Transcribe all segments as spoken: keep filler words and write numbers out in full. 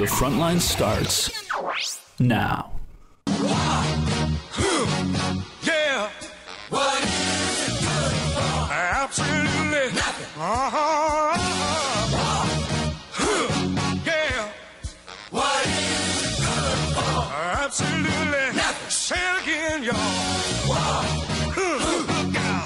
The Frontline starts now. Yeah. What is it good for? Absolutely nothing. Uh-huh. Yeah. What is it good for? Absolutely nothing. Say it again, y'all. Look out.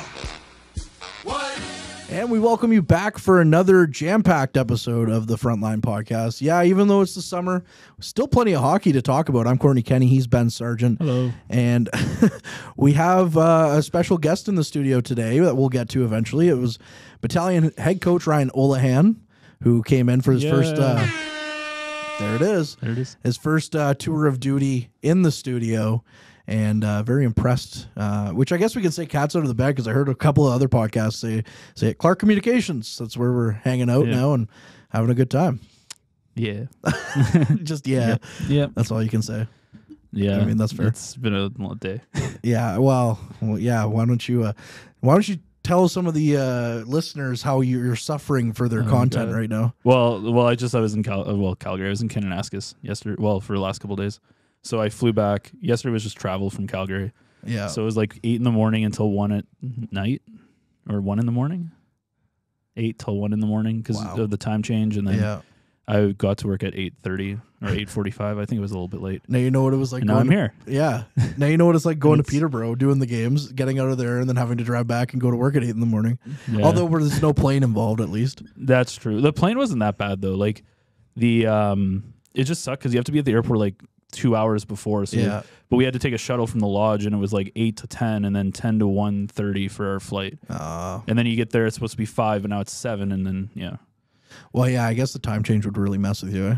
What? And we welcome you back for another jam-packed episode of the Frontline podcast. Yeah, even though it's the summer, still plenty of hockey to talk about. I'm Kortney Kenny. He's Ben Sargent. Hello. And we have uh, a special guest in the studio today that we'll get to eventually. It was Battalion head coach Ryan Oulahen, who came in for his Yeah. first... Uh, there it is. There it is. His first uh, tour of duty in the studio. And uh, very impressed, uh, which I guess we can say cat's out of the bag because I heard a couple of other podcasts say, say Clark Communications. That's where we're hanging out Yeah. now and having a good time. Yeah. Just, yeah, Yep. Yep. that's all you can say. Yeah. I mean, that's fair. It's been a long day. Yeah, well, well yeah, why don't you, uh, why don't you tell some of the uh, listeners how you're suffering for their Oh, content God. right now? Well, well, I just I was in Cal- uh, well Calgary. I was in Kananaskis yesterday. Well, for the last couple of days. So I flew back. Yesterday was just travel from Calgary. Yeah. So it was like eight in the morning until one at night, or one in the morning. Eight till one in the morning because Wow. of the time change, and then yeah. I got to work at eight thirty or eight forty-five. I think it was a little bit late. Now you know what it was like. And now going I'm here. Yeah. Now you know what it's like going to It's- Peterborough, doing the games, getting out of there, and then having to drive back and go to work at eight in the morning. Yeah. Although where there's no plane involved, at least. That's true. The plane wasn't that bad though. Like the um, it just sucked because you have to be at the airport like two hours before. So, Yeah. but we had to take a shuttle from the lodge, and it was like eight to ten, and then ten to one thirty for our flight. Uh, And then you get there, it's supposed to be five, and now it's seven, and then yeah. well, yeah, I guess the time change would really mess with you. Eh?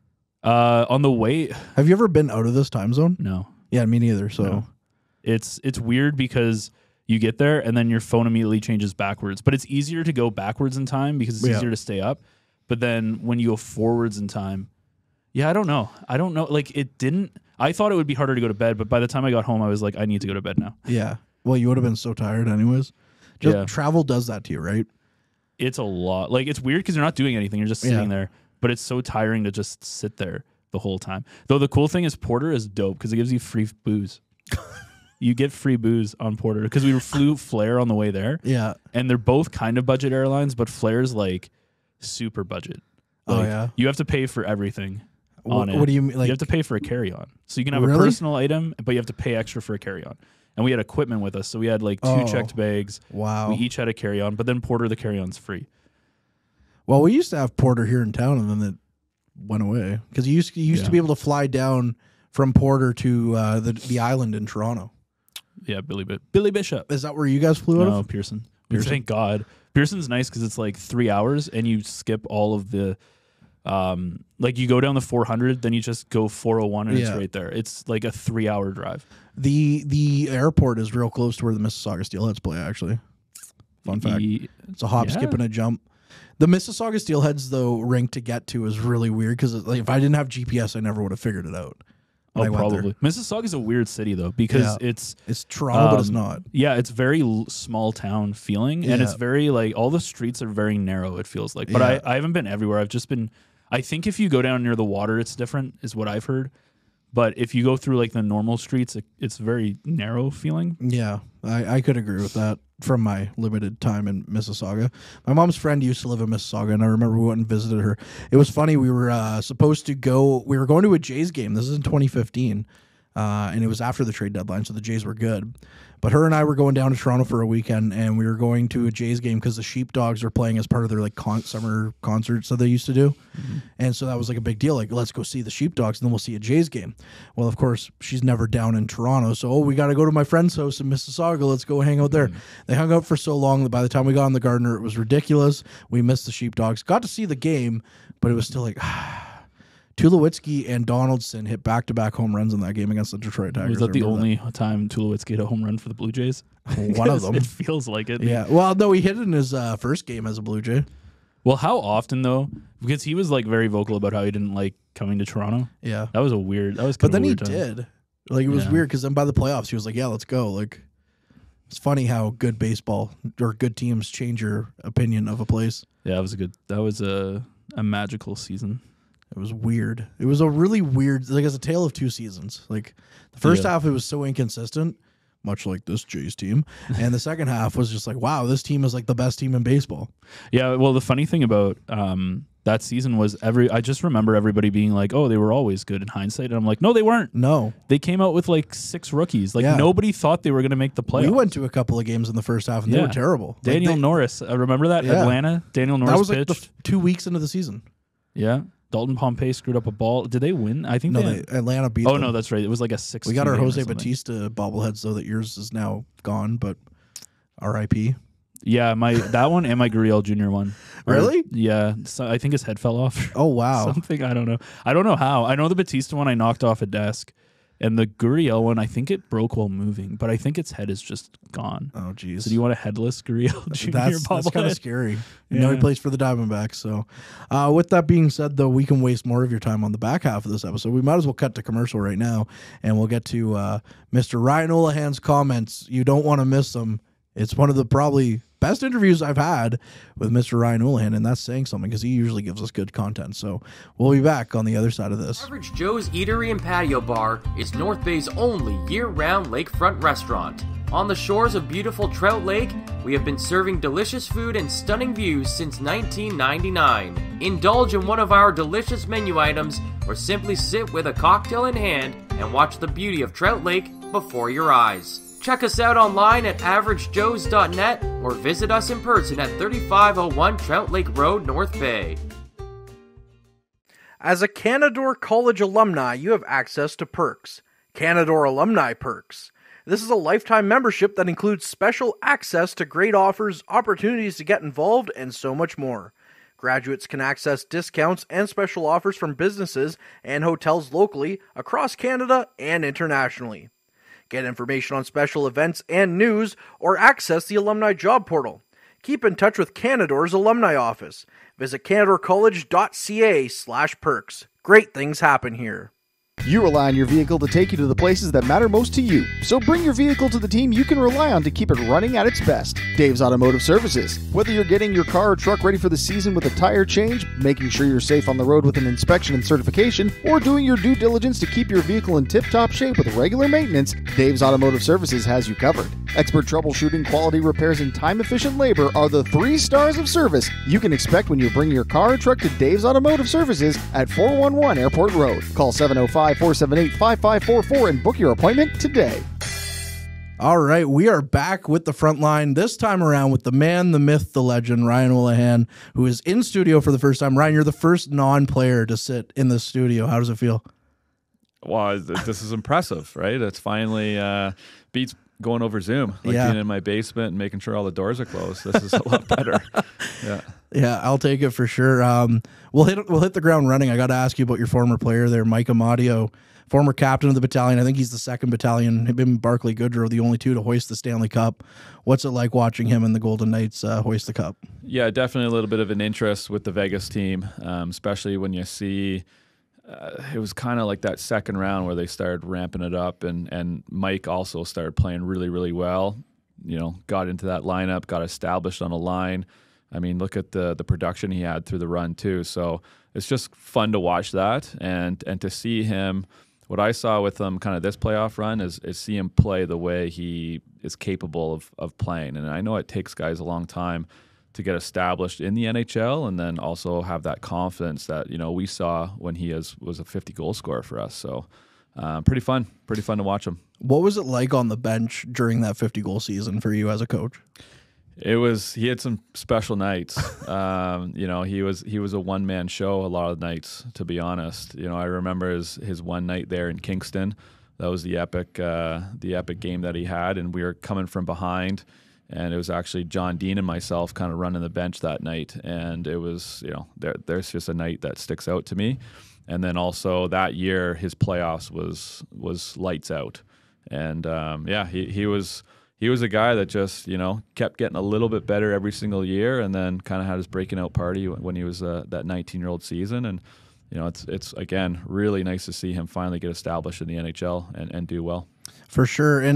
Uh, on the way, Have you ever been out of this time zone? no, Yeah, me neither. So No. it's it's weird because you get there, and then your phone immediately changes backwards. But it's easier to go backwards in time because it's Yeah. easier to stay up. But then when you go forwards in time. Yeah, I don't know. I don't know. Like, it didn't... I thought it would be harder to go to bed, but by the time I got home, I was like, I need to go to bed now. yeah. Well, you would have been so tired anyways. Just Yeah. travel does that to you, right? It's a lot. Like, it's weird because you're not doing anything. You're just sitting Yeah. there. But it's so tiring to just sit there the whole time. Though the cool thing is Porter is dope because it gives you free booze. You get free booze on Porter because we flew Flair on the way there. Yeah. And they're both kind of budget airlines, but Flair's like super budget. Oh, Like, yeah? You have to pay for everything Wh- on it. what do you mean, like- you have to pay for a carry-on. So you can have a Really? personal item, but you have to pay extra for a carry-on. And we had equipment with us, so we had like two Oh. checked bags. Wow. We each had a carry-on, but then Porter, the carry-on's free. Well, we used to have Porter here in town, and then it went away because you used, you used Yeah. to be able to fly down from Porter to uh, the the island in Toronto. Yeah, Billy Bi- Billy Bishop. Is that where you guys flew out No, of? Pearson. Pearson? Thank God. Pearson's nice because it's like three hours, and you skip all of the... Um, like you go down the four hundred, then you just go four oh one, and it's Yeah. right there. It's like a three-hour drive. The the airport is real close to where the Mississauga Steelheads play, actually. Fun fact. Ye- It's a hop, Yeah. skip, and a jump. The Mississauga Steelheads, though, rink to get to is really weird because like, if I didn't have G P S, I never would have figured it out. when I Oh, went there. probably. Mississauga's a weird city though because Yeah. it's It's Toronto, but it's um, not. Yeah, it's very l- small town feeling, and it's Yeah. very like all the streets are very narrow. It feels like, but Yeah. I, I haven't been everywhere. I've just been. I think if you go down near the water, it's different, is what I've heard. But if you go through like the normal streets, it, it's very narrow feeling. Yeah, I, I could agree with that from my limited time in Mississauga. My mom's friend used to live in Mississauga, and I remember we went and visited her. It was funny. We were uh, supposed to go. We were going to a Jays game. This is in twenty fifteen, uh, and it was after the trade deadline, so the Jays were good. But her and I were going down to Toronto for a weekend, and we were going to a Jays game because the Sheepdogs are playing as part of their like con- summer concerts that they used to do, Mm-hmm. and so that was like a big deal. Like, let's go see the Sheepdogs, and then we'll see a Jays game. Well, of course, she's never down in Toronto, so oh, we got to go to my friend's house in Mississauga. Let's go hang out there. Mm-hmm. They hung out for so long that by the time we got on the Gardner, it was ridiculous. We missed the Sheepdogs. Got to see the game, but it was still like. Tulowitzki and Donaldson hit back-to-back home runs in that game against the Detroit Tigers. Was that I the remember only time Tulowitzki hit a home run for the Blue Jays? One of them. It feels like it. Yeah. Well, no, he hit it in his uh, first game as a Blue Jay. Well, how often though? Because he was like very vocal about how he didn't like coming to Toronto. Yeah. That was a weird. That was. But Kind then of a he weird time. did. Like, it was Yeah. weird because then by the playoffs, he was like, yeah, let's go. Like, it's funny how good baseball or good teams change your opinion of a place. Yeah, that was a good. That was a a magical season. It was weird. It was a really weird, like it's a tale of two seasons. Like the first Yeah. half, it was so inconsistent, much like this Jays team. And the second half was just like, wow, this team is like the best team in baseball. Yeah, well, the funny thing about um, that season was every. I just remember everybody being like, "Oh, they were always good in hindsight," and I'm like, "No, they weren't. No. They came out with like six rookies. Like Yeah. nobody thought they were going to make the playoffs." We went to a couple of games in the first half, and they Yeah. were terrible. Like, Daniel they- Norris, uh, remember that Yeah. Atlanta? Daniel Norris that was like the pitched. f- two weeks into the season. Yeah, Dalton Pompey screwed up a ball. Did they win? I think No, they. they, Atlanta beat oh them. no, that's right. It was like a six. We got our game or Jose something. Batista bobblehead, so that yours is now gone, but R I P Yeah, my that one and my Gurriel Junior one. Or- Really? yeah, so I think his head fell off. Oh, wow. Something I don't know. I don't know how. I know the Batista one I knocked off a desk, and the Gurriel one I think it broke while moving, but I think its head is just gone. Oh, geez. So do you want a headless Gurriel Junior That's, that's kind of bobblehead? scary. You know, he Yeah. plays for the Diamondbacks. So, uh, with that being said, though, we can waste more of your time on the back half of this episode. We might as well cut to commercial right now, and we'll get to uh, Mister Ryan Oulahen's comments. You don't want to miss them. It's one of the probably best interviews I've had with Mister Ryan Oulahen, and that's saying something because he usually gives us good content. So, we'll be back on the other side of this. Average Joe's Eatery and Patio Bar is North Bay's only year-round lakefront restaurant. On the shores of beautiful Trout Lake, we have been serving delicious food and stunning views since nineteen ninety-nine. Indulge in one of our delicious menu items, or simply sit with a cocktail in hand and watch the beauty of Trout Lake before your eyes. Check us out online at average joes dot net or visit us in person at thirty-five oh one Trout Lake Road, North Bay. As a Canadore College alumni, you have access to perks. Canadore Alumni Perks. This is a lifetime membership that includes special access to great offers, opportunities to get involved, and so much more. Graduates can access discounts and special offers from businesses and hotels locally, across Canada, and internationally. Get information on special events and news, or access the alumni job portal. Keep in touch with Canadore's alumni office. Visit canadorecollege.ca slash perks. Great things happen here. You rely on your vehicle to take you to the places that matter most to you. So bring your vehicle to the team you can rely on to keep it running at its best. Dave's Automotive Services. Whether you're getting your car or truck ready for the season with a tire change, making sure you're safe on the road with an inspection and certification, or doing your due diligence to keep your vehicle in tip-top shape with regular maintenance, Dave's Automotive Services has you covered. Expert troubleshooting, quality repairs, and time-efficient labor are the three stars of service you can expect when you bring your car or truck to Dave's Automotive Services at four one one Airport Road. Call seven oh five, four seven eight, five five four four and book your appointment today. All right, we are back with the front line, this time around with the man, the myth, the legend, Ryan Oulahen, who is in studio for the first time. Ryan, you're the first non-player to sit in the studio. How does it feel? Well, this is impressive, right? It's finally uh, beats going over Zoom, like Yeah. being in my basement and making sure all the doors are closed. This is a lot better. Yeah. Yeah, I'll take it for sure. Um, we'll hit we'll hit the ground running. I got to ask you about your former player there, Mike Amadio, former captain of the battalion. I think he's the second battalion. Him and Barclay Goodrow, the only two to hoist the Stanley Cup. What's it like watching him and the Golden Knights uh, hoist the cup? Yeah, definitely a little bit of an interest with the Vegas team, um, especially when you see uh, it was kind of like that second round where they started ramping it up, and, and Mike also started playing really, really well. You know, got into that lineup, got established on a line. I mean, look at the the production he had through the run too. So it's just fun to watch that, and and to see him. What I saw with him kind of this playoff run is is see him play the way he is capable of of playing. And I know it takes guys a long time to get established in the N H L, and then also have that confidence that you know we saw when he is was a fifty goal scorer for us. So uh, pretty fun, pretty fun to watch him. What was it like on the bench during that fifty goal season for you as a coach? It was he had some special nights. um, you know, he was he was a one man show a lot of nights. To be honest, you know, I remember his his one night there in Kingston. That was the epic uh, the epic game that he had, and we were coming from behind, and it was actually John Dean and myself kind of running the bench that night, and it was you know there there's just a night that sticks out to me. And then also that year his playoffs was was lights out, and um, yeah, he he was. He was a guy that just, you know, kept getting a little bit better every single year, and then kind of had his breaking out party when he was uh, that nineteen-year-old season. And, you know, it's, it's again, really nice to see him finally get established in the N H L and, and do well. For sure. And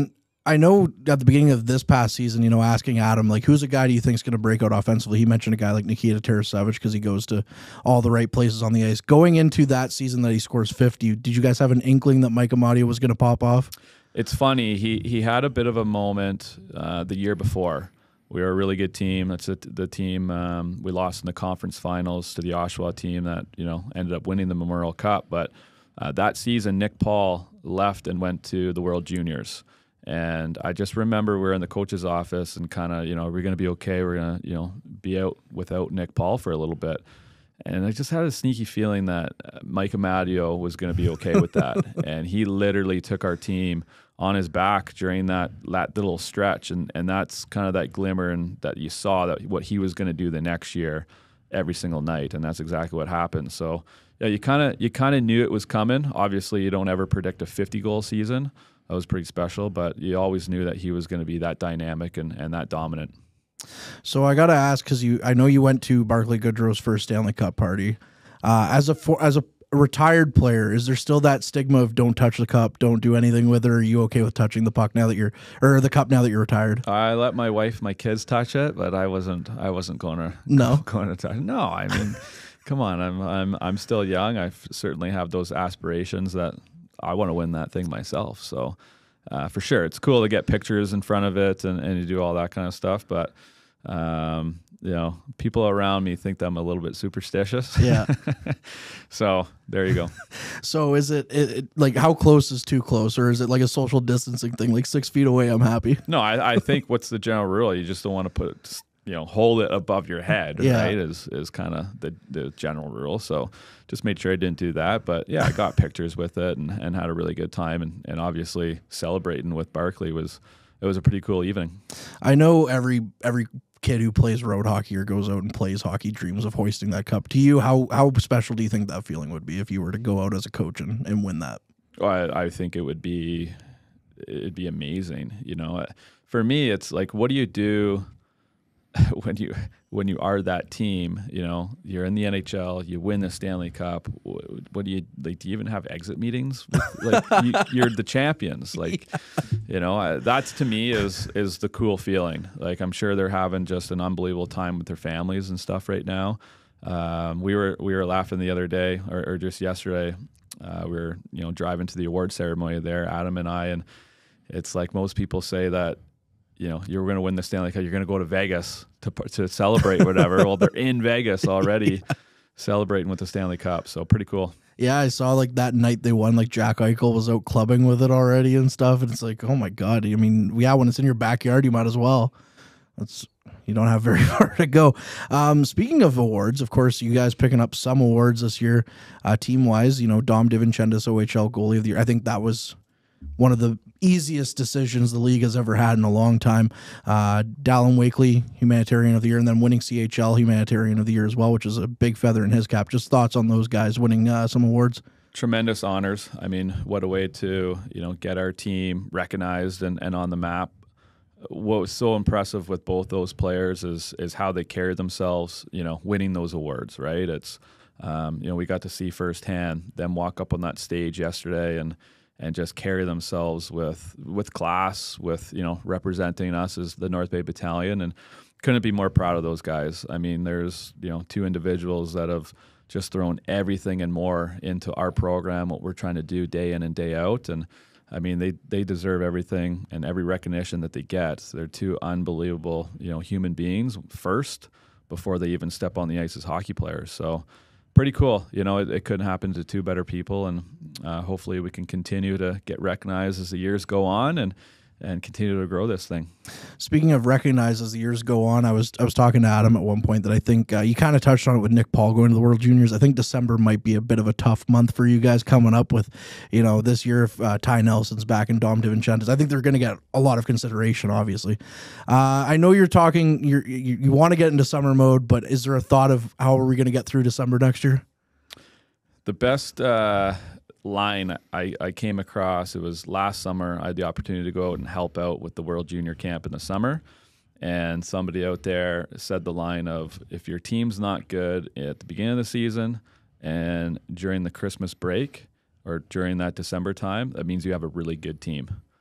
I know at the beginning of this past season, you know, asking Adam, like, who's a guy do you think is going to break out offensively? He mentioned a guy like Nikita Tarasevic because he goes to all the right places on the ice. Going into that season that he scores fifty, did you guys have an inkling that Mike Amadio was going to pop off? It's funny. He he had a bit of a moment uh, the year before. We were a really good team. That's the, the team um, we lost in the conference finals to the Oshawa team that, you know, ended up winning the Memorial Cup. But uh, that season, Nick Paul left and went to the World Juniors. And I just remember we were in the coach's office and kind of, you know, we're going to be okay. We're going to, you know, be out without Nick Paul for a little bit. And I just had a sneaky feeling that Mike Amadio was going to be okay with that. And he literally took our team on his back during that, that little stretch. And, and that's kind of that glimmer and that you saw that what he was going to do the next year every single night. And that's exactly what happened. So yeah, you kind of you kind of knew it was coming. Obviously, you don't ever predict a fifty-goal season. That was pretty special, but you always knew that he was going to be that dynamic and, and that dominant. So I got to ask, because you, I know you went to Barclay Goodrow's first Stanley Cup party. Uh, as a for, as a retired player, is there still that stigma of don't touch the cup, don't do anything with it? Or are you okay with touching the puck now that you're, or the cup now that you're retired? I let my wife, my kids touch it, but I wasn't. I wasn't going to. No, going to touch. No, I mean, come on. I'm I'm I'm still young. I certainly have those aspirations that I want to win that thing myself. So uh, for sure, it's cool to get pictures in front of it and, and you do all that kind of stuff. But um, you know, people around me think that I'm a little bit superstitious. Yeah. So there you go. So is it, it, it like how close is too close, or is it like a social distancing thing? Like six feet away, I'm happy. No, I, I think what's the general rule? You just don't want to put, you know, hold it above your head, yeah. right? Is is kind of the the general rule. So just made sure I didn't do that. But yeah, I got pictures with it and, and had a really good time. And, and obviously celebrating with Barclay was it was a pretty cool evening. I know every every kid who plays road hockey or goes out and plays hockey dreams of hoisting that cup. To you, how how special do you think that feeling would be if you were to go out as a coach and, and win that? I, I think it would be it'd be amazing. You know, for me, it's like, what do you do when you when you are that team? You know, you're in the N H L, you win the Stanley Cup. What do you like? Do you even have exit meetings? Like you, you're the champions. Like, yeah. You know, that's to me is is the cool feeling. Like I'm sure they're having just an unbelievable time with their families and stuff right now. Um, we were we were laughing the other day or, or just yesterday. Uh, we were you know driving to the award ceremony there, Adam and I, and it's like most people say that. You know, you're going to win the Stanley Cup. You're going to go to Vegas to to celebrate whatever. Well, they're in Vegas already, yeah. Celebrating with the Stanley Cup. So pretty cool. Yeah, I saw like that night they won. Like Jack Eichel was out clubbing with it already and stuff. And it's like, oh my god. I mean, yeah, when it's in your backyard, you might as well. That's you don't have very far to go. Um, speaking of awards, of course, you guys picking up some awards this year, uh, team wise. You know, Dom DiVincentiis, O H L Goalie of the Year. I think that was one of the easiest decisions the league has ever had in a long time. Uh, Dalyn Wakely, Humanitarian of the Year, and then winning C H L Humanitarian of the Year as well, which is a big feather in his cap. Just thoughts on those guys winning uh, some awards? Tremendous honors. I mean, what a way to you know get our team recognized and, and on the map. What was so impressive with both those players is is how they carried themselves, you know, winning those awards, right? It's, um, you know, we got to see firsthand them walk up on that stage yesterday and and just carry themselves with with class, with, you know, representing us as the North Bay Battalion. And couldn't be more proud of those guys. I mean, there's, you know, two individuals that have just thrown everything and more into our program, what we're trying to do day in and day out. And I mean, they, they deserve everything and every recognition that they get. They're two unbelievable, you know, human beings first before they even step on the ice as hockey players. So pretty cool. You know, it, it couldn't happen to two better people, and uh, hopefully we can continue to get recognized as the years go on and and continue to grow this thing. Speaking of recognized as the years go on, I was I was talking to Adam at one point that I think uh, you kind of touched on it with Nick Paul going to the World Juniors. I think December might be a bit of a tough month for you guys coming up with, you know, this year if uh, Ty Nelson's back and Dom DiVincentiis. I think they're going to get a lot of consideration, obviously. Uh, I know you're talking, you're, you you want to get into summer mode, but is there a thought of how are we going to get through December next year? The best uh, line I, I came across, it was last summer. I had the opportunity to go out and help out with the World Junior Camp in the summer. And somebody out there said the line of, if your team's not good at the beginning of the season and during the Christmas break or during that December time, that means you have a really good team.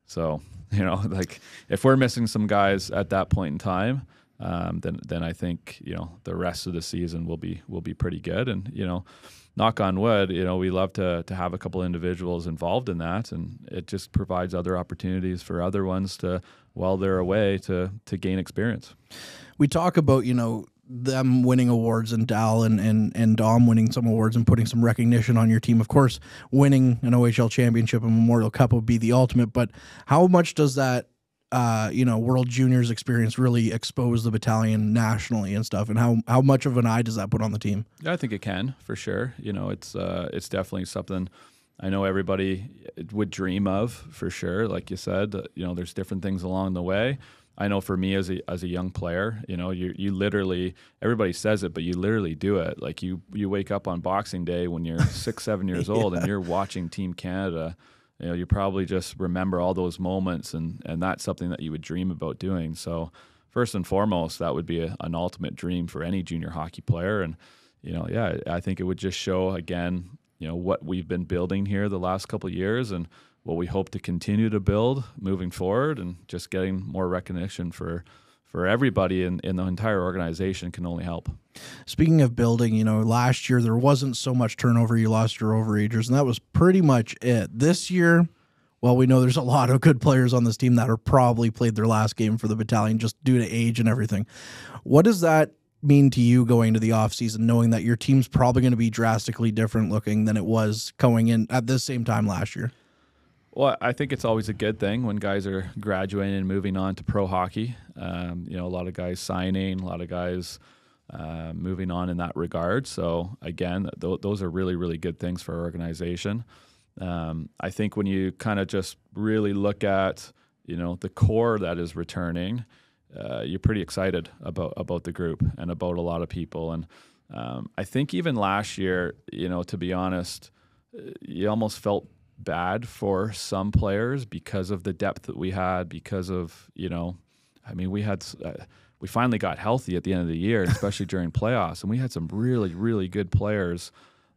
So, you know, like if we're missing some guys at that point in time, um, then then I think, you know, the rest of the season will be will be pretty good. And, you know, knock on wood, you know, we love to to have a couple individuals involved in that, and it just provides other opportunities for other ones to, while they're away, to to gain experience. We talk about, you know, them winning awards and Dalyn and, and Dom winning some awards and putting some recognition on your team. Of course, winning an O H L championship and Memorial Cup would be the ultimate, but how much does that, uh, you know, World Juniors experience really expose the battalion nationally and stuff? And how, how much of an eye does that put on the team? Yeah, I think it can, for sure. You know, it's uh, it's definitely something I know everybody would dream of, for sure. Like you said, you know, there's different things along the way. I know for me as a as a young player, you know, you you literally, everybody says it, but you literally do it. Like you you wake up on Boxing Day when you're six, seven years yeah. old and you're watching Team Canada. You know, you probably just remember all those moments, and, and that's something that you would dream about doing. So first and foremost, that would be a, an ultimate dream for any junior hockey player. And, you know, yeah, I think it would just show, again, you know, what we've been building here the last couple of years and what we hope to continue to build moving forward, and just getting more recognition for for everybody in, in the entire organization can only help. Speaking of building, you know, last year there wasn't so much turnover. You lost your overagers, and that was pretty much it. This year, well, we know there's a lot of good players on this team that are probably played their last game for the battalion just due to age and everything. What does that mean to you going to the offseason, knowing that your team's probably going to be drastically different looking than it was going in at this same time last year? Well, I think it's always a good thing when guys are graduating and moving on to pro hockey. Um, you know, a lot of guys signing, a lot of guys uh, moving on in that regard. So, again, th- those are really, really good things for our organization. Um, I think when you kind of just really look at, you know, the core that is returning, uh, you're pretty excited about, about the group and about a lot of people. And um, I think even last year, you know, to be honest, you almost felt bad for some players because of the depth that we had, because of, you know, I mean, we had, uh, we finally got healthy at the end of the year, especially during playoffs, and we had some really, really good players,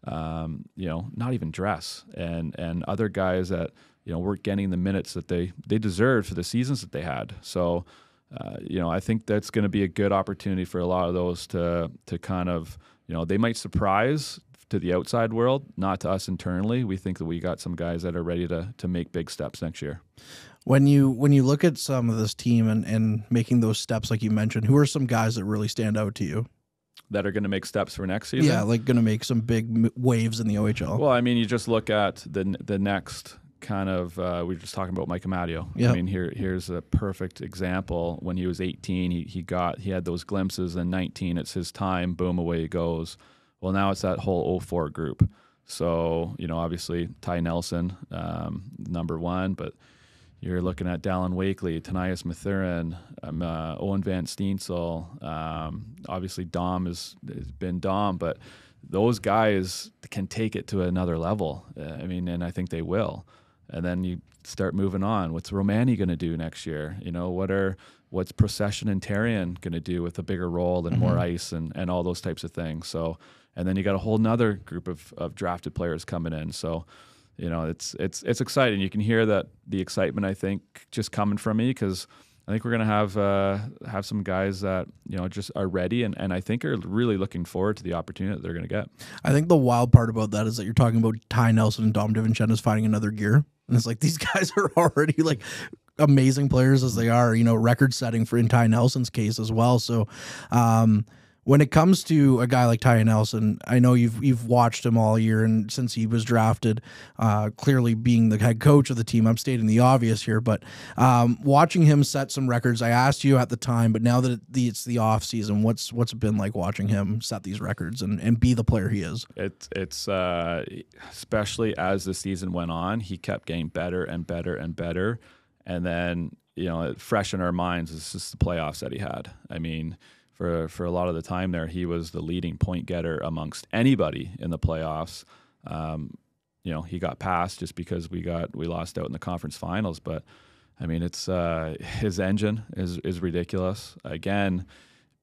um, you know, not even dress, and, and other guys that, you know, weren't getting the minutes that they, they deserved for the seasons that they had. So, uh, you know, I think that's going to be a good opportunity for a lot of those to, to kind of, you know, they might surprise to the outside world, not to us internally. We think that we got some guys that are ready to to make big steps next year. When you when you look at some of this team and, and making those steps like you mentioned, who are some guys that really stand out to you? That are going to make steps for next season? Yeah, like going to make some big waves in the O H L. Well, I mean, you just look at the the next kind of, uh, we were just talking about Mike Amadio. Yep. I mean, here here's a perfect example. When he was eighteen, he, he got he had those glimpses, and nineteen, it's his time, boom, away he goes. Well, now it's that whole oh four group. So, you know, obviously Ty Nelson, um, number one, but you're looking at Dalyn Wakely, Tanias Mathurin, um, uh, Owen Van Steensel. Um, obviously Dom has, has been Dom, but those guys can take it to another level. Uh, I mean, and I think they will. And then you start moving on. What's Romani going to do next year? You know, what are what's Procession and Tarian going to do with a bigger role and mm-hmm. more ice and, and all those types of things? So, and then you got a whole nother group of, of drafted players coming in. So, you know, it's it's it's exciting. You can hear that the excitement, I think, just coming from me, because I think we're going to have uh, have some guys that, you know, just are ready and, and I think are really looking forward to the opportunity that they're going to get. I think the wild part about that is that you're talking about Ty Nelson and Dom DiVincentiis finding another gear. And it's like these guys are already like amazing players as they are, you know, record setting for in Ty Nelson's case as well. So um, when it comes to a guy like Ty Nelson, I know you've you've watched him all year, and since he was drafted, uh, clearly being the head coach of the team, I'm stating the obvious here, but um, watching him set some records, I asked you at the time, but now that it, the, it's the off season, what's what's it been like watching him set these records and, and be the player he is? It, it's uh, especially as the season went on, he kept getting better and better and better, and then, you know, fresh in our minds is just the playoffs that he had. I mean, For for a lot of the time there, he was the leading point getter amongst anybody in the playoffs. Um, you know, he got passed just because we got we lost out in the conference finals. But I mean, it's uh, his engine is is ridiculous. Again,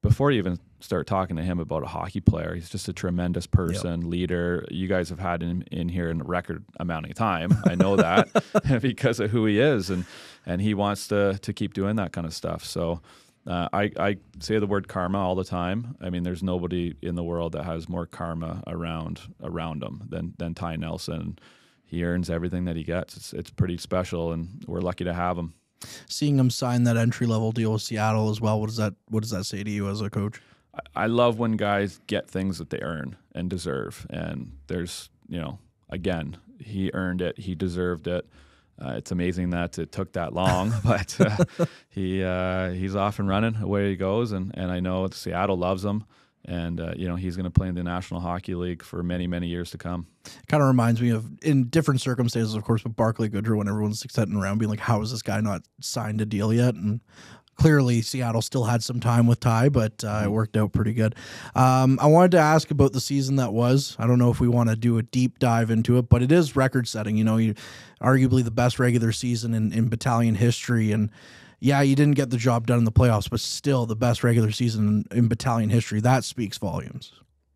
before you even start talking to him about a hockey player, he's just a tremendous person, yep. leader. You guys have had him in here in a record amount of time. I know that because of who he is, and and he wants to to keep doing that kind of stuff. So uh, I I say the word karma all the time. I mean, there's nobody in the world that has more karma around around him than than Ty Nelson. He earns everything that he gets. It's it's pretty special, and we're lucky to have him. Seeing him sign that entry level deal with Seattle as well, what does that what does that say to you as a coach? I love when guys get things that they earn and deserve. And there's, you know, again, he earned it. He deserved it. Uh, it's amazing that it took that long, but uh, he uh, he's off and running. Away he goes. And, and I know Seattle loves him. And, uh, you know, he's going to play in the National Hockey League for many, many years to come. Kind of reminds me of, in different circumstances, of course, with Barclay Goodrow, when everyone's sitting around being like, how is this guy not signed a deal yet? And clearly Seattle still had some time with Ty, but uh, it worked out pretty good. Um, I wanted to ask about the season that was. I don't know if we want to do a deep dive into it, but it is record-setting. You know, you arguably the best regular season in, in battalion history, and yeah, you didn't get the job done in the playoffs, but still the best regular season in, in battalion history. That speaks volumes.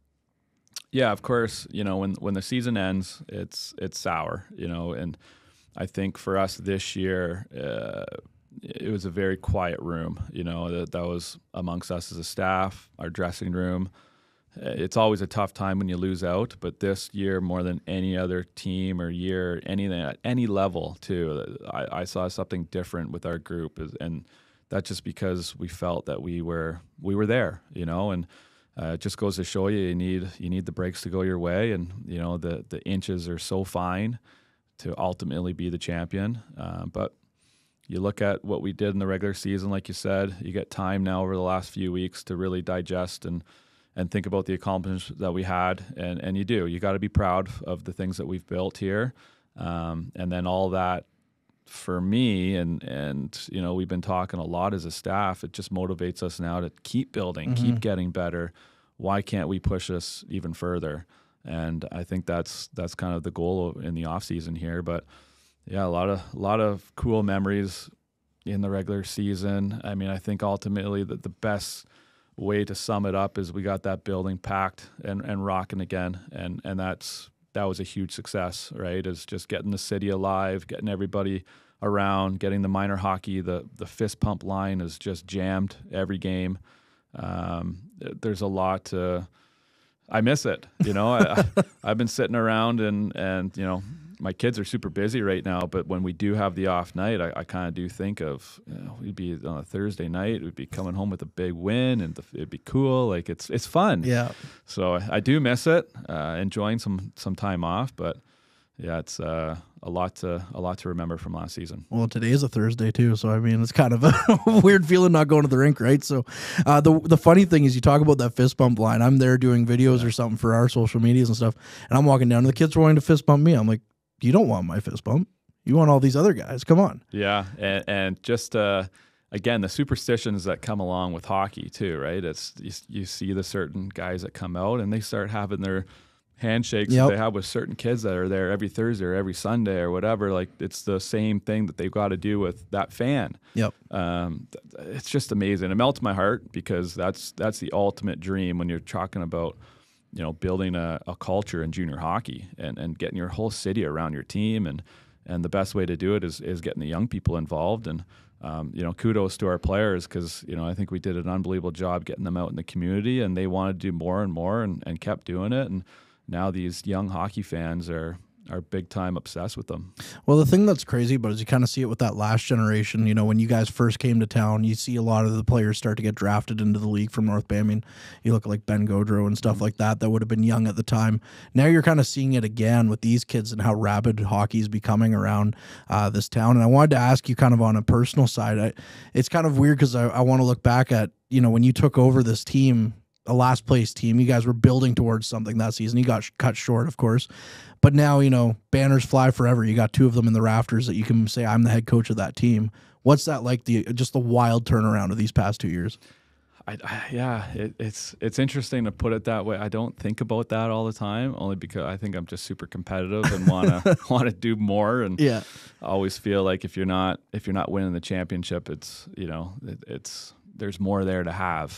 Yeah, of course. You know, when when the season ends, it's it's sour. You know, and I think for us this year, uh, it was a very quiet room. You know, that that was amongst us as a staff, our dressing room. It's always a tough time when you lose out, but this year more than any other team or year, anything at any level too, I, I saw something different with our group, and that's just because we felt that we were we were there, you know, and uh, it just goes to show you you need you need the breaks to go your way, and you know the the inches are so fine to ultimately be the champion, uh, but. You look at what we did in the regular season, like you said, you get time now over the last few weeks to really digest and and think about the accomplishments that we had, and, and you do. You got to be proud of the things that we've built here, um, and then all that for me, and and you know we've been talking a lot as a staff. It just motivates us now to keep building, mm-hmm. keep getting better. Why can't we push us even further? And I think that's that's kind of the goal in the off season here, but. Yeah, a lot of a lot of cool memories in the regular season. I mean, I think ultimately that the best way to sum it up is we got that building packed and, and rocking again, and and that's that was a huge success, right? Is just getting the city alive, getting everybody around, getting the minor hockey. The the fist pump line is just jammed every game. Um, there's a lot to. I miss it, you know. I, I've been sitting around and and you know. My kids are super busy right now, but when we do have the off night, I, I kind of do think of, you know, we'd be on a Thursday night, we'd be coming home with a big win, and the, it'd be cool. Like it's it's fun. Yeah. So I, I do miss it, uh, enjoying some some time off, but yeah, it's uh, a lot to a lot to remember from last season. Well, today is a Thursday too, so I mean, it's kind of a weird feeling not going to the rink, right? So, uh, the the funny thing is, you talk about that fist bump line. I'm there doing videos yeah. or something for our social medias and stuff, and I'm walking down, and the kids are wanting to fist bump me. I'm like. You don't want my fist bump. You want all these other guys. Come on. Yeah, and, and just uh, again, the superstitions that come along with hockey too, right? It's you, you see the certain guys that come out and they start having their handshakes yep. that they have with certain kids that are there every Thursday or every Sunday or whatever. Like it's the same thing that they've got to do with that fan. Yep. Um, it's just amazing. It melts my heart because that's that's the ultimate dream when you're talking about. You know, building a, a culture in junior hockey and, and getting your whole city around your team. And, and the best way to do it is, is getting the young people involved. And, um, you know, kudos to our players because, you know, I think we did an unbelievable job getting them out in the community, and they wanted to do more and more and, and kept doing it. And now these young hockey fans are are big time obsessed with them. Well, the thing that's crazy about it is you kind of see it with that last generation. You know, when you guys first came to town, you see a lot of the players start to get drafted into the league from North Bay. I mean, you look like Ben Gaudreau and stuff like that, that would have been young at the time. Now you're kind of seeing it again with these kids and how rabid hockey is becoming around uh, this town. And I wanted to ask you kind of on a personal side, I, it's kind of weird because I, I want to look back at, you know, when you took over this team, a last place team, you guys were building towards something that season. You got sh- cut short, of course. But now, you know, banners fly forever. You got two of them in the rafters that you can say, I'm the head coach of that team. What's that like, the just the wild turnaround of these past two years? I, I, yeah, it, it's it's interesting to put it that way. I don't think about that all the time, only because I think I'm just super competitive and want to want to do more. And yeah. I always feel like if you're not if you're not winning the championship, it's, you know, it, it's there's more there to have.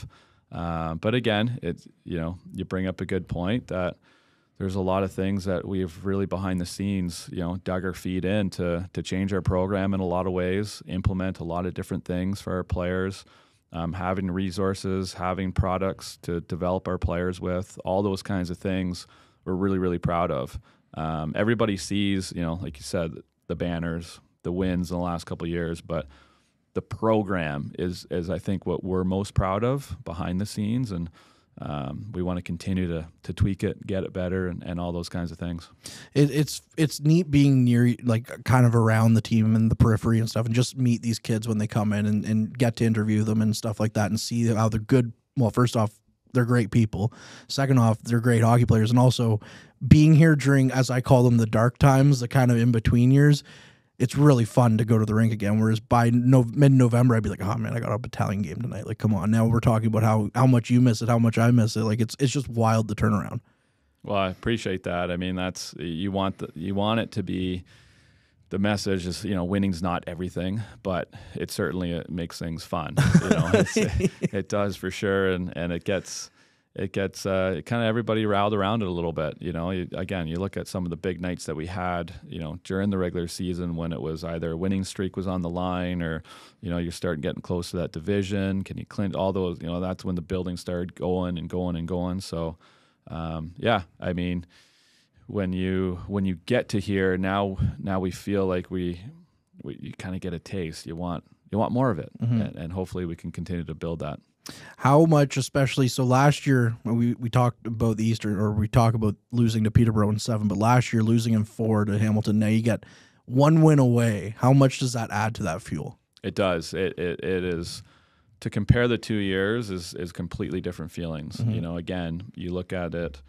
Uh, but again, it's, you know, you bring up a good point that there's a lot of things that we've really behind the scenes, you know, dug our feet in to to change our program in a lot of ways, implement a lot of different things for our players, um, having resources, having products to develop our players with, all those kinds of things we're really, really proud of. Um, everybody sees, you know, like you said, the banners, the wins in the last couple of years, but the program is, is I think, what we're most proud of behind the scenes, and Um, we want to continue to to tweak it, get it better, and, and all those kinds of things. It, it's it's neat being near, like, kind of around the team and the periphery and stuff, and just meet these kids when they come in and, and get to interview them and stuff like that, and see how they're good. Well, first off, they're great people. Second off, they're great hockey players, and also being here during, as I call them, the dark times, the kind of in between years. It's really fun to go to the rink again. Whereas by no, mid-November, I'd be like, oh man, I got a battalion game tonight. Like, come on. Now we're talking about how, how much you miss it, how much I miss it. Like, it's it's just wild the turnaround. Well, I appreciate that. I mean, that's you want the, you want it to be, the message is, you know, winning's not everything, but it certainly it makes things fun. You know, it's, it, it does for sure, and and it gets. It gets uh, kind of everybody riled around it a little bit. You know, you, again, you look at some of the big nights that we had, you know, during the regular season when it was either a winning streak was on the line, or, you know, you're starting getting close to that division. Can you clinch all those? You know, that's when the building started going and going and going. So, um, yeah, I mean, when you when you get to here now, now we feel like we, we you kind of get a taste. You want you want more of it, mm-hmm. and, and hopefully we can continue to build that. How much, especially, so last year we, we talked about the Eastern, or we talk about losing to Peterborough in seven, but last year losing in four to Hamilton. Now you get one win away. How much does that add to that fuel? It does. It it, it is, to compare the two years is is completely different feelings. Mm-hmm. You know, again, you look at it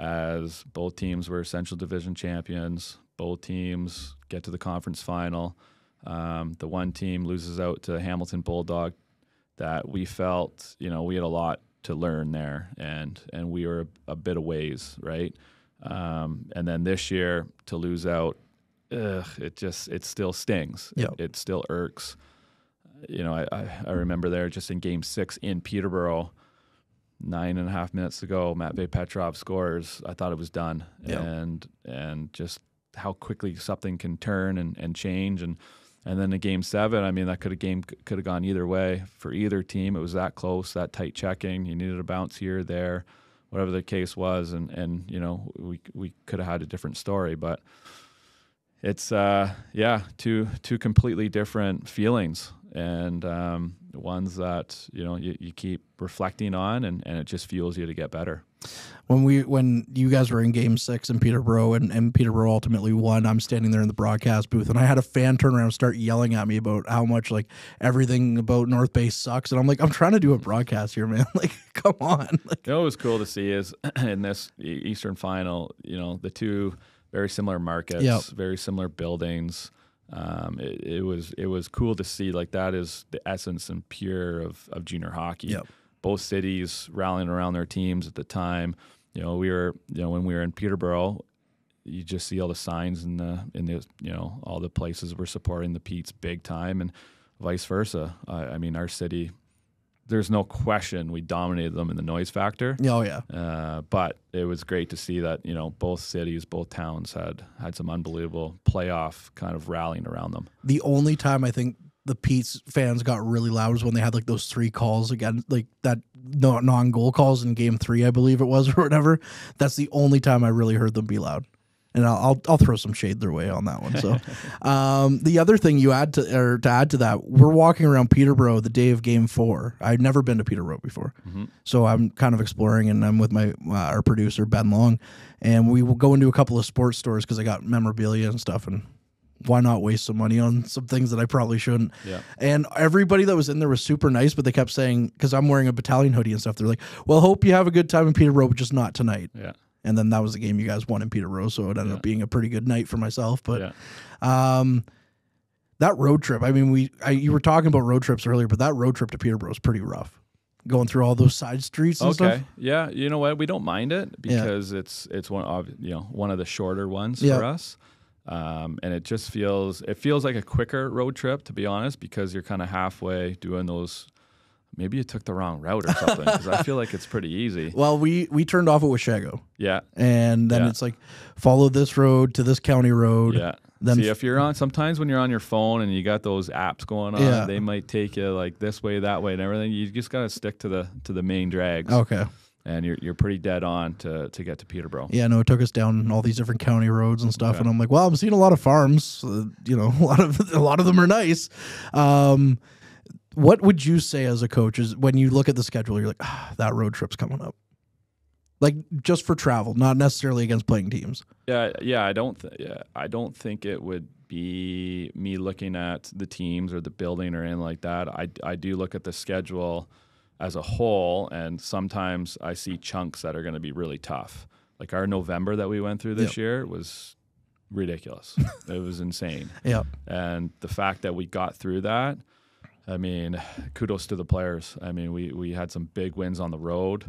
as both teams were Central Division champions. Both teams get to the conference final. Um, the one team loses out to Hamilton Bulldog. That we felt, you know, we had a lot to learn there, and and we were a, a bit of ways, right? Um, and then this year to lose out, ugh, it just it still stings. Yep. It, it still irks. You know, I, I I remember there just in Game Six in Peterborough, nine and a half minutes ago, Matvey Petrov scores. I thought it was done, Yep. and and just how quickly something can turn and, and change. And And then in Game Seven, I mean, that could have game could have gone either way for either team. It was that close, that tight checking. You needed a bounce here, there, whatever the case was, and and you know we we could have had a different story. But it's uh, yeah, two two completely different feelings, and um, ones that you know you, you keep reflecting on, and, and it just fuels you to get better. When we when you guys were in Game Six in Peterborough, and, and Peterborough ultimately won, I'm standing there in the broadcast booth, and I had a fan turn around and start yelling at me about how much like everything about North Bay sucks, and I'm like, I'm trying to do a broadcast here, man. Like, come on. Like, you know what was cool to see is in this Eastern Final, you know, the two very similar markets, Yep. very similar buildings. Um, it, it was it was cool to see, like, that is the essence and pure of of junior hockey. Yep. Both cities rallying around their teams at the time. You know, we were, you know, when we were in Peterborough, you just see all the signs in the, in the, you know, all the places we're supporting the Petes big time, and vice versa. Uh, I mean, our city, there's no question we dominated them in the noise factor. oh yeah, Uh, but it was great to see that, you know, both cities, both towns had had some unbelievable playoff kind of rallying around them. the only time I think the Pete's fans got really loud was when they had like those three calls again, like that no, non-goal calls in Game Three, I believe it was, or whatever. That's the only time I really heard them be loud, and I'll I'll, I'll throw some shade their way on that one. So, um, the other thing you add to or to add to that, we're walking around Peterborough the day of Game Four. I'd never been to Peterborough before, Mm-hmm. so I'm kind of exploring, and I'm with my uh, our producer Ben Long, and we will go into a couple of sports stores because I got memorabilia and stuff, and why not waste some money on some things that I probably shouldn't? Yeah. And everybody that was in there was super nice, but they kept saying, because I'm wearing a battalion hoodie and stuff, they're like, well, hope you have a good time in Peterborough, but just not tonight. Yeah. And then that was the game you guys won in Peterborough, so it ended Yeah. up being a pretty good night for myself. But Yeah. um, that road trip, I mean, we I, you were talking about road trips earlier, but that road trip to Peterborough is pretty rough. Going through all those side streets and Okay. stuff. Yeah. You know what? We don't mind it because it's it's one of you know one of the shorter ones Yeah. for us. Um, and it just feels it feels like a quicker road trip, to be honest, because you're kind of halfway doing those maybe you took the wrong route or something, because I feel like it's pretty easy. Well, we we turned off at Washago. Yeah. And then Yeah. it's like, follow this road to this county road. Yeah. Then See, if you're on, sometimes when you're on your phone and you got those apps going on, Yeah. they might take you like this way, that way, and everything. You just got to stick to the to the main drags. Okay. And you're you're pretty dead on to to get to Peterborough. Yeah, no, it took us down all these different county roads and stuff, Okay. and I'm like, well, I'm seeing a lot of farms. Uh, you know, a lot of a lot of them are nice. Um, what would you say as a coach is when you look at the schedule, you're like, ah, that road trip's coming up, like just for travel, not necessarily against playing teams. Yeah, yeah. I don't. Th- yeah, I don't think it would be me looking at the teams or the building or anything like that. I I do look at the schedule as a whole, and sometimes I see chunks that are going to be really tough. Like our November that we went through this Yep. year was ridiculous. It was insane. Yeah. And the fact that we got through that, I mean, kudos to the players. I mean, we we had some big wins on the road.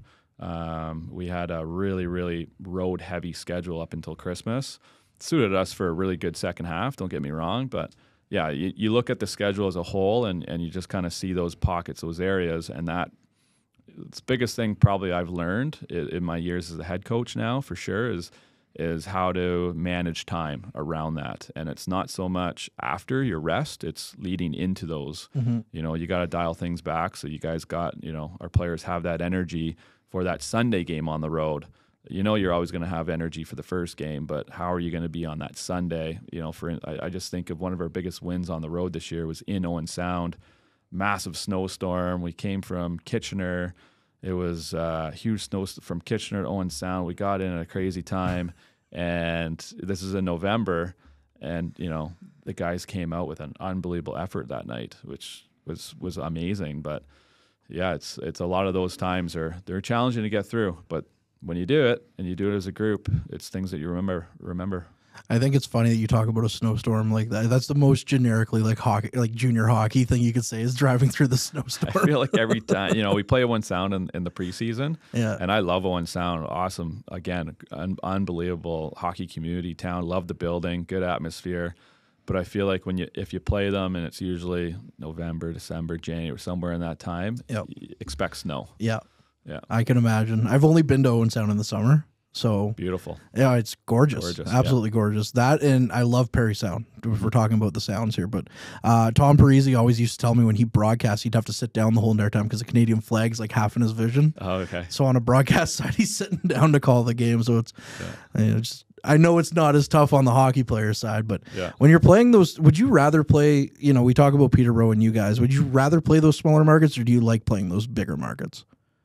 Um, we had a really, really road-heavy schedule up until Christmas. Suited us for a really good second half, don't get me wrong, but yeah, you, you look at the schedule as a whole, and, and you just kind of see those pockets, those areas, and that it's the biggest thing probably I've learned in, in my years as a head coach now, for sure, is is how to manage time around that. And it's not so much after your rest, it's leading into those. Mm-hmm. You know, you got to dial things back so you guys got, you know, our players have that energy for that Sunday game on the road. You know, you're always going to have energy for the first game, but how are you going to be on that Sunday? You know, for I, I just think of one of our biggest wins on the road this year was in Owen Sound. Massive snowstorm. We came from Kitchener. It was a uh, huge snow from Kitchener to Owen Sound. We got in at a crazy time, and this is in November, and you know the guys came out with an unbelievable effort that night, which was was amazing. But yeah, it's it's a lot of those times are they're challenging to get through, but when you do it and you do it as a group, it's things that you remember. Remember. I think it's funny that you talk about a snowstorm like that. That's the most generically like hockey, like junior hockey thing you could say is driving through the snowstorm. I feel like every time, you know, we play Owen Sound in, in the preseason, Yeah. and I love Owen Sound. Awesome, again, un- unbelievable hockey community town. Love the building, good atmosphere. But I feel like when you if you play them and it's usually November, December, January, somewhere in that time, Yep. you expect snow. Yeah. Yeah, I can imagine. I've only been to Owen Sound in the summer, so beautiful. yeah, it's gorgeous, Gorgeous, absolutely gorgeous. That, and I love Perry Sound. If we're talking about the sounds here, but uh, Tom Parisi always used to tell me when he broadcasts, he'd have to sit down the whole entire time because the Canadian flag's like half in his vision. Oh, okay. So on a broadcast side, he's sitting down to call the game. So it's, you know, just I know it's not as tough on the hockey player side, but Yeah. when you're playing those, would you rather play? You know, we talk about Peterborough and you guys. Would you rather play those smaller markets, or do you like playing those bigger markets?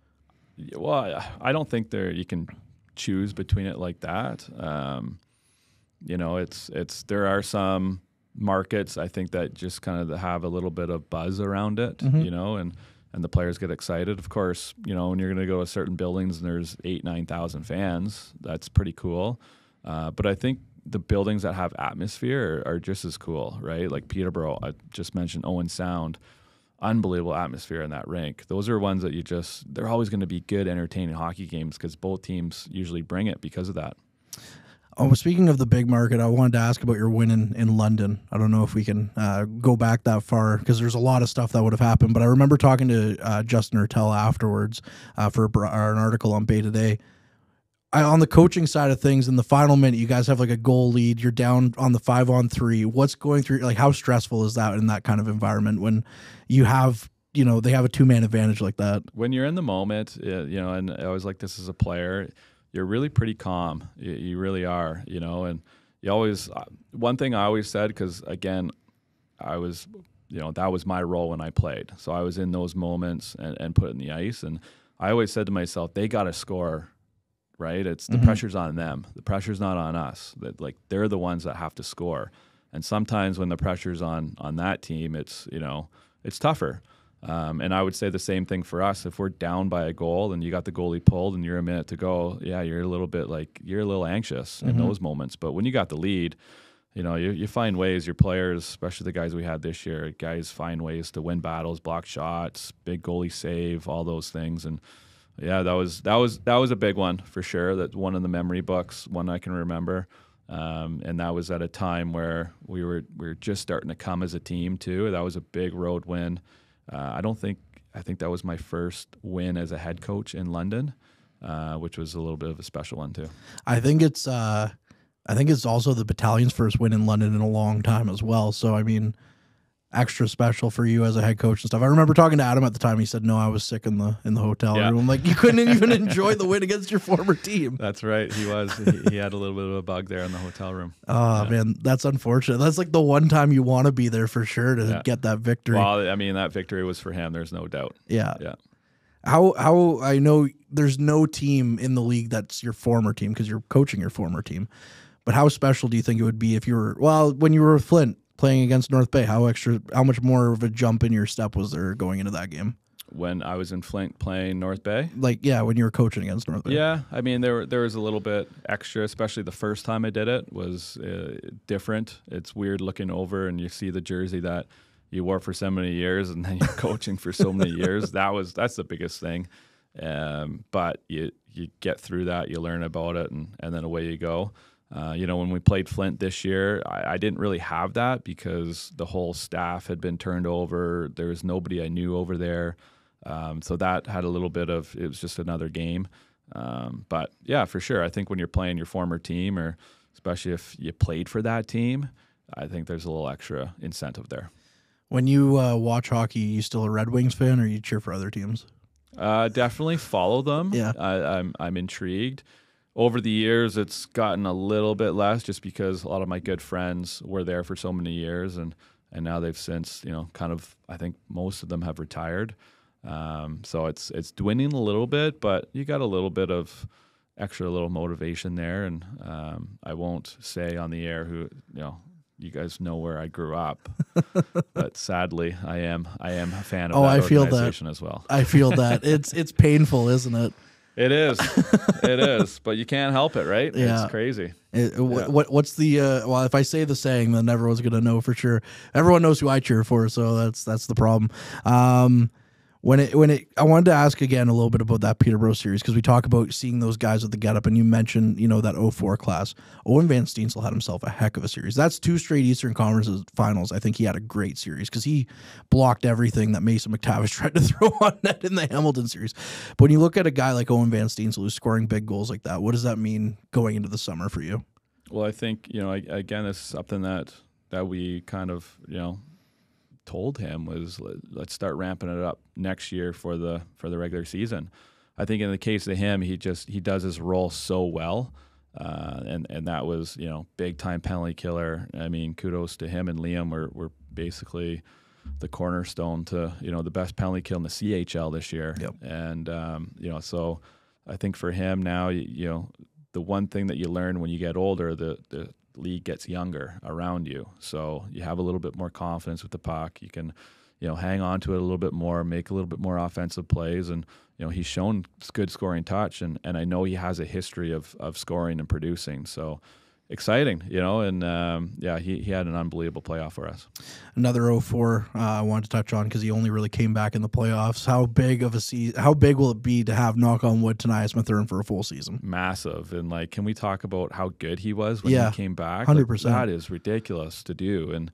Yeah, well, I, I don't think there you can choose between it like that. Um, you know, it's it's there are some markets I think that just kind of have a little bit of buzz around it. Mhm. You know, and and the players get excited. Of course, you know, when you're going to go to certain buildings and there's eight nine thousand fans, that's pretty cool. Uh, but I think the buildings that have atmosphere are, are just as cool, right? Like Peterborough, I just mentioned Owen Sound. Unbelievable atmosphere in that rink. Those are ones that you just, they're always going to be good, entertaining hockey games because both teams usually bring it because of that. Oh, speaking of the big market, I wanted to ask about your win in, in London. I don't know if we can uh, go back that far because there's a lot of stuff that would have happened. But I remember talking to uh, Justin Ertel afterwards uh, for a, br- or an article on Bay Today. I, on the coaching side of things, in the final minute, you guys have like a goal lead. You're down on the five on three. What's going through? Like, how stressful is that in that kind of environment when you have, you know, they have a two man advantage like that? When you're in the moment, uh, you know, and I always like this as a player, you're really pretty calm. You, you really are, you know, and you always, uh, one thing I always said, because again, I was, you know, that was my role when I played. So I was in those moments and, and put in the ice. And I always said to myself, they got to score. Right? It's the Mhm. pressure's on them. The pressure's not on us. That like they're the ones that have to score. And sometimes when the pressure's on on that team, it's you know it's tougher. Um, and I would say the same thing for us. If we're down by a goal and you got the goalie pulled and you're a minute to go, yeah, you're a little bit like you're a little anxious in Mhm. those moments. But when you got the lead, you know you you find ways. Your players, especially the guys we had this year, guys find ways to win battles, block shots, big goalie save, all those things. And yeah, that was that was that was a big one for sure. That's one in the memory books, one I can remember, um, and that was at a time where we were we were just starting to come as a team too. That was a big road win. Uh, I don't think I think that was my first win as a head coach in London, uh, which was a little bit of a special one too. I think it's uh, I think it's also the battalion's first win in London in a long time as well. So I mean, extra special for you as a head coach and stuff. I remember talking to Adam at the time. He said, "No, I was sick in the in the hotel Yeah. room." I'm like, you couldn't even enjoy the win against your former team. That's right. He was. he, he had a little bit of a bug there in the hotel room. Oh Yeah. man, that's unfortunate. That's like the one time you want to be there for sure to Yeah. get that victory. Well, I mean, that victory was for him. There's no doubt. Yeah. Yeah. How how I know there's no team in the league that's your former team because you're coaching your former team. But how special do you think it would be if you were well when you were with Flint playing against North Bay? How extra how much more of a jump in your step was there going into that game? When I was in Flint playing North Bay. Like yeah, when you were coaching against North Bay. Yeah, I mean there there was a little bit extra, especially the first time I did it was uh, different. It's weird looking over and you see the jersey that you wore for so many years, and then you're coaching for so many years. That was that's the biggest thing. Um, but you you get through that, you learn about it, and and then away you go. Uh, you know, when we played Flint this year, I, I didn't really have that because the whole staff had been turned over. There was nobody I knew over there. Um, so that had a little bit of, it was just another game. Um, but yeah, for sure. I think when you're playing your former team, or especially if you played for that team, I think there's a little extra incentive there. When you uh, watch hockey, you still a Red Wings fan, or you cheer for other teams? Uh, definitely follow them. Yeah. I, I'm, I'm intrigued. Over the years, it's gotten a little bit less just because a lot of my good friends were there for so many years, and, and now they've since, you know, kind of, I think most of them have retired. Um, so it's it's dwindling a little bit, but you got a little bit of extra little motivation there. And um, I won't say on the air who, you know, you guys know where I grew up, but sadly, I am I am a fan of Oh, that I feel that. organization as well. I feel that it's it's painful, isn't it? It is, it is, but you can't help it, right? Yeah. It's crazy. It, wh- Yeah. What what's the uh, well? If I say the saying, then everyone's gonna know for sure. Everyone knows who I cheer for, so that's that's the problem. Um, when it when it, I wanted to ask again a little bit about that Peterborough series because we talk about seeing those guys with the getup, and you mentioned you know that oh four class. Owen Van Steensel had himself a heck of a series. That's two straight Eastern Conference finals. I think he had a great series because he blocked everything that Mason McTavish tried to throw on net in the Hamilton series. But when you look at a guy like Owen Van Steensel who's scoring big goals like that, what does that mean going into the summer for you? Well, I think, you know, again, this is something that that we kind of, you know, told him was let's start ramping it up next year for the for the regular season. I think in the case of him, he just he does his role so well, uh, and and that was, you know, big time penalty killer. I mean, kudos to him and Liam were were basically the cornerstone to, you know, the best penalty kill in the C H L this year. Yep. And um, you know, so I think for him now, you, you know, the one thing that you learn when you get older, the the league gets younger around you, so you have a little bit more confidence with the puck. You can, you know, hang on to it a little bit more, make a little bit more offensive plays, and you know he's shown good scoring touch, and and I know he has a history of of scoring and producing. So exciting, you know, and um, yeah, he he had an unbelievable playoff for us. Another oh four uh, I wanted to touch on because he only really came back in the playoffs. How big of a season? How big will it be to have, knock on wood, Tanias Mathurin for a full season? Massive. And like, can we talk about how good he was when Yeah, he came back? one hundred Like, percent. that is ridiculous to do. And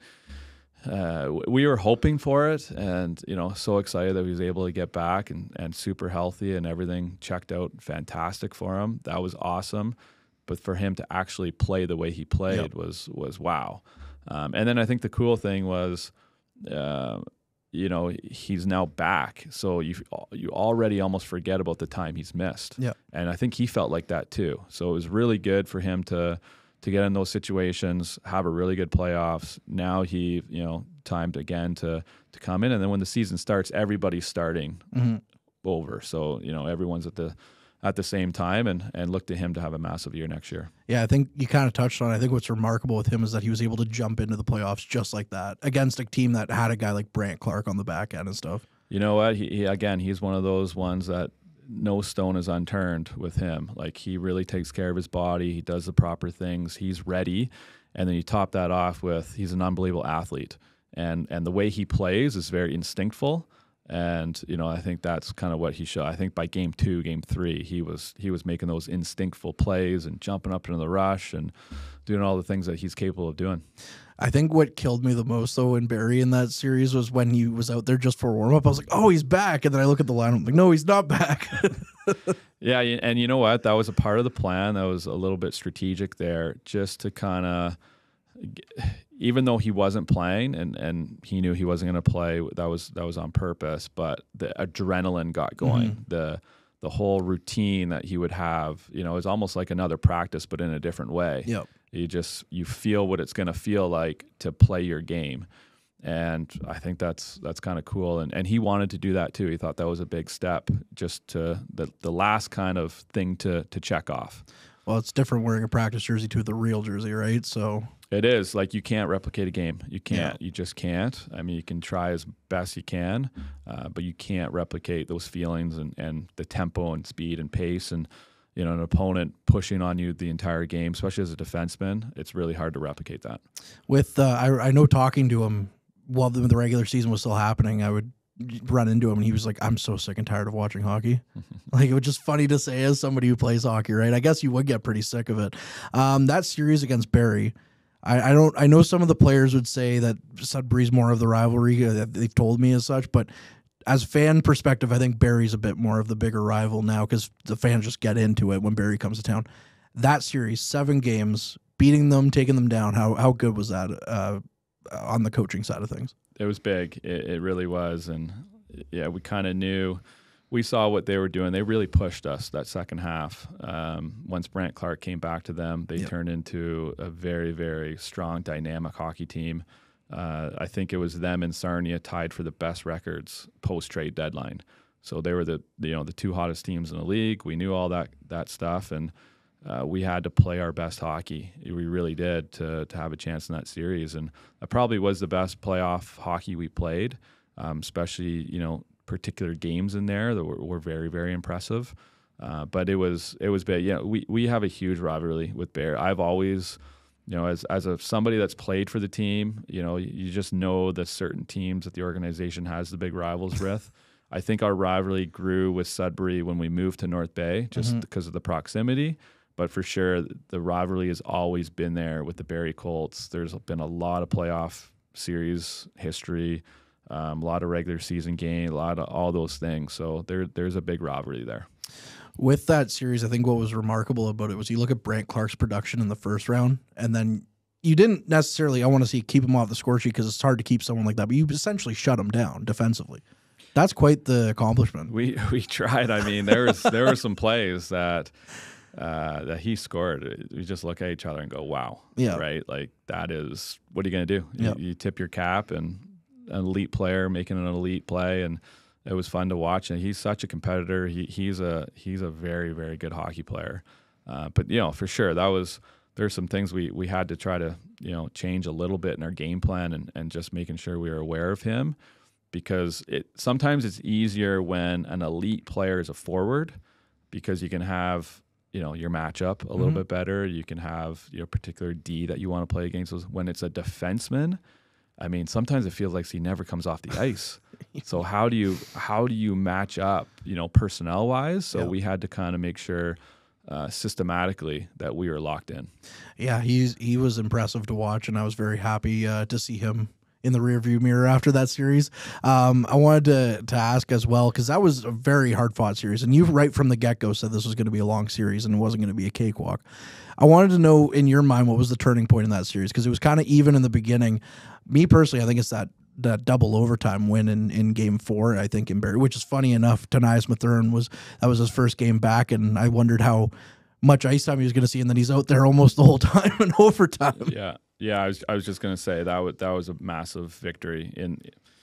uh, we were hoping for it, and you know, so excited that he was able to get back and, and super healthy, and everything checked out fantastic for him. That was awesome. But for him to actually play the way he played Yep. was was wow. Um, and then I think the cool thing was, uh, you know, he's now back. So you you already almost forget about the time he's missed. Yeah. And I think he felt like that too. So it was really good for him to to get in those situations, have a really good playoffs. Now he, you know, timed again to to come in, and then when the season starts, everybody's starting Mm-hmm. over. So you know, everyone's at the at the same time, and and look to him to have a massive year next year. Yeah, I think you kind of touched on it. I think what's remarkable with him is that he was able to jump into the playoffs just like that against a team that had a guy like Brant Clark on the back end and stuff. You know what? He, he again, he's one of those ones that no stone is unturned with him. Like, he really takes care of his body. He does the proper things. He's ready. And then you top that off with he's an unbelievable athlete. And and the way he plays is very instinctful. And you know, I think that's kind of what he showed. I think by game two, game three, he was he was making those instinctful plays and jumping up into the rush and doing all the things that he's capable of doing. I think what killed me the most, though, in Barrie in that series was when he was out there just for warm up. I was like, "Oh, he's back!" And then I look at the line, I'm like, "No, he's not back." Yeah, and you know what? That was a part of the plan. That was a little bit strategic there, just to kind of, even though he wasn't playing and, and he knew he wasn't going to play, that was that was on purpose. But the adrenaline got going. Mm-hmm. The the whole routine that he would have, you know, is almost like another practice, but in a different way. Yep. You just you feel what it's going to feel like to play your game. And I think that's that's kind of cool. And and he wanted to do that too. He thought that was a big step, just to the the last kind of thing to to check off. Well, it's different wearing a practice jersey to the real jersey, right? So it is. Like, you can't replicate a game. You can't. Yeah. You just can't. I mean, you can try as best you can, uh, but you can't replicate those feelings and, and the tempo and speed and pace and, you know, an opponent pushing on you the entire game, especially as a defenseman. It's really hard to replicate that. With uh, I, I know talking to him while the, the regular season was still happening, I would run into him and he was like, "I'm so sick and tired of watching hockey." Like, it was just funny to say as somebody who plays hockey, right? I guess you would get pretty sick of it. Um, that series against Barrie, I, I don't. I know some of the players would say that Sudbury's more of the rivalry. Uh, they've told me as such, but as fan perspective, I think Barrie's a bit more of the bigger rival now because the fans just get into it when Barrie comes to town. That series, seven games, beating them, taking them down. How how good was that uh, on the coaching side of things? It was big. It, it really was, and yeah, we kind of knew. We saw what they were doing. They really pushed us that second half. Um, once Brant Clark came back to them, they yep. turned into a very, very strong, dynamic hockey team. Uh, I think it was them and Sarnia tied for the best records post-trade deadline. So they were the you know the two hottest teams in the league. We knew all that that stuff, and uh, we had to play our best hockey. We really did to to have a chance in that series. And that probably was the best playoff hockey we played, um, especially you know. particular games in there that were, were very, very impressive. Uh, but it was it was big. Yeah, we, we have a huge rivalry with Barrie. I've always, you know, as as a somebody that's played for the team, you know, you, you just know the certain teams that the organization has the big rivals with. I think our rivalry grew with Sudbury when we moved to North Bay, just mm-hmm. because of the proximity. But for sure, the rivalry has always been there with the Barrie Colts. There's been a lot of playoff series history. Um, a lot of regular season game, a lot of all those things. So there, there's a big rivalry there. With that series, I think what was remarkable about it was you look at Brant Clark's production in the first round, and then you didn't necessarily, I want to see, keep him off the score sheet because it's hard to keep someone like that, but you essentially shut him down defensively. That's quite the accomplishment. We we tried. I mean, there was there were some plays that uh, that he scored. We just look at each other and go, "Wow!" Yeah, right. Like, that is, what are you going to do? Yeah. You, you tip your cap and. An elite player making an elite play, and it was fun to watch. And he's such a competitor. He he's a he's a very, very good hockey player. Uh, but you know, for sure, that was there's some things we we had to try to you know change a little bit in our game plan and and just making sure we were aware of him, because it sometimes it's easier when an elite player is a forward, because you can have you know your matchup a mm-hmm. little bit better. You can have your particular D that you want to play against. When it's a defenseman, I mean, sometimes it feels like he never comes off the ice. So how do you how do you match up, you know, personnel wise? So yeah. we had to kind of make sure uh, systematically that we were locked in. Yeah, he's he was impressive to watch, and I was very happy uh, to see him in the rearview mirror after that series. Um, I wanted to to ask as well, because that was a very hard fought series, and you right from the get go said this was going to be a long series and it wasn't going to be a cakewalk. I wanted to know, in your mind, what was the turning point in that series, because it was kind of even in the beginning. Me personally, I think it's that that double overtime win in, in game four, I think, in Barrie, which is funny enough. Tanias Mathern was that was his first game back, and I wondered how much ice time he was going to see, and then he's out there almost the whole time in overtime. Yeah, yeah. I was I was just going to say that was, that was a massive victory in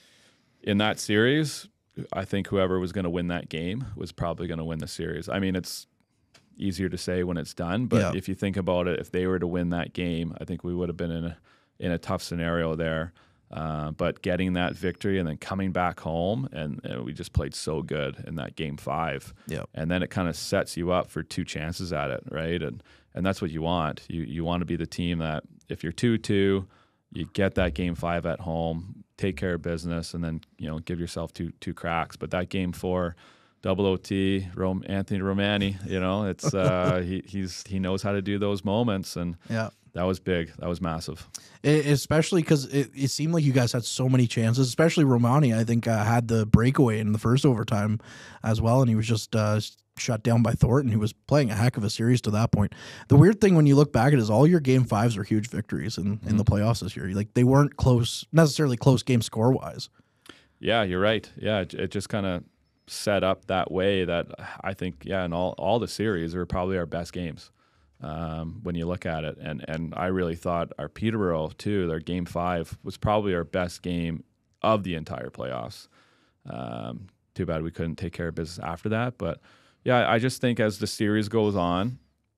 in that series. I think whoever was going to win that game was probably going to win the series. I mean, it's easier to say when it's done, but yeah. if you think about it, if they were to win that game, I think we would have been in a in a tough scenario there. Uh, but getting that victory and then coming back home, and, and we just played so good in that game five. Yep. And then it kind of sets you up for two chances at it, right? And and that's what you want. You you want to be the team that if you're two two, you get that game five at home, take care of business, and then you know give yourself two two cracks. But that game four, double O T, Rom, Anthony Romani, you know, it's uh, he he's he knows how to do those moments, and yeah. That was big. That was massive. It, especially because it, it seemed like you guys had so many chances, especially Romani, I think, uh, had the breakaway in the first overtime as well, and he was just uh, shut down by Thornton, who was playing a heck of a series to that point. The weird thing when you look back at it is all your game fives are huge victories in, mm-hmm. in the playoffs this year. Like, they weren't close, necessarily close game score-wise. Yeah, you're right. Yeah, it, it just kind of set up that way that I think, yeah, in all, all the series are probably our best games. Um, when you look at it, and and I really thought our Peterborough too, their game five was probably our best game of the entire playoffs. Um, too bad we couldn't take care of business after that, but yeah, I just think as the series goes on,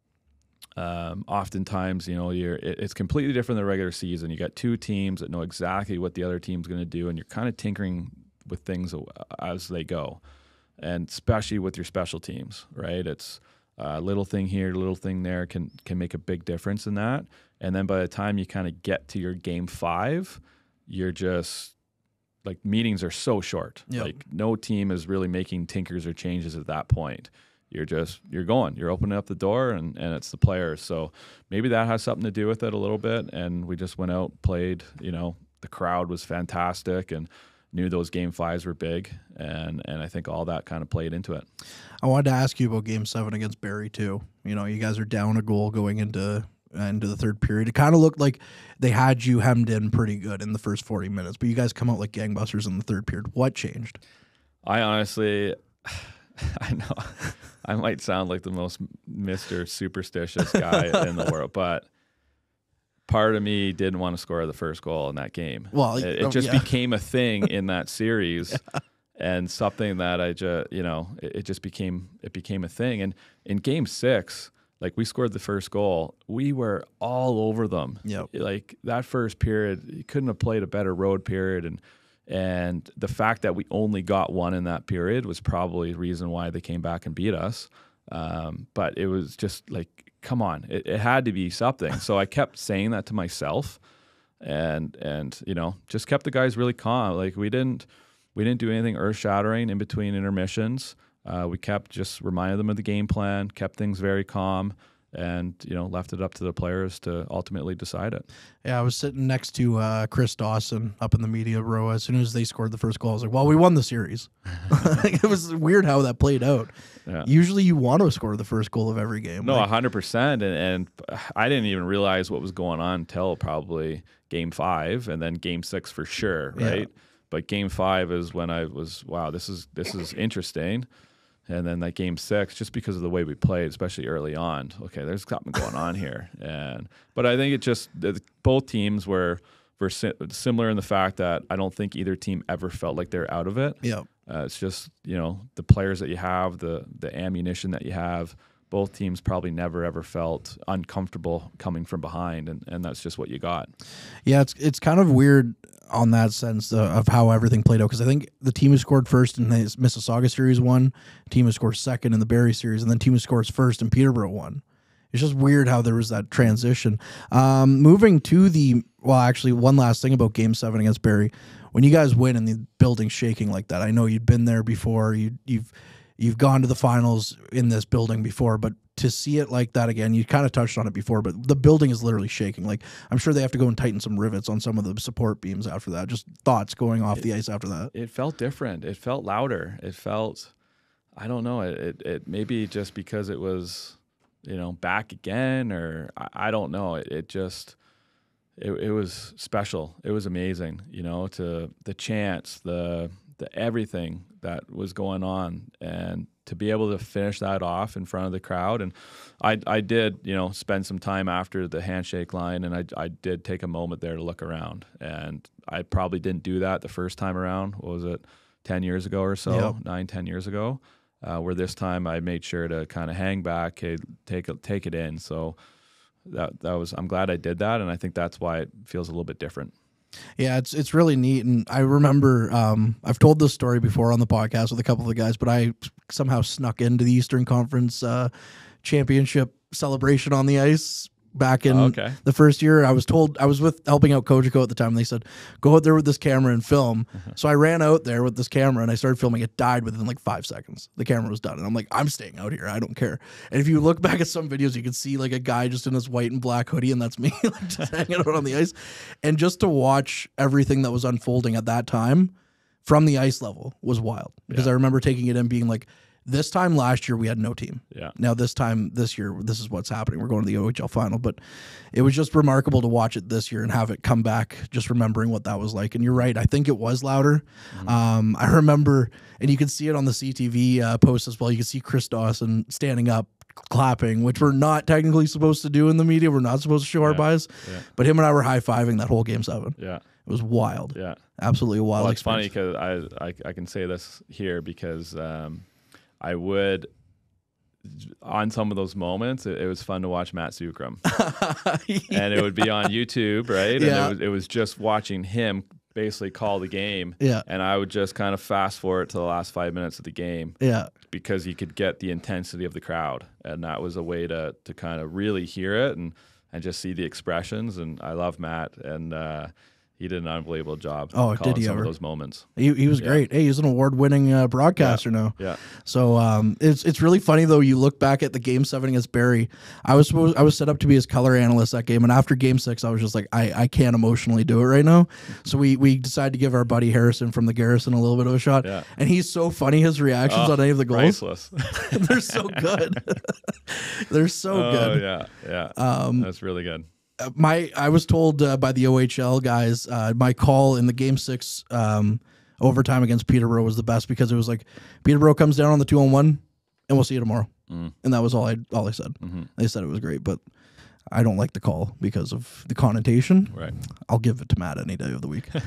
um, oftentimes you know you're it, it's completely different than the regular season. You got two teams that know exactly what the other team's going to do, and you're kind of tinkering with things as they go, and especially with your special teams, right? It's a uh, little thing here, little thing there can can make a big difference in that. And then by the time you kind of get to your game five, you're just like meetings are so short. Yep. Like no team is really making tinkers or changes at that point. You're just you're going, you're opening up the door, and and it's the players. So maybe that has something to do with it a little bit. And we just went out, played. You know, the crowd was fantastic, and knew those game fives were big, and and I think all that kind of played into it. I wanted to ask you about game seven against Barrie too. You know, you guys are down a goal going into uh, into the third period. It kind of looked like they had you hemmed in pretty good in the first forty minutes, but you guys come out like gangbusters in the third period. What changed? I honestly, I know I might sound like the most Mister Superstitious guy in the world, but part of me didn't want to score the first goal in that game. Well, it, it just yeah. became a thing in that series, yeah. and something that I just, you know, it, it just became it became a thing. And in game six, like we scored the first goal, we were all over them. Yep. Like that first period, you couldn't have played a better road period, and and the fact that we only got one in that period was probably the reason why they came back and beat us. Um, but it was just like, come on, it, it had to be something. So I kept saying that to myself, and and you know, just kept the guys really calm. Like we didn't we didn't do anything earth shattering in between intermissions. Uh, we kept just reminded them of the game plan, kept things very calm, and you know, left it up to the players to ultimately decide it. Yeah, I was sitting next to uh, Chris Dawson up in the media row. As soon as they scored the first goal, I was like, well, we won the series. It was weird how that played out. Yeah. Usually you want to score the first goal of every game. No, like, one hundred percent. And, and I didn't even realize what was going on until probably game five, and then game six for sure, right? Yeah. But game five is when I was, wow, this is this is interesting. And then that game six, just because of the way we played, especially early on, okay, there's something going on here. And but I think it just both teams were were similar in the fact that I don't think either team ever felt like they're out of it. Yeah, uh, it's just, you know, the players that you have, the the ammunition that you have. Both teams probably never ever felt uncomfortable coming from behind, and, and that's just what you got. Yeah, it's it's kind of weird on that sense uh, of how everything played out, because I think the team who scored first in the Mississauga series won, team who scored second in the Barrie series, and then team who scores first in Peterborough won. It's just weird how there was that transition. Um, moving to the, well, actually, one last thing about Game Seven against Barrie. When you guys win and the building's shaking like that, I know you'd been there before. You, you've you've gone to the finals in this building before, but to see it like that again, you kind of touched on it before, but the building is literally shaking. Like, I'm sure they have to go and tighten some rivets on some of the support beams after that. Just thoughts going off it, the ice after that. It felt different. It felt louder. It felt, I don't know, it, it, it maybe just because it was, you know, back again, or I, I don't know. It, it just, it, it was special. It was amazing, you know, to the chants, the, the everything that was going on, and to be able to finish that off in front of the crowd. And I I did, you know, spend some time after the handshake line, and I, I did take a moment there to look around. And I probably didn't do that the first time around. What was it, ten years ago or so, yep. nine, ten years ago, uh, where this time I made sure to kind of hang back, hey, take, take it in. So that that was, I'm glad I did that, and I think that's why it feels a little bit different. Yeah, it's it's really neat, and I remember um, I've told this story before on the podcast with a couple of the guys, but I somehow snuck into the Eastern Conference uh, Championship celebration on the ice back in Oh, okay. the first year. I was told, I was with helping out Kojiko at the time. And they said, go out there with this camera and film. So I ran out there with this camera and I started filming. It died within like five seconds. The camera was done. And I'm like, I'm staying out here. I don't care. And if you look back at some videos, you can see like a guy just in his white and black hoodie, and that's me like just hanging out on the ice. And just to watch everything that was unfolding at that time from the ice level was wild. Because Yeah. I remember taking it in being like, this time last year we had no team. Yeah. Now this time this year, this is what's happening. We're going to the O H L final, but it was just remarkable to watch it this year and have it come back. Just remembering what that was like. And you're right. I think it was louder. Mm-hmm. Um, I remember, and you can see it on the C T V uh, post as well. You can see Chris Dawson standing up, clapping, which we're not technically supposed to do in the media. We're not supposed to show our Yeah. bias, Yeah. but him and I were high fiving that whole game seven. Yeah. It was wild. Yeah. Absolutely a wild. Well, it's funny experience. because I, I I can say this here because um, I would on some of those moments it, it was fun to watch Matt Sukram, and it would be on YouTube, right? Yeah. And it was, it was just watching him basically call the game, Yeah. and I would just kind of fast forward to the last five minutes of the game, Yeah. because you could get the intensity of the crowd, and that was a way to to kind of really hear it and and just see the expressions. And I love Matt, and uh, he did an unbelievable job. Oh, did calling he some ever? of those moments? He, he was Yeah. great. Hey, he's an award-winning uh, broadcaster now. Yeah. So um, it's it's really funny though. You look back at the game seven against Barrie. I was supposed I was set up to be his color analyst that game, and after game six, I was just like, I, I can't emotionally do it right now. So we we decided to give our buddy Harrison from the Garrison a little bit of a shot. Yeah. And he's so funny. His reactions Oh, on any of the goals, priceless. they're so good. They're so Oh good. yeah, yeah. Um, That's really good. Uh, my I was told uh, by the O H L guys, uh, my call in the game six um, overtime against Peterborough was the best, because it was like Peterborough comes down on the two on one, and we'll see you tomorrow. Mm. And that was all I all I said. Mm-hmm. They said it was great, but I don't like the call because of the connotation. Right. I'll give it to Matt any day of the week.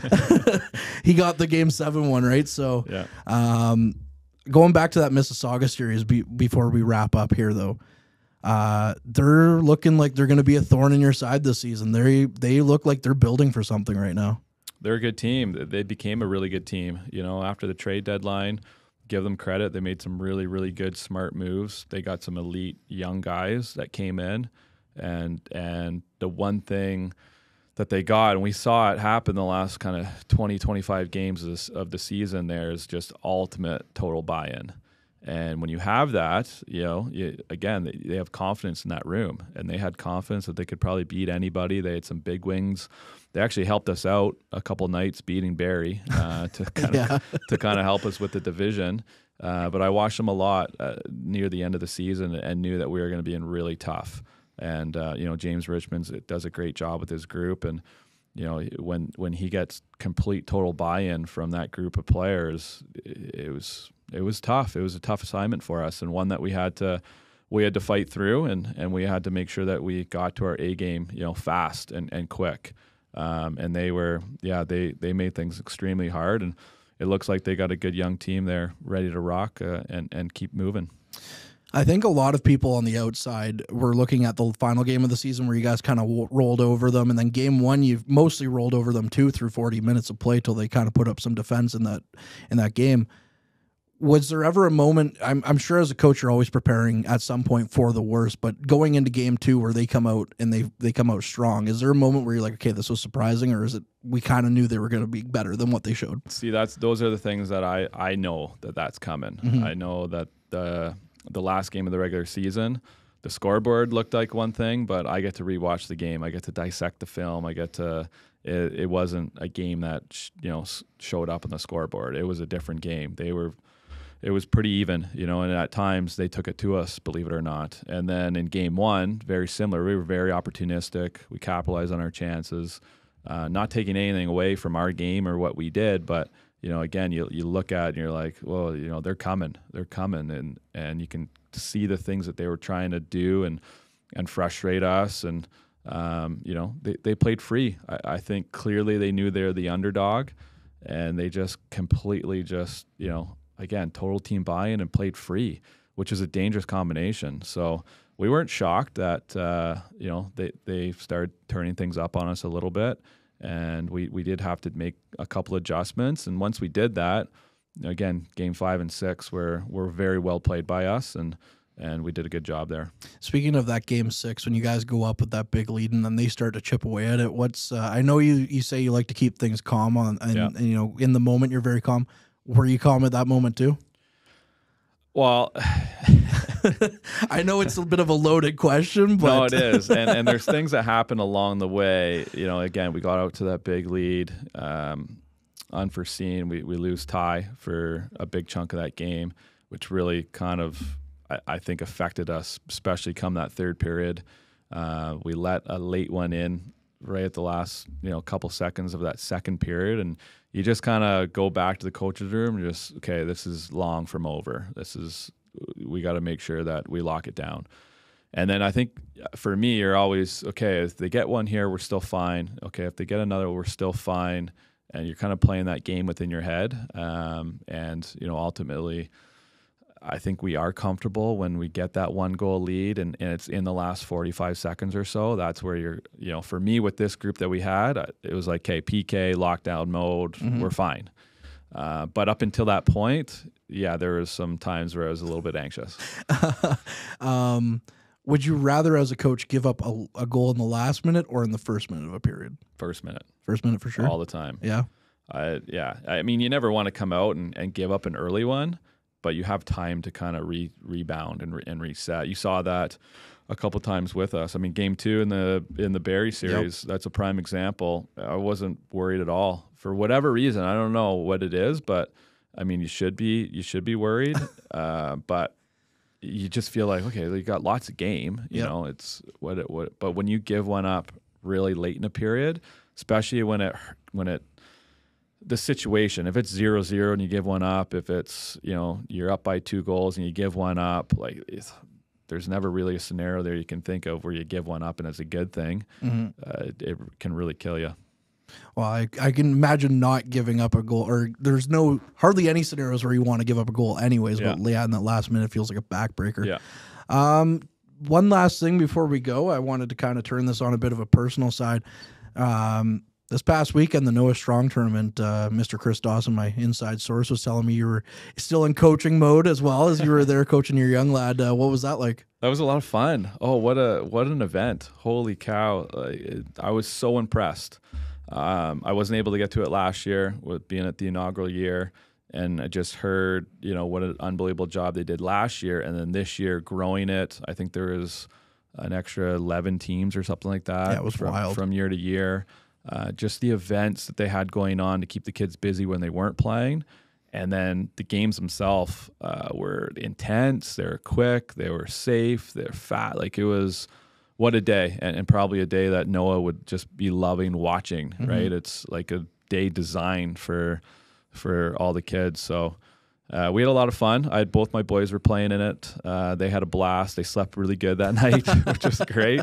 He got the game seven one, right? So Yeah. um, going back to that Mississauga series be, before we wrap up here, though. Uh, they're looking like they're going to be a thorn in your side this season. They they look like they're building for something right now. They're a good team. They became a really good team. You know, after the trade deadline, give them credit. They made some really, really good, smart moves. They got some elite young guys that came in, and and the one thing that they got, and we saw it happen the last kind of twenty, twenty-five games of, this, of the season, there is just ultimate total buy-in. And when you have that, you know, you, again, they, they have confidence in that room, and they had confidence that they could probably beat anybody. They had some big wings. They actually helped us out a couple nights beating Barrie uh, to kind of Yeah. to kind of help us with the division. Uh, but I watched them a lot uh, near the end of the season and knew that we were going to be in really tough. And uh, you know, James Richmond does a great job with his group, and you know, when when he gets complete total buy-in from that group of players, it, it was. It was tough. It was a tough assignment for us, and one that we had to we had to fight through, and, and we had to make sure that we got to our A game, you know, fast and, and quick. Um, and they were, yeah, they they made things extremely hard, and it looks like they got a good young team there ready to rock uh, and and keep moving. I think a lot of people on the outside were looking at the final game of the season where you guys kind of w- rolled over them, and then game one you've mostly rolled over them too through forty minutes of play till they kind of put up some defense in that in that game. Was there ever a moment, I'm, I'm sure as a coach you're always preparing at some point for the worst, but going into game two where they come out and they they come out strong, is there a moment where you're like, okay, this was surprising, or is it we kind of knew they were going to be better than what they showed? See, that's those are the things that I, I know that that's coming. Mm-hmm. I know that the the last game of the regular season, the scoreboard looked like one thing, but I get to rewatch the game. I get to dissect the film. I get to it, it wasn't a game that sh- you know s- showed up on the scoreboard. It was a different game. They were It was pretty even, you know, and at times they took it to us, believe it or not. And then in game one, very similar. We were very opportunistic. We capitalized on our chances, uh, not taking anything away from our game or what we did. But, you know, again, you you look at it and you're like, well, you know, they're coming. They're coming. And, and you can see the things that they were trying to do and, and frustrate us. And, um, you know, they, they played free. I, I think clearly they knew they're the underdog, and they just completely just, you know, again, total team buy-in and played free, which is a dangerous combination. So we weren't shocked that uh, you know they they started turning things up on us a little bit, and we we did have to make a couple adjustments. And once we did that, again, game five and six were were very well played by us, and and we did a good job there. Speaking of that game six, when you guys go up with that big lead and then they start to chip away at it, what's uh, I know you you say you like to keep things calm on, and, Yeah. and you know in the moment you're very calm. Were you calm at that moment too? Well, I know it's a bit of a loaded question, but no, it is, and and there's things that happen along the way. You know, again, we got out to that big lead, um, unforeseen. We we lose tie for a big chunk of that game, which really kind of I, I think affected us, especially come that third period. Uh, we let a late one in right at the last you know couple seconds of that second period, and you just kind of go back to the coach's room and just, okay, this is long from over. This is, we got to make sure that we lock it down. And then I think for me, you're always, okay, if they get one here, we're still fine. Okay, if they get another, we're still fine. And you're kind of playing that game within your head. Um, and, you know, ultimately, I think we are comfortable when we get that one goal lead and, and it's in the last forty-five seconds or so. That's where you're, you know, for me with this group that we had, it was like, okay, P K, lockdown mode, mm-hmm. we're fine. Uh, but up until that point, yeah, there was some times where I was a little bit anxious. um, would you rather, as a coach, give up a, a goal in the last minute or in the first minute of a period? First minute. First minute for sure? All the time. Yeah. I, yeah. I mean, you never want to come out and, and give up an early one, but you have time to kind of re- rebound and, re- and reset. You saw that a couple times with us. I mean, game two in the in the Barrie series, yep. That's a prime example. I wasn't worried at all for whatever reason. I don't know what it is, but I mean, you should be you should be worried. uh, but you just feel like, okay, you got lots of game. You yep. know, it's what it what. But when you give one up really late in a period, especially when it when it the situation, if it's zero zero and you give one up, if it's, you know, you're up by two goals and you give one up, like it's, there's never really a scenario there you can think of where you give one up and it's a good thing. Mm-hmm. Uh, it, it can really kill you. Well, I, I can imagine not giving up a goal, or there's no hardly any scenarios where you want to give up a goal anyways, yeah. but yeah, in that last minute feels like a backbreaker. Yeah. Um, one last thing before we go, I wanted to kind of turn this on a bit of a personal side. Um, This past weekend, the Noah Strong tournament, uh, Mister Chris Dawson, my inside source, was telling me you were still in coaching mode as well as you were there coaching your young lad. Uh, what was that like? That was a lot of fun. Oh, what a what an event! Holy cow! Uh, it, I was so impressed. Um, I wasn't able to get to it last year with being at the inaugural year, and I just heard, you know, what an unbelievable job they did last year, and then this year growing it. I think there was an extra eleven teams or something like that. Yeah, it was from, wild from year to year. Uh, just the events that they had going on to keep the kids busy when they weren't playing. And then the games themselves uh, were intense. They were quick. They were safe. They're fat. Like, it was, what a day. And, and probably a day that Noah would just be loving watching, mm-hmm. right? It's like a day designed for for all the kids. So uh, we had a lot of fun. I had both my boys were playing in it. Uh, they had a blast. They slept really good that night, which was great.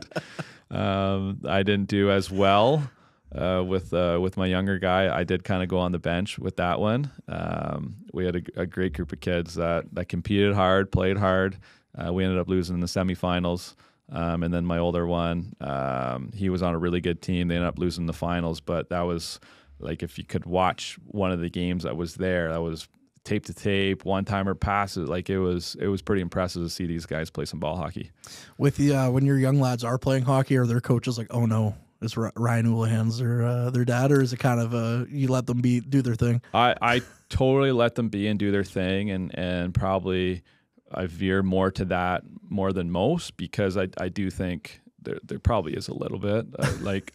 Um, I didn't do as well. Uh, with uh, with my younger guy, I did kind of go on the bench with that one. Um, we had a, a great group of kids that, that competed hard, played hard. Uh, we ended up losing in the semifinals. Um, and then my older one, um, he was on a really good team. They ended up losing the finals. But that was like, if you could watch one of the games that was there, that was tape to tape, one timer passes. Like, it was it was pretty impressive to see these guys play some ball hockey. With the uh, when your young lads are playing hockey, are their coaches like, oh no, is Ryan Oulahen's their uh, their dad, or is it kind of uh, you let them be do their thing? I, I totally let them be and do their thing, and and probably I veer more to that more than most, because I I do think there there probably is a little bit uh, like.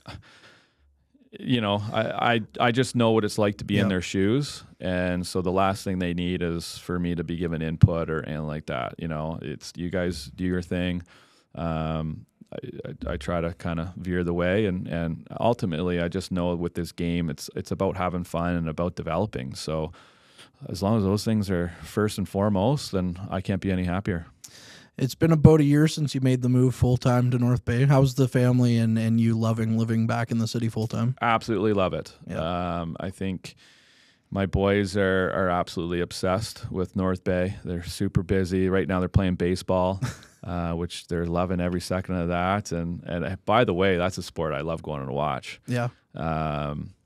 You know, I, I I just know what it's like to be yep. in their shoes, and so the last thing they need is for me to be given input or anything like that. You know, it's you guys do your thing. Um, I, I, I try to kind of veer the way, and, and ultimately, I just know with this game, it's it's about having fun and about developing. So, as long as those things are first and foremost, then I can't be any happier. It's been about a year since you made the move full-time to North Bay. How's the family and, and you loving living back in the city full-time? Absolutely love it. Yeah. Um, I think my boys are, are absolutely obsessed with North Bay. They're super busy. Right now they're playing baseball, uh, which they're loving every second of that. And, and by the way, that's a sport I love going to watch. Yeah. Um,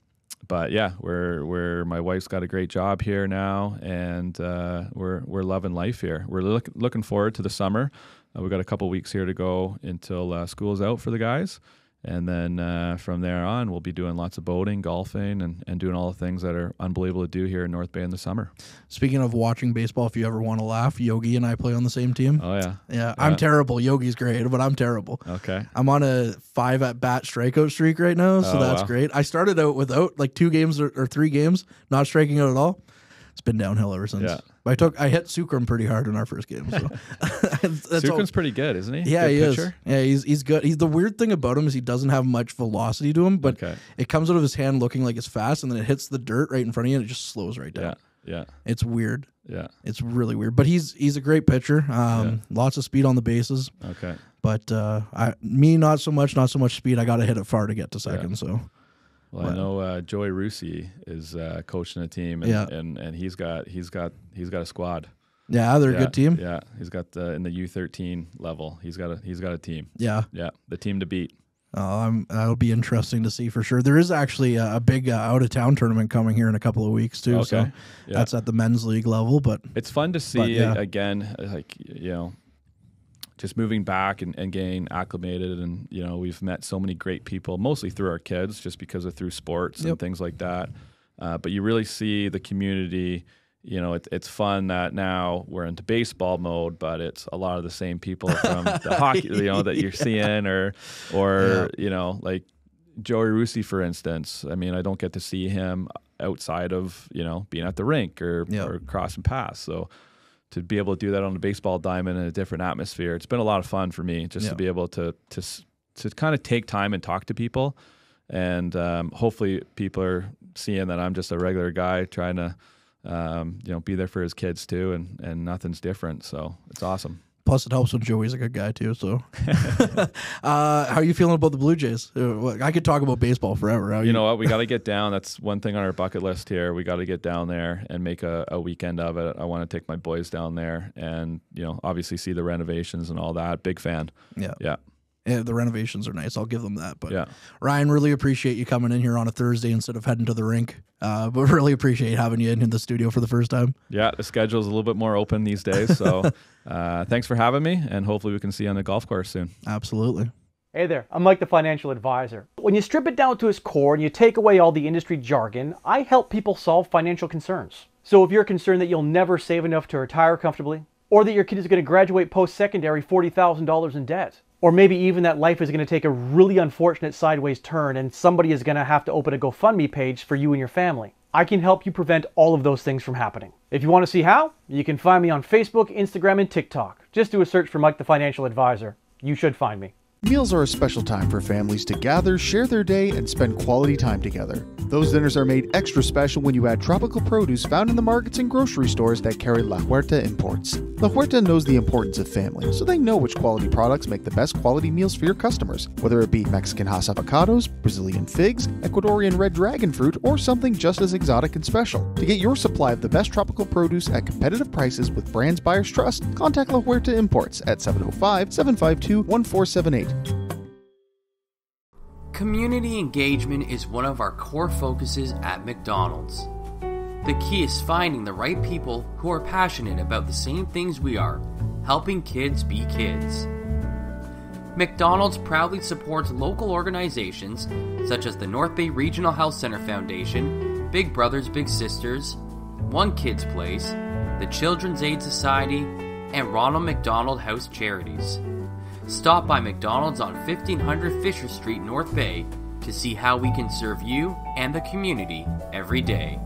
but yeah, we're we're my wife's got a great job here now, and uh, we're we're loving life here. We're look, looking forward to the summer. Uh, we've got a couple weeks here to go until uh, school's out for the guys. And then uh, from there on, we'll be doing lots of boating, golfing, and, and doing all the things that are unbelievable to do here in North Bay in the summer. Speaking of watching baseball, if you ever want to laugh, Yogi and I play on the same team. Oh, yeah. Yeah, yeah. I'm terrible. Yogi's great, but I'm terrible. Okay. I'm on a five at-bat strikeout streak right now, so Oh, that's wow. great. I started out without like two games or, or three games, not striking out at all. It's been downhill ever since. Yeah. I took I hit Sukram pretty hard in our first game. So that's all. Sukram's pretty good, isn't he? Yeah, Good he pitcher? is. Yeah, he's he's good. He's the weird thing about him is he doesn't have much velocity to him, but Okay. it comes out of his hand looking like it's fast, and then it hits the dirt right in front of you, and it just slows right down. Yeah, yeah, It's weird. yeah. It's really weird. But he's he's a great pitcher. Um, lots of speed on the bases. Okay. But uh, I me not so much, not so much speed. I got to hit it far to get to second. Yeah. So Well, I know uh, Joey Russi is uh, coaching a team, and, Yeah. and and he's got he's got he's got a squad. yeah, they're yeah, a good team. Yeah, he's got the in the U thirteen level. He's got a he's got a team. Yeah, Yeah, the team to beat. uh, I'm, that'll be interesting to see for sure. There is actually a, a big uh, out of town tournament coming here in a couple of weeks too. So Okay. Yeah. that's at the men's league level. But It's fun to see But, yeah. again, like, you know, just moving back and, and getting acclimated. And, you know, we've met so many great people, mostly through our kids, just because of through sports Yep. and things like that. Uh, but you really see the community. You know, it, it's fun that now we're into baseball mode, but it's a lot of the same people from the hockey, you know, that you're seeing, or, or you know, like Joey Russi, for instance. I mean, I don't get to see him outside of, you know, being at the rink or, Yep. or crossing paths. So to be able to do that on a baseball diamond in a different atmosphere, it's been a lot of fun for me just Yeah. to be able to to s- to kind of take time and talk to people, and um, hopefully people are seeing that I'm just a regular guy trying to um, you know be there for his kids too, and and nothing's different. So it's awesome. plus, it helps when Joey's a good guy too. So, uh, how are you feeling about the Blue Jays? Uh, what- I could talk about baseball forever. How You know what? We got to get down. That's one thing on our bucket list here. We got to get down there and make a, a weekend of it. I want to take my boys down there and, you know, obviously see the renovations and all that. Big fan. Yeah. Yeah. Yeah, the renovations are nice. I'll give them that. But Yeah. Ryan, really appreciate you coming in here on a Thursday instead of heading to the rink. Uh, but really appreciate having you in, in the studio for the first time. Yeah. The schedule's a little bit more open these days. So uh, thanks for having me. And hopefully we can see you on the golf course soon. Absolutely. Hey there, I'm Mike the Financial Advisor. When you strip it down to its core and you take away all the industry jargon, I help people solve financial concerns. So if you're concerned that you'll never save enough to retire comfortably, or that your kid is going to graduate post-secondary forty thousand dollars in debt, or maybe even that life is going to take a really unfortunate sideways turn and somebody is going to have to open a GoFundMe page for you and your family, I can help you prevent all of those things from happening. If you want to see how, you can find me on Facebook, Instagram, and TikTok. Just do a search for Mike the Financial Advisor. You should find me. Meals are a special time for families to gather, share their day, and spend quality time together. Those dinners are made extra special when you add tropical produce found in the markets and grocery stores that carry La Huerta imports. La Huerta knows the importance of family, so they know which quality products make the best quality meals for your customers, whether it be Mexican Hass avocados, Brazilian figs, Ecuadorian red dragon fruit, or something just as exotic and special. To get your supply of the best tropical produce at competitive prices with brands buyers trust, contact La Huerta Imports at seven oh five, seven five two, one four seven eight. Community engagement is one of our core focuses at McDonald's. The key is finding the right people who are passionate about the same things we are, helping kids be kids. McDonald's proudly supports local organizations such as the North Bay Regional Health Center Foundation, Big Brothers Big Sisters, One Kids Place, the Children's Aid Society, and Ronald McDonald House Charities. Stop by McDonald's on fifteen hundred Fisher Street, North Bay, to see how we can serve you and the community every day.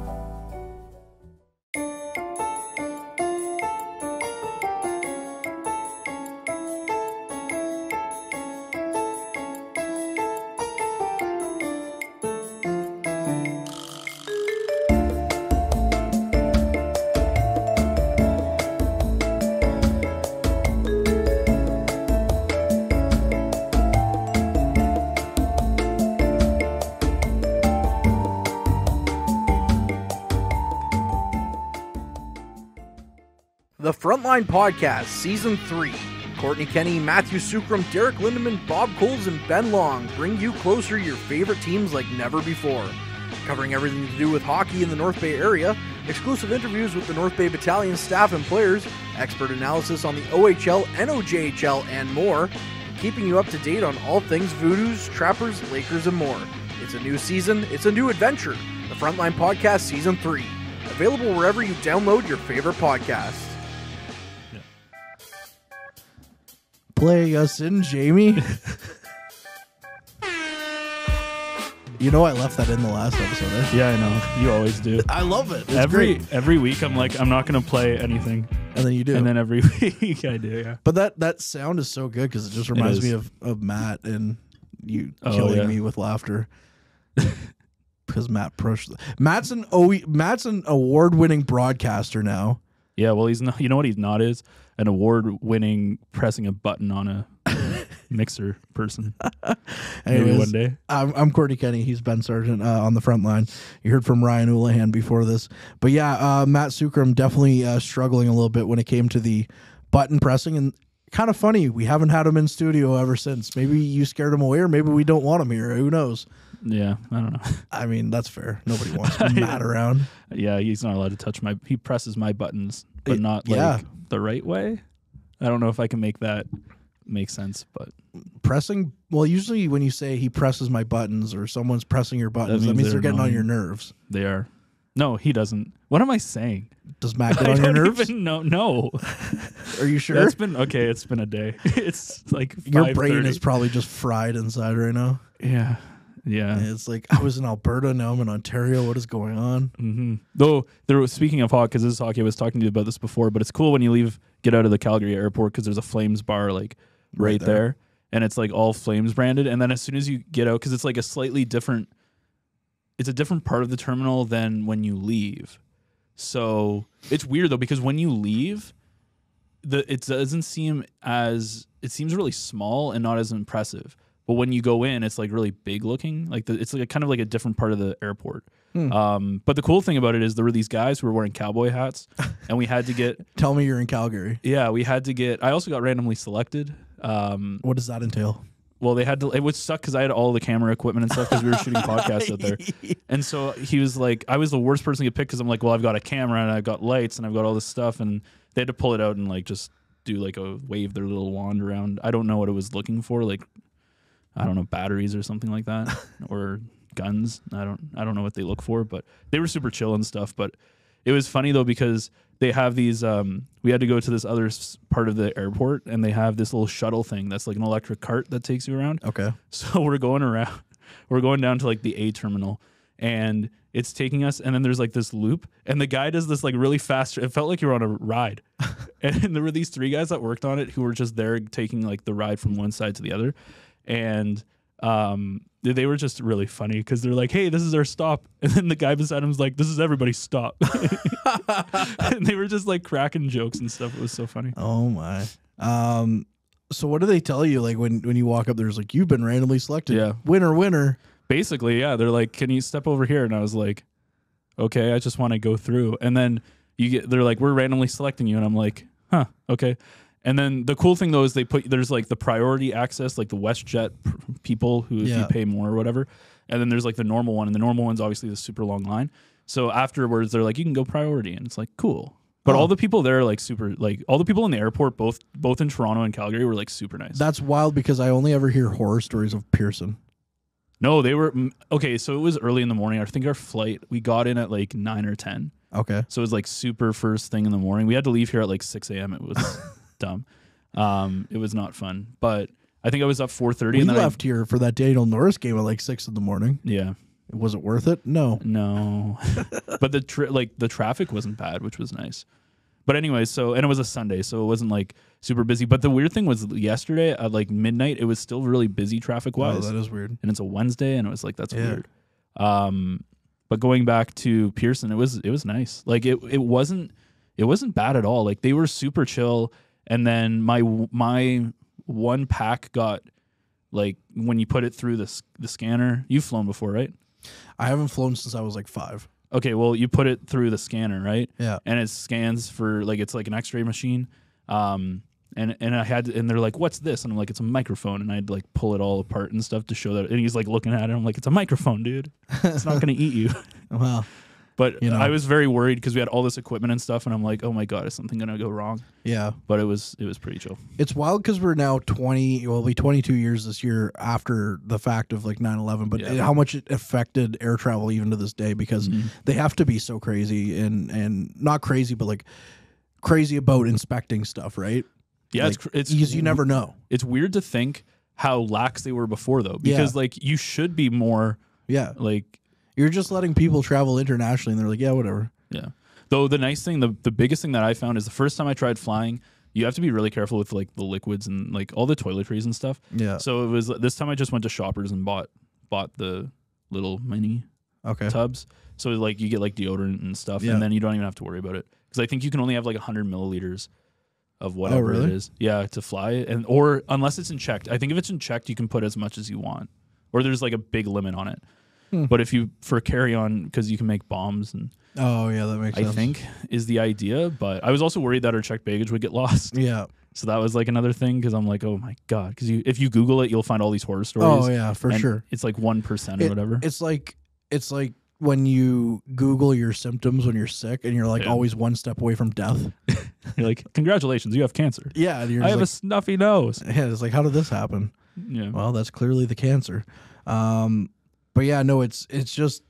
The Frontline Podcast, Season three. Kortney Kenny, Matthew Sukram, Derek Lindemann, Bob Coles, and Ben Long bring you closer your favorite teams like never before. Covering everything to do with hockey in the North Bay area, exclusive interviews with the North Bay Battalion staff and players, expert analysis on the O H L, N O J H L, and more, keeping you up to date on all things Voodoos, Trappers, Lakers, and more. It's a new season, it's a new adventure. The Frontline Podcast Season three. Available wherever you download your favorite podcasts. Yeah. Play us in, Jamie. You know I left that in the last episode, eh? Yeah, I know. You always do. I love it. It's every great. every week I'm like, I'm not going to play anything. And then you do. And then every week I do, yeah. But that, that sound is so good because it just reminds is. me of, of Matt and you Oh, killing yeah. me with laughter. Because Matt pushed. Matt's an o- Matt's an award-winning broadcaster now. Yeah, well, he's not. You know what he's not is an award-winning pressing a button on a mixer person. Maybe Anyways, one day. I'm, I'm Kortney Kenny. He's Ben Sargent uh, on the front line. You heard from Ryan Oulahen before this. But yeah, uh, Matt Sukram definitely uh, struggling a little bit when it came to the button pressing. And kind of funny, we haven't had him in studio ever since. Maybe you scared him away or maybe we don't want him here. Who knows? Yeah, I don't know. I mean, that's fair. Nobody wants Matt around. Yeah, he's not allowed to touch my. He presses my buttons, but not like Yeah. the right way. I don't know if I can make that make sense, but Pressing, well, usually when you say he presses my buttons or someone's pressing your buttons, that means means, they're, they're getting on annoying. your nerves. they are. No, he doesn't. What am I saying? Does Matt get I on your don't nerves? even know. No. Are you sure? It's been okay. It's been a day. It's like Your brain five thirty. is probably just fried inside right now. Yeah, yeah. And it's like, I was in Alberta, now I'm in Ontario. What is going on? Mm-hmm. Though there was, speaking of hockey, because this is hockey, I was talking to you about this before, but it's cool when you leave, get out of the Calgary airport because there's a Flames bar like right, Right there. there. and it's like all Flames branded. And then as soon as you get out, because it's like a slightly different, it's a different part of the terminal than when you leave. So it's weird though because when you leave, the it doesn't seem as it seems really small and not as impressive. But when you go in, it's like really big looking. Like the, it's like a kind of like a different part of the airport. Hmm. Um, but the cool thing about it is there were these guys who were wearing cowboy hats, and we had to get Tell me you're in Calgary. yeah, we had to get. I also got randomly selected. Um, What does that entail? well, they had to. It would suck because I had all the camera equipment and stuff because we were shooting podcasts out there. And so he was like, I was the worst person to get picked because I'm like, well, I've got a camera and I've got lights and I've got all this stuff, and they had to pull it out and like just do like a wave their little wand around. I don't know what it was looking for, like I don't know, batteries or something like that, or guns. I don't I don't know what they look for, but they were super chill and stuff. But it was funny though because they have these. Um, we had to go to this other s- part of the airport, and they have this little shuttle thing that's like an electric cart that takes you around. Okay. So we're going around, we're going down to like the A terminal, and it's taking us, and then there's like this loop, and the guy does this like really fast. It felt like you were on a ride, and there were these three guys that worked on it who were just there taking like the ride from one side to the other, and um, they, they were just really funny because they're like, "Hey, this is our stop," and then the guy beside him was like, "This is everybody's stop," and they were just like cracking jokes and stuff. It was so funny. Oh my. Um. So what do they tell you like when when you walk up? There's like you've been randomly selected. Yeah. Winner, winner. Basically, yeah, they're like, "Can you step over here?" And I was like, "Okay, I just want to go through." And then you get, they're like, "We're randomly selecting you," and I'm like, "Huh, okay." And then the cool thing though is they put there's like the priority access, like the WestJet pr- people who if Yeah. you pay more or whatever, and then there's like the normal one, and the normal one's obviously the super long line. So afterwards, they're like, "You can go priority," and it's like cool. But Oh. all the people there are like super, like all the people in the airport, both both in Toronto and Calgary, were like super nice. That's wild because I only ever hear horror stories of Pearson. No, they were mm, okay. So it was early in the morning. I think our flight we got in at like nine or ten. Okay. So it was like super first thing in the morning. We had to leave here at like six a.m. It was dumb. Um, it was not fun. But I think I was up four thirty. We and then left here for that Daniel Norris game at like six in the morning. I, yeah, Was it worth it? No. no. But the tra- like the traffic wasn't bad, which was nice. But anyway, so and it was a Sunday, so it wasn't like super busy. But the weird thing was yesterday at like midnight, it was still really busy traffic Oh, wise. that is weird. And it's a Wednesday, and it was like that's Yeah. weird. Um, but going back to Pearson, it was it was nice. Like it it wasn't it wasn't bad at all. Like they were super chill. And then my my one pack got like when you put it through the s- the scanner. You've flown before, right? I haven't flown since I was like five. Okay, well you put it through the scanner, right? Yeah. And it scans for like it's like an X-ray machine. Um, And and I had to, and they're like, "What's this?" And I'm like, "It's a microphone." And I'd like pull it all apart and stuff to show that. And he's like looking at it. I'm like, "It's a microphone, dude. It's not gonna eat you." Well, but you know. I was very worried because we had all this equipment and stuff, and I'm like, "Oh my god, is something gonna go wrong?" Yeah. But it was it was pretty chill. It's wild because we're now twenty. Well, we twenty-two years this year after the fact of like nine eleven. But Yeah. it- how much it affected air travel even to this day because Mm-hmm. they have to be so crazy and and not crazy, but like crazy about inspecting stuff, right? Yeah, Like, it's cr- it's because you never know. It's weird to think how lax they were before though, because Yeah. like you should be more Yeah. like You're just letting people travel internationally, and they're like, yeah, whatever. yeah. Though the nice thing, the the biggest thing that I found is the first time I tried flying, you have to be really careful with like the liquids and like all the toiletries and stuff. Yeah. So it was this time I just went to Shoppers and bought bought the little mini Okay. tubs. So like you get like deodorant and stuff, Yeah. and then you don't even have to worry about it because I think you can only have like one hundred milliliters of whatever really? it is. Yeah, to fly and or unless it's in checked. I think if it's in checked, you can put as much as you want, or there's like a big limit on it. Hmm. But if you for carry on because you can make bombs and Oh yeah, that makes I sense. think is the idea. But I was also worried that our checked baggage would get lost. Yeah. So that was like another thing because I'm like, oh my god, because you if you Google it, you'll find all these horror stories. Oh yeah, for and sure. It's like one percent or It- whatever. It's like it's like when you Google your symptoms when you're sick, and you're like Yeah. always one step away from death. You're like, congratulations, you have cancer. Yeah, and you're I just have like, a snuffy nose. yeah, it's like, how did this happen? Yeah. Well, that's clearly the cancer. Um, but yeah, no, it's it's just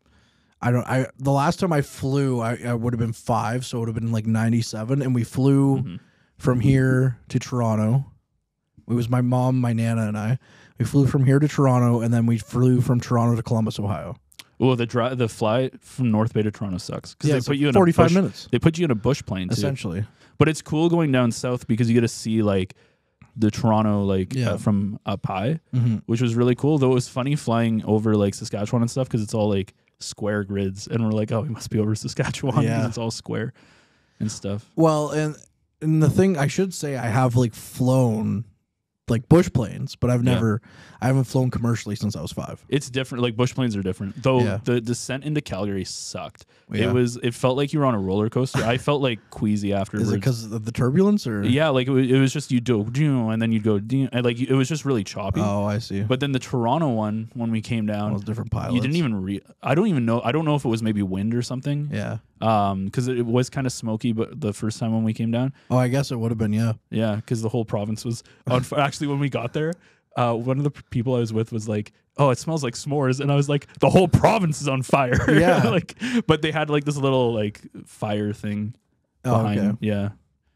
I don't I the last time I flew, I, I would have been five, so it would have been like ninety-seven, and we flew Mhm. from here to Toronto. It was my mom, my nana, and I. We flew from here to Toronto, and then we flew from Toronto to Columbus, Ohio. Well, the dri- the flight from North Bay to Toronto sucks because Yeah, they it's put like you in forty-five a bush, minutes. They put you in a bush plane too. Essentially. But it's cool going down south because you get to see like the Toronto like Yeah. uh, from up high, Mhm. which was really cool. Though it was funny flying over like Saskatchewan and stuff because it's all like square grids, and we're like, oh, we must be over Saskatchewan because Yeah. it's all square and stuff. Well, and and the thing I should say, I have like flown like bush planes, but I've Yeah. never, I haven't flown commercially since I was five. It's different. Like bush planes are different. Though Yeah. the descent into Calgary sucked. Yeah. It was. It felt like you were on a roller coaster. I felt like queasy afterwards. Is it because of the turbulence or? Yeah, like it was, it was just you do, and then you'd go, and like it was just really choppy. Oh, I see. But then the Toronto one, when we came down, All those different pilots. you didn't even re. I don't even know. I don't know if it was maybe wind or something. Yeah. Um, because it, it was kind of smoky, but the first time when we came down, Oh, I guess it would have been. Yeah. yeah, because the whole province was on. F- Actually, when we got there, uh, one of the p- people I was with was like, "Oh, it smells like s'mores," and I was like, "The whole province is on fire." Yeah. like, but they had like this little like fire thing Oh, behind. okay. Yeah.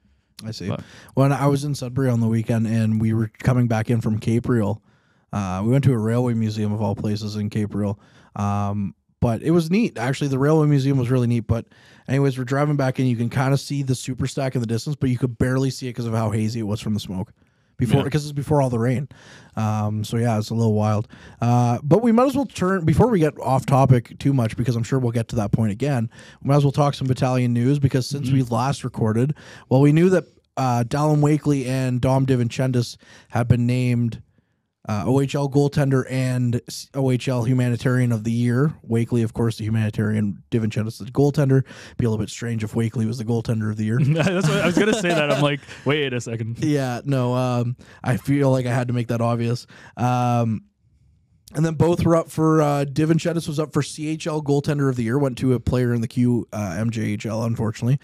I see. But- When I was in Sudbury on the weekend and we were coming back in from Cape Reel, uh, we went to a railway museum of all places in Cape Reel. Um, but it was neat. Actually, the railway museum was really neat. But anyways, we're driving back in. You can kind of see the super stack in the distance, but you could barely see it because of how hazy it was from the smoke. Before, Yeah. because it's before all the rain. Um, so yeah, it's a little wild. Uh, but we might as well turn before we get off topic too much, because I'm sure we'll get to that point again. We might as well talk some battalion news, because since we last recorded, well, we knew that uh, Dalyn Wakely and Dom DiVincentiis have been named uh, O H L goaltender and O H L humanitarian of the year. Wakely, of course, the humanitarian. DiVincentiis, the goaltender. Be a little bit strange if Wakely was the goaltender of the year. That's what I was gonna say. That I'm like, wait a second. Yeah, no, um, I feel like I had to make that obvious. Um, and then both were up for, uh, DiVincentiis was up for C H L goaltender of the year, went to a player in the Q, uh, M J H L, unfortunately.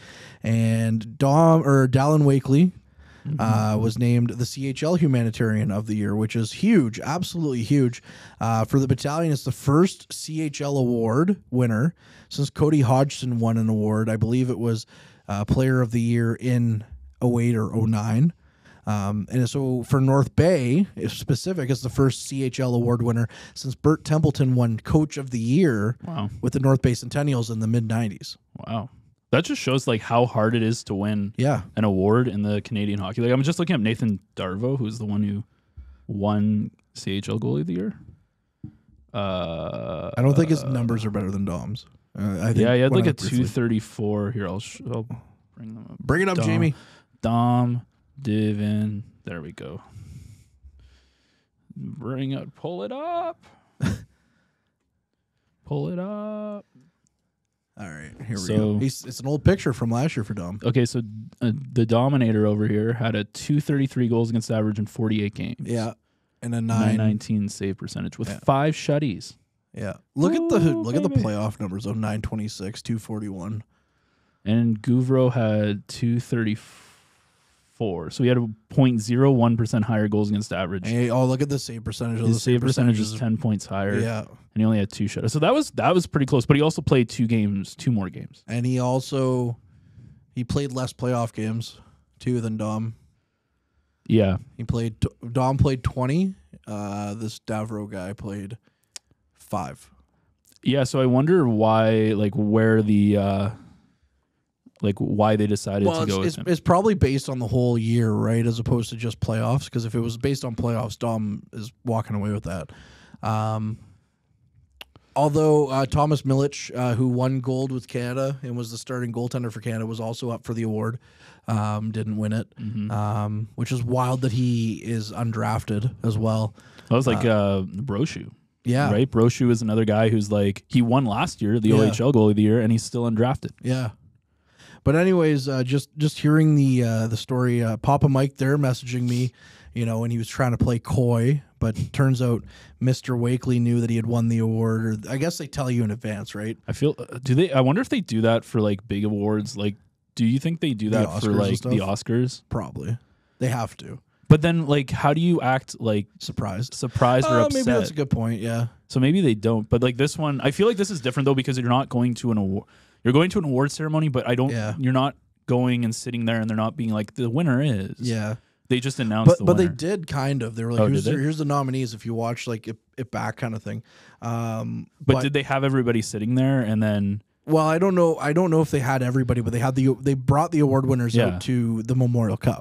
And Dom, or Dalyn Wakely, uh, was named the C H L humanitarian of the year, which is huge, absolutely huge. Uh, for the battalion, it's the first C H L award winner since Cody Hodgson won an award. I believe it was uh, player of the year in oh eight or oh nine. Um, and so for North Bay, if specific, it's the first C H L award winner since Bert Templeton won coach of the year Wow. with the North Bay Centennials in the mid nineties. Wow. That just shows like how hard it is to win Yeah. an award in the Canadian Hockey League. I'm just looking at Nathan Darvo, who's the one who won C H L goalie of the year. Uh, I don't think his numbers are better than Dom's. Uh, I think yeah, he had when like I a briefly- two thirty-four. Here, I'll, sh- I'll bring them up. Bring it up, Dom, Jamie. Dom, Divin. There we go. Bring it. Pull it up. Pull it up. All right, here we So- go. He's, it's an old picture from last year for Dom. Okay, so uh, the Dominator over here had a two thirty-three goals against average in forty-eight games. Yeah, and a nine nine. nineteen save percentage with Yeah. five shutties. Yeah, look at the Ooh, look at the baby. playoff numbers of nine twenty-six, two forty-one. And Guvro had two thirty-four. So he had a point zero one percent higher goals against average. Hey, oh, look at the save percentage. Of His the save percentage percentages. is ten points higher. Yeah, And he only had two shutouts. So that was that was pretty close. But he also played two games, two more games. and he also he played less playoff games too than Dom. Yeah. He played Dom played twenty. Uh, this Davro guy played five. Yeah, so I wonder why, like, where the, uh, like, why they decided Well, to it's, go with it's, him. it's probably based on the whole year, right, as opposed to just playoffs. Because if it was based on playoffs, Dom is walking away with that. Um, although uh, Thomas Milic, uh, who won gold with Canada and was the starting goaltender for Canada, was also up for the award. Um, didn't win it, Mm-hmm. um, which is wild that he is undrafted as well. That was like uh, Brochu. Yeah, Right? Brochu is another guy who's like, he won last year, the Yeah. O H L goalie of the year, and he's still undrafted. Yeah. But anyways, uh, just just hearing the uh, the story, uh, Papa Mike there messaging me, you know, and he was trying to play coy, but turns out Mister Wakely knew that he had won the award, or I guess they tell you in advance, right? I feel, uh, do they, I wonder if they do that for like big awards. Like, do you think they do The that Oscars for and like stuff? the Oscars? Probably. They have to. But then, like, how do you act like Surprised. surprised or Uh, upset? maybe that's a good point, yeah. So maybe they don't. But like this one, I feel like this is different though because you're not going to an award. You're going to an award ceremony, but I don't. Yeah. You're not going and sitting there, and they're not being like the winner is. Yeah. They just announced But the but they winner. did kind of. They were like, Oh, here's, did the, they? here's the nominees if you watch like it, it back kind of thing. Um, But, did they have everybody sitting there and then? Well, I don't know. I don't know if they had everybody, but they had the they brought the award winners Yeah. out to the Memorial Cup.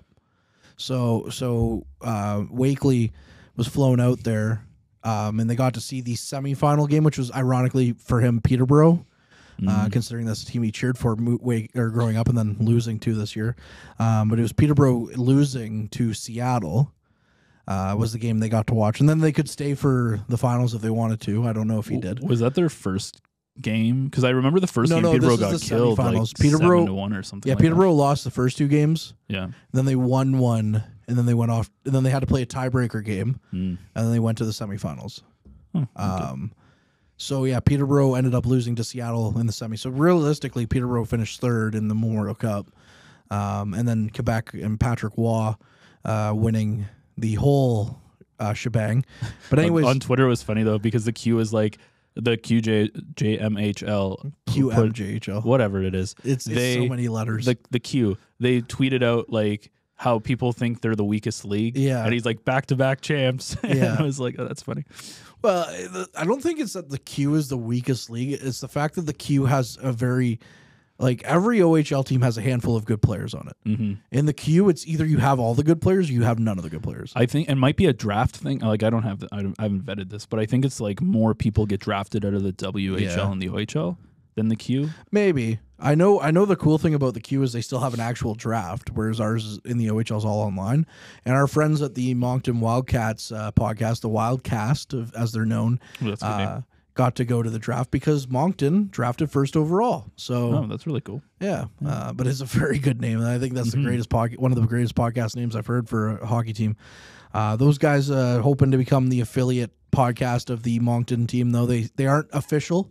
So so uh, Wakely was flown out there, um, and they got to see the semifinal game, which was ironically for him Peterborough, uh, considering that's the team he cheered for mo- way, or growing up and then losing to this year. Um, but it was Peterborough losing to Seattle. Uh, was the game they got to watch, and then they could stay for the finals if they wanted to. I don't know if he did. Was that their first game? Because I remember the first No, game no, Peterborough this got is the killed like semifinals. Peterborough- seven to one or something. Yeah, like Peterborough lost the first two games. That. Yeah. Then they won one, and then they went off, and then they had to play a tiebreaker game, Mm. and then they went to the semifinals. Hmm, okay. Um, so yeah, Peterborough ended up losing to Seattle in the semi. So realistically, Peterborough finished third in the Memorial Cup, um, and then Quebec and Patrick Waugh uh, winning the whole uh, shebang. But anyways, on, on Twitter it was funny though because the Q is like the Q J J M H L Q M J H L. whatever it is. It's, it's They- so many letters. the the Q. They tweeted out like how people think they're the weakest league. Yeah. and he's like back to back champs. Yeah. and I was like, oh, that's funny. Well, the- I don't think it's that the Q is the weakest league. It's the fact that the Q has a very, like every O H L team has a handful of good players on it. Mm-hmm. In the Q, it's either you have all the good players or you have none of the good players. I think it might be a draft thing. Like I don't have, the, I, don't, I haven't vetted this, but I think it's like more people get drafted out of the W H L Yeah. and the O H L than the Q. Maybe. I know I know the cool thing about the Q is they still have an actual draft, whereas ours is in the O H L is all online. And our friends at the Moncton Wildcats uh, podcast, the Wildcast, of, as they're known, Oh, that's a good uh, name. got to go to the draft because Moncton drafted first overall. So Oh, that's really cool. yeah, uh, but it's a very good name, and I think that's Mm-hmm. the greatest pod- one of the greatest podcast names I've heard for a hockey team. Uh, those guys uh, hoping to become the affiliate podcast of the Moncton team, though they they aren't official,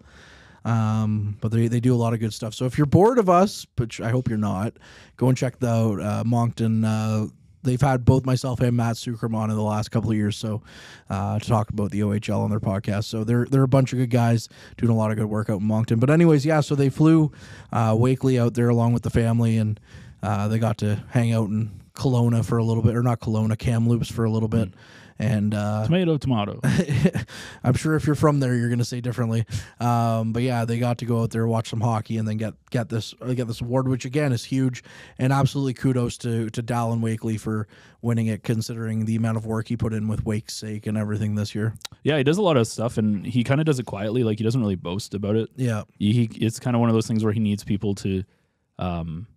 um, but they they do a lot of good stuff. So if you're bored of us, which I hope you're not, go and check out uh, Moncton. Uh, They've had both myself and Matt Sucrum on in the last couple of years, so uh, to talk about the O H L on their podcast. So they're they're a bunch of good guys doing a lot of good work out in Moncton. But anyways, yeah. So they flew uh, Wakely out there along with the family, and uh, they got to hang out in Kelowna for a little bit, or not Kelowna, Kamloops for a little bit. And uh, Tomato, tomato. I'm sure if you're from there, you're going to say differently. Um, but yeah, they got to go out there, watch some hockey, and then get get this uh, get this award, which again is huge. And absolutely kudos to to Dalyn Wakely for winning it, considering the amount of work he put in with Wake's sake and everything this year. Yeah, he does a lot of stuff, and he kind of does it quietly. Like he doesn't really boast about it. Yeah, He, he it's kind of one of those things where he needs people to, um,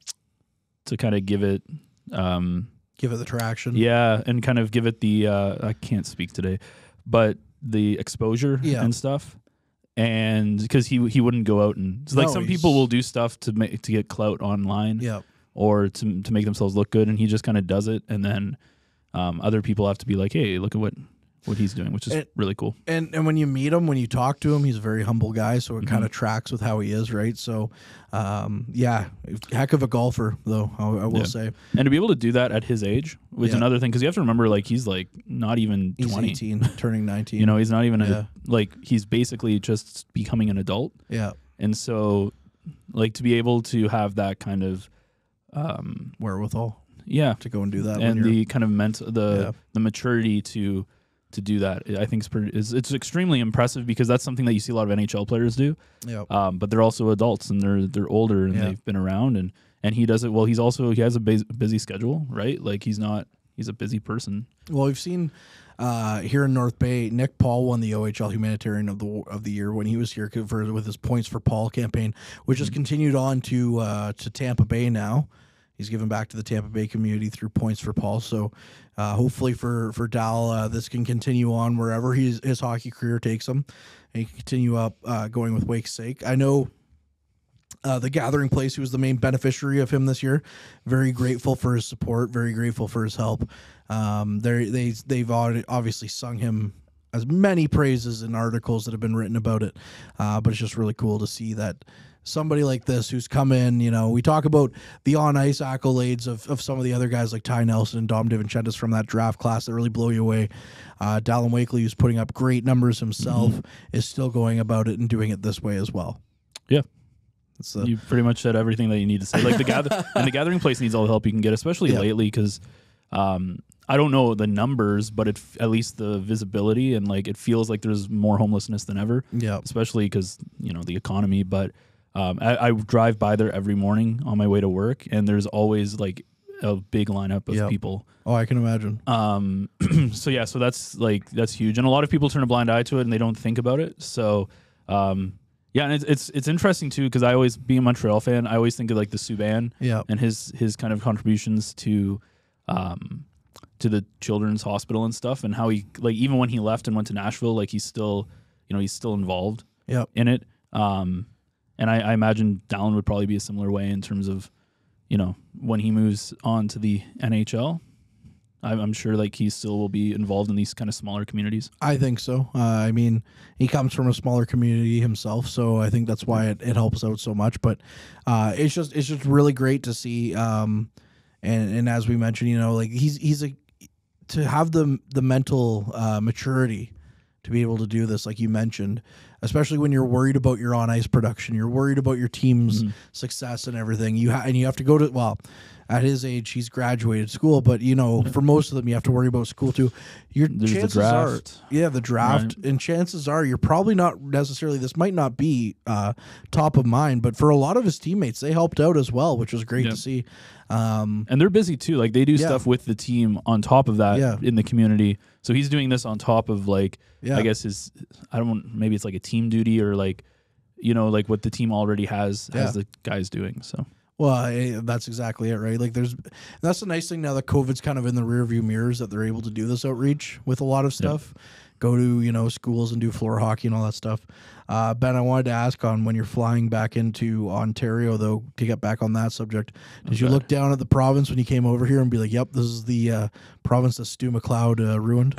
to kind of give it, um, give it the traction. yeah, and kind of give it the uh, I can't speak today, but the exposure Yeah. and stuff. and because he he wouldn't go out and so like No, some he's- people will do stuff to make to get clout online, Yeah. or to to make themselves look good, and he just kind of does it, and then um, other people have to be like, hey, look at what what he's doing, which is And- really cool. And and when you meet him, when you talk to him, he's a very humble guy, so it kind of tracks with how he is, right? So, um, yeah, heck of a golfer, though, I, I will Yeah. say. And to be able to do that at his age was Yeah. another thing, because you have to remember, like, he's like not even He's twenty. eighteen, turning nineteen. You know, he's not even Yeah. a like he's basically just becoming an adult. Yeah, And so, like, to be able to have that kind of, um, wherewithal yeah, to go and do that. when and you're- the kind of mental, the Yeah. the maturity to to do that, I think is pretty is it's extremely impressive, because that's something that you see a lot of N H L players do. yeah. Um, but they're also adults, and they're they're older, and Yeah. they've been around, and and he does it well. He's also he has a bus- busy schedule, right? Like he's not he's a busy person. Well, we've seen uh, here in North Bay, Nick Paul won the O H L Humanitarian of the of the Year when he was here for, with his Points for Paul campaign, which has continued on to uh, to Tampa Bay now. He's given back to the Tampa Bay community through Points for Paul. So uh, hopefully for for Dal, uh, this can continue on wherever he's, his hockey career takes him, and he can continue up uh, going with Wake's sake. I know. Uh, the Gathering Place, who was the main beneficiary of him this year, very grateful for his support, very grateful for his help. Um, they they they've already obviously sung him as many praises in articles that have been written about it, uh, but it's just really cool to see that somebody like this who's come in. You know, we talk about the on ice accolades of, of some of the other guys like Ty Nelson and Dom DiVincentiis from that draft class that really blow you away. Uh, Dalyn Wakely, who's putting up great numbers himself, is still going about it and doing it this way as well. Yeah. It's the, You pretty much said everything that you need to say. Like the gather and the Gathering Place needs all the help you can get, especially Yeah. lately, because um, I don't know the numbers, but it at least the visibility, and like it feels like there's more homelessness than ever. Yeah. especially because you know the economy. But um, I, I drive by there every morning on my way to work, and there's always like a big lineup of Yep. people. Oh, I can imagine. Um, so yeah, so that's like that's huge, and a lot of people turn a blind eye to it and they don't think about it. So. Um, Yeah, and it's it's, it's interesting too, because I always, being a Montreal fan, I always think of like the Subban Yeah. and his his kind of contributions to um to the children's hospital and stuff, and how he, like, even when he left and went to Nashville, like he's still, you know, he's still involved Yep. in it. Um, and I, I imagine Dalyn would probably be a similar way in terms of, you know, when he moves on to the N H L. I'm, I'm sure like he still will be involved in these kind of smaller communities. I think so. Uh, I mean, he comes from a smaller community himself, so I think that's why it, it helps out so much. But uh, it's just it's just really great to see. Um, and and as we mentioned, you know, like he's he's a to have the the mental uh, maturity to be able to do this, like you mentioned, especially when you're worried about your on ice production, you're worried about your team's Mm-hmm. success and everything. You ha- and you have to go to well. At his age, he's graduated school, but you know, for most of them, you have to worry about school too. Your There's the chances draft. are, yeah, the draft, Right. and chances are you're probably not necessarily. This might not be uh, top of mind, but for a lot of his teammates, they helped out as well, which was great Yeah. to see. Um, And they're busy too. Like they do Yeah. stuff with the team on top of that Yeah. in the community. So he's doing this on top of like, Yeah. I guess his, I don't want, maybe it's like a team duty or like, you know, like what the team already has, Yeah. has the guys doing. So Well, eh, that's exactly it, right? Like, there's that's the nice thing now that COVID's kind of in the rearview mirrors, that they're able to do this outreach with a lot of stuff. Go to, you know, schools and do floor hockey and all that stuff. Uh, Ben, I wanted to ask on when you're flying back into Ontario, though, to get back on that subject. Did you Okay. look down at the province when you came over here and be like, "Yep, this is the uh, province that Stu McLeod uh, ruined"?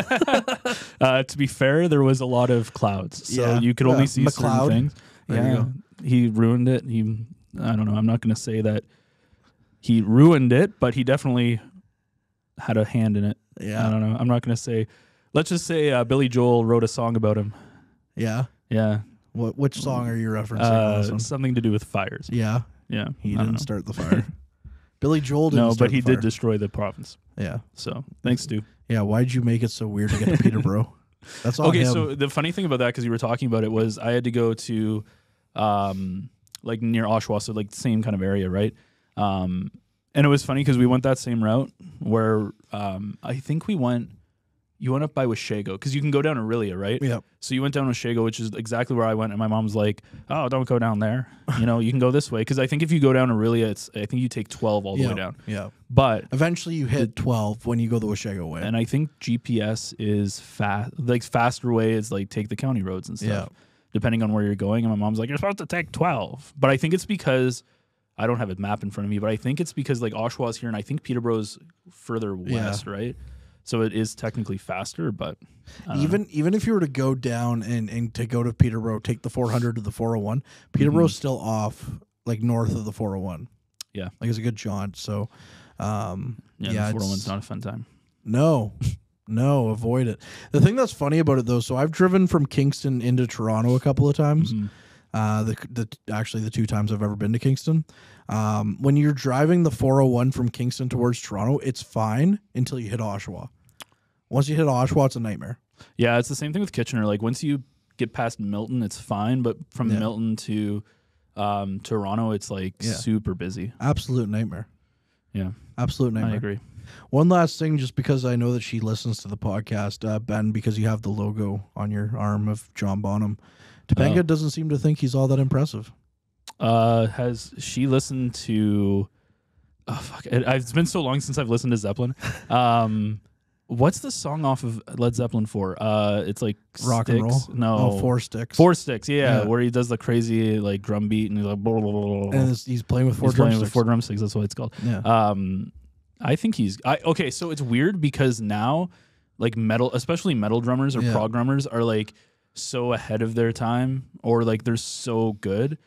uh, to be fair, there was a lot of clouds. So Yeah. you could only Yeah. see McLeod. certain things. There you yeah. go. He ruined it. He, I don't know. I'm not going to say that he ruined it, but he definitely had a hand in it. Yeah. I don't know. I'm not going to say, let's just say uh, Billy Joel wrote a song about him. Yeah. Yeah. What which song are you referencing? on this Uh, one? something to do with fires. Yeah, Yeah. he I don't didn't know. start the fire. Billy Joel didn't. No, start but he the fire. did destroy the province. Yeah, So thanks, Stu. yeah. Why'd you make it so weird to get to Peterborough? That's on Okay, him. so the funny thing about that, because you were talking about it, was I had to go to um, like near Oshawa, so like the same kind of area, right? Um, and it was funny because we went that same route where um, I think we went, you went up by Washago, because you can go down Aurelia, right? Yep. So you went down Washago, which is exactly where I went, and my mom was like, "Oh, don't go down there. You know, you can go this way." Because I think if you go down Aurelia, it's I think you take twelve all the yeah, way down. yeah. But Eventually, you hit twelve when you go the Washago way. and I think G P S is fast, like faster way is like take the county roads and stuff. depending on where you're going. And my mom's like, you're supposed to take twelve. But I think it's because I don't have a map in front of me, but I think it's because like Oshawa's here and I think Peterborough's further west, yeah. right? So it is technically faster, but even know. even if you were to go down and, and to go to Peterborough, take the four hundred to the four oh one, Peterborough's mm-hmm. still off like north of the four oh one. Yeah. Like it's a good jaunt. So um, yeah, yeah the four oh one's not a fun time. No. No, avoid it. The thing that's funny about it though, so I've driven from Kingston into Toronto a couple of times. Mm-hmm. Uh, the the actually the two times I've ever been to Kingston. Um, when you're driving the four oh one from Kingston towards Toronto, it's fine until you hit Oshawa. Once you hit Oshawa, it's a nightmare. Yeah, it's the same thing with Kitchener. Like once you get past Milton, it's fine, but from yeah. Milton to um, Toronto, it's like yeah. super busy. Absolute nightmare. Yeah, absolute nightmare. I agree. One last thing, just because I know that she listens to the podcast, uh, Ben, because you have the logo on your arm of John Bonham. Topanga oh. doesn't seem to think he's all that impressive. Uh, has she listened to? Oh fuck! It, it's been so long since I've listened to Zeppelin. Um, what's the song off of Led Zeppelin for? Uh, it's like rock sticks. and roll. No, oh, Four Sticks. Four Sticks. Yeah, yeah, where he does the crazy like drum beat and he's like, blah, blah, blah, blah. And he's playing with four he's drumsticks. Playing with four drumsticks. That's what it's called. Yeah. Um, I think he's. I okay. So it's weird because now, like metal, especially metal drummers or yeah. prog drummers, are like so ahead of their time, or like they're so good.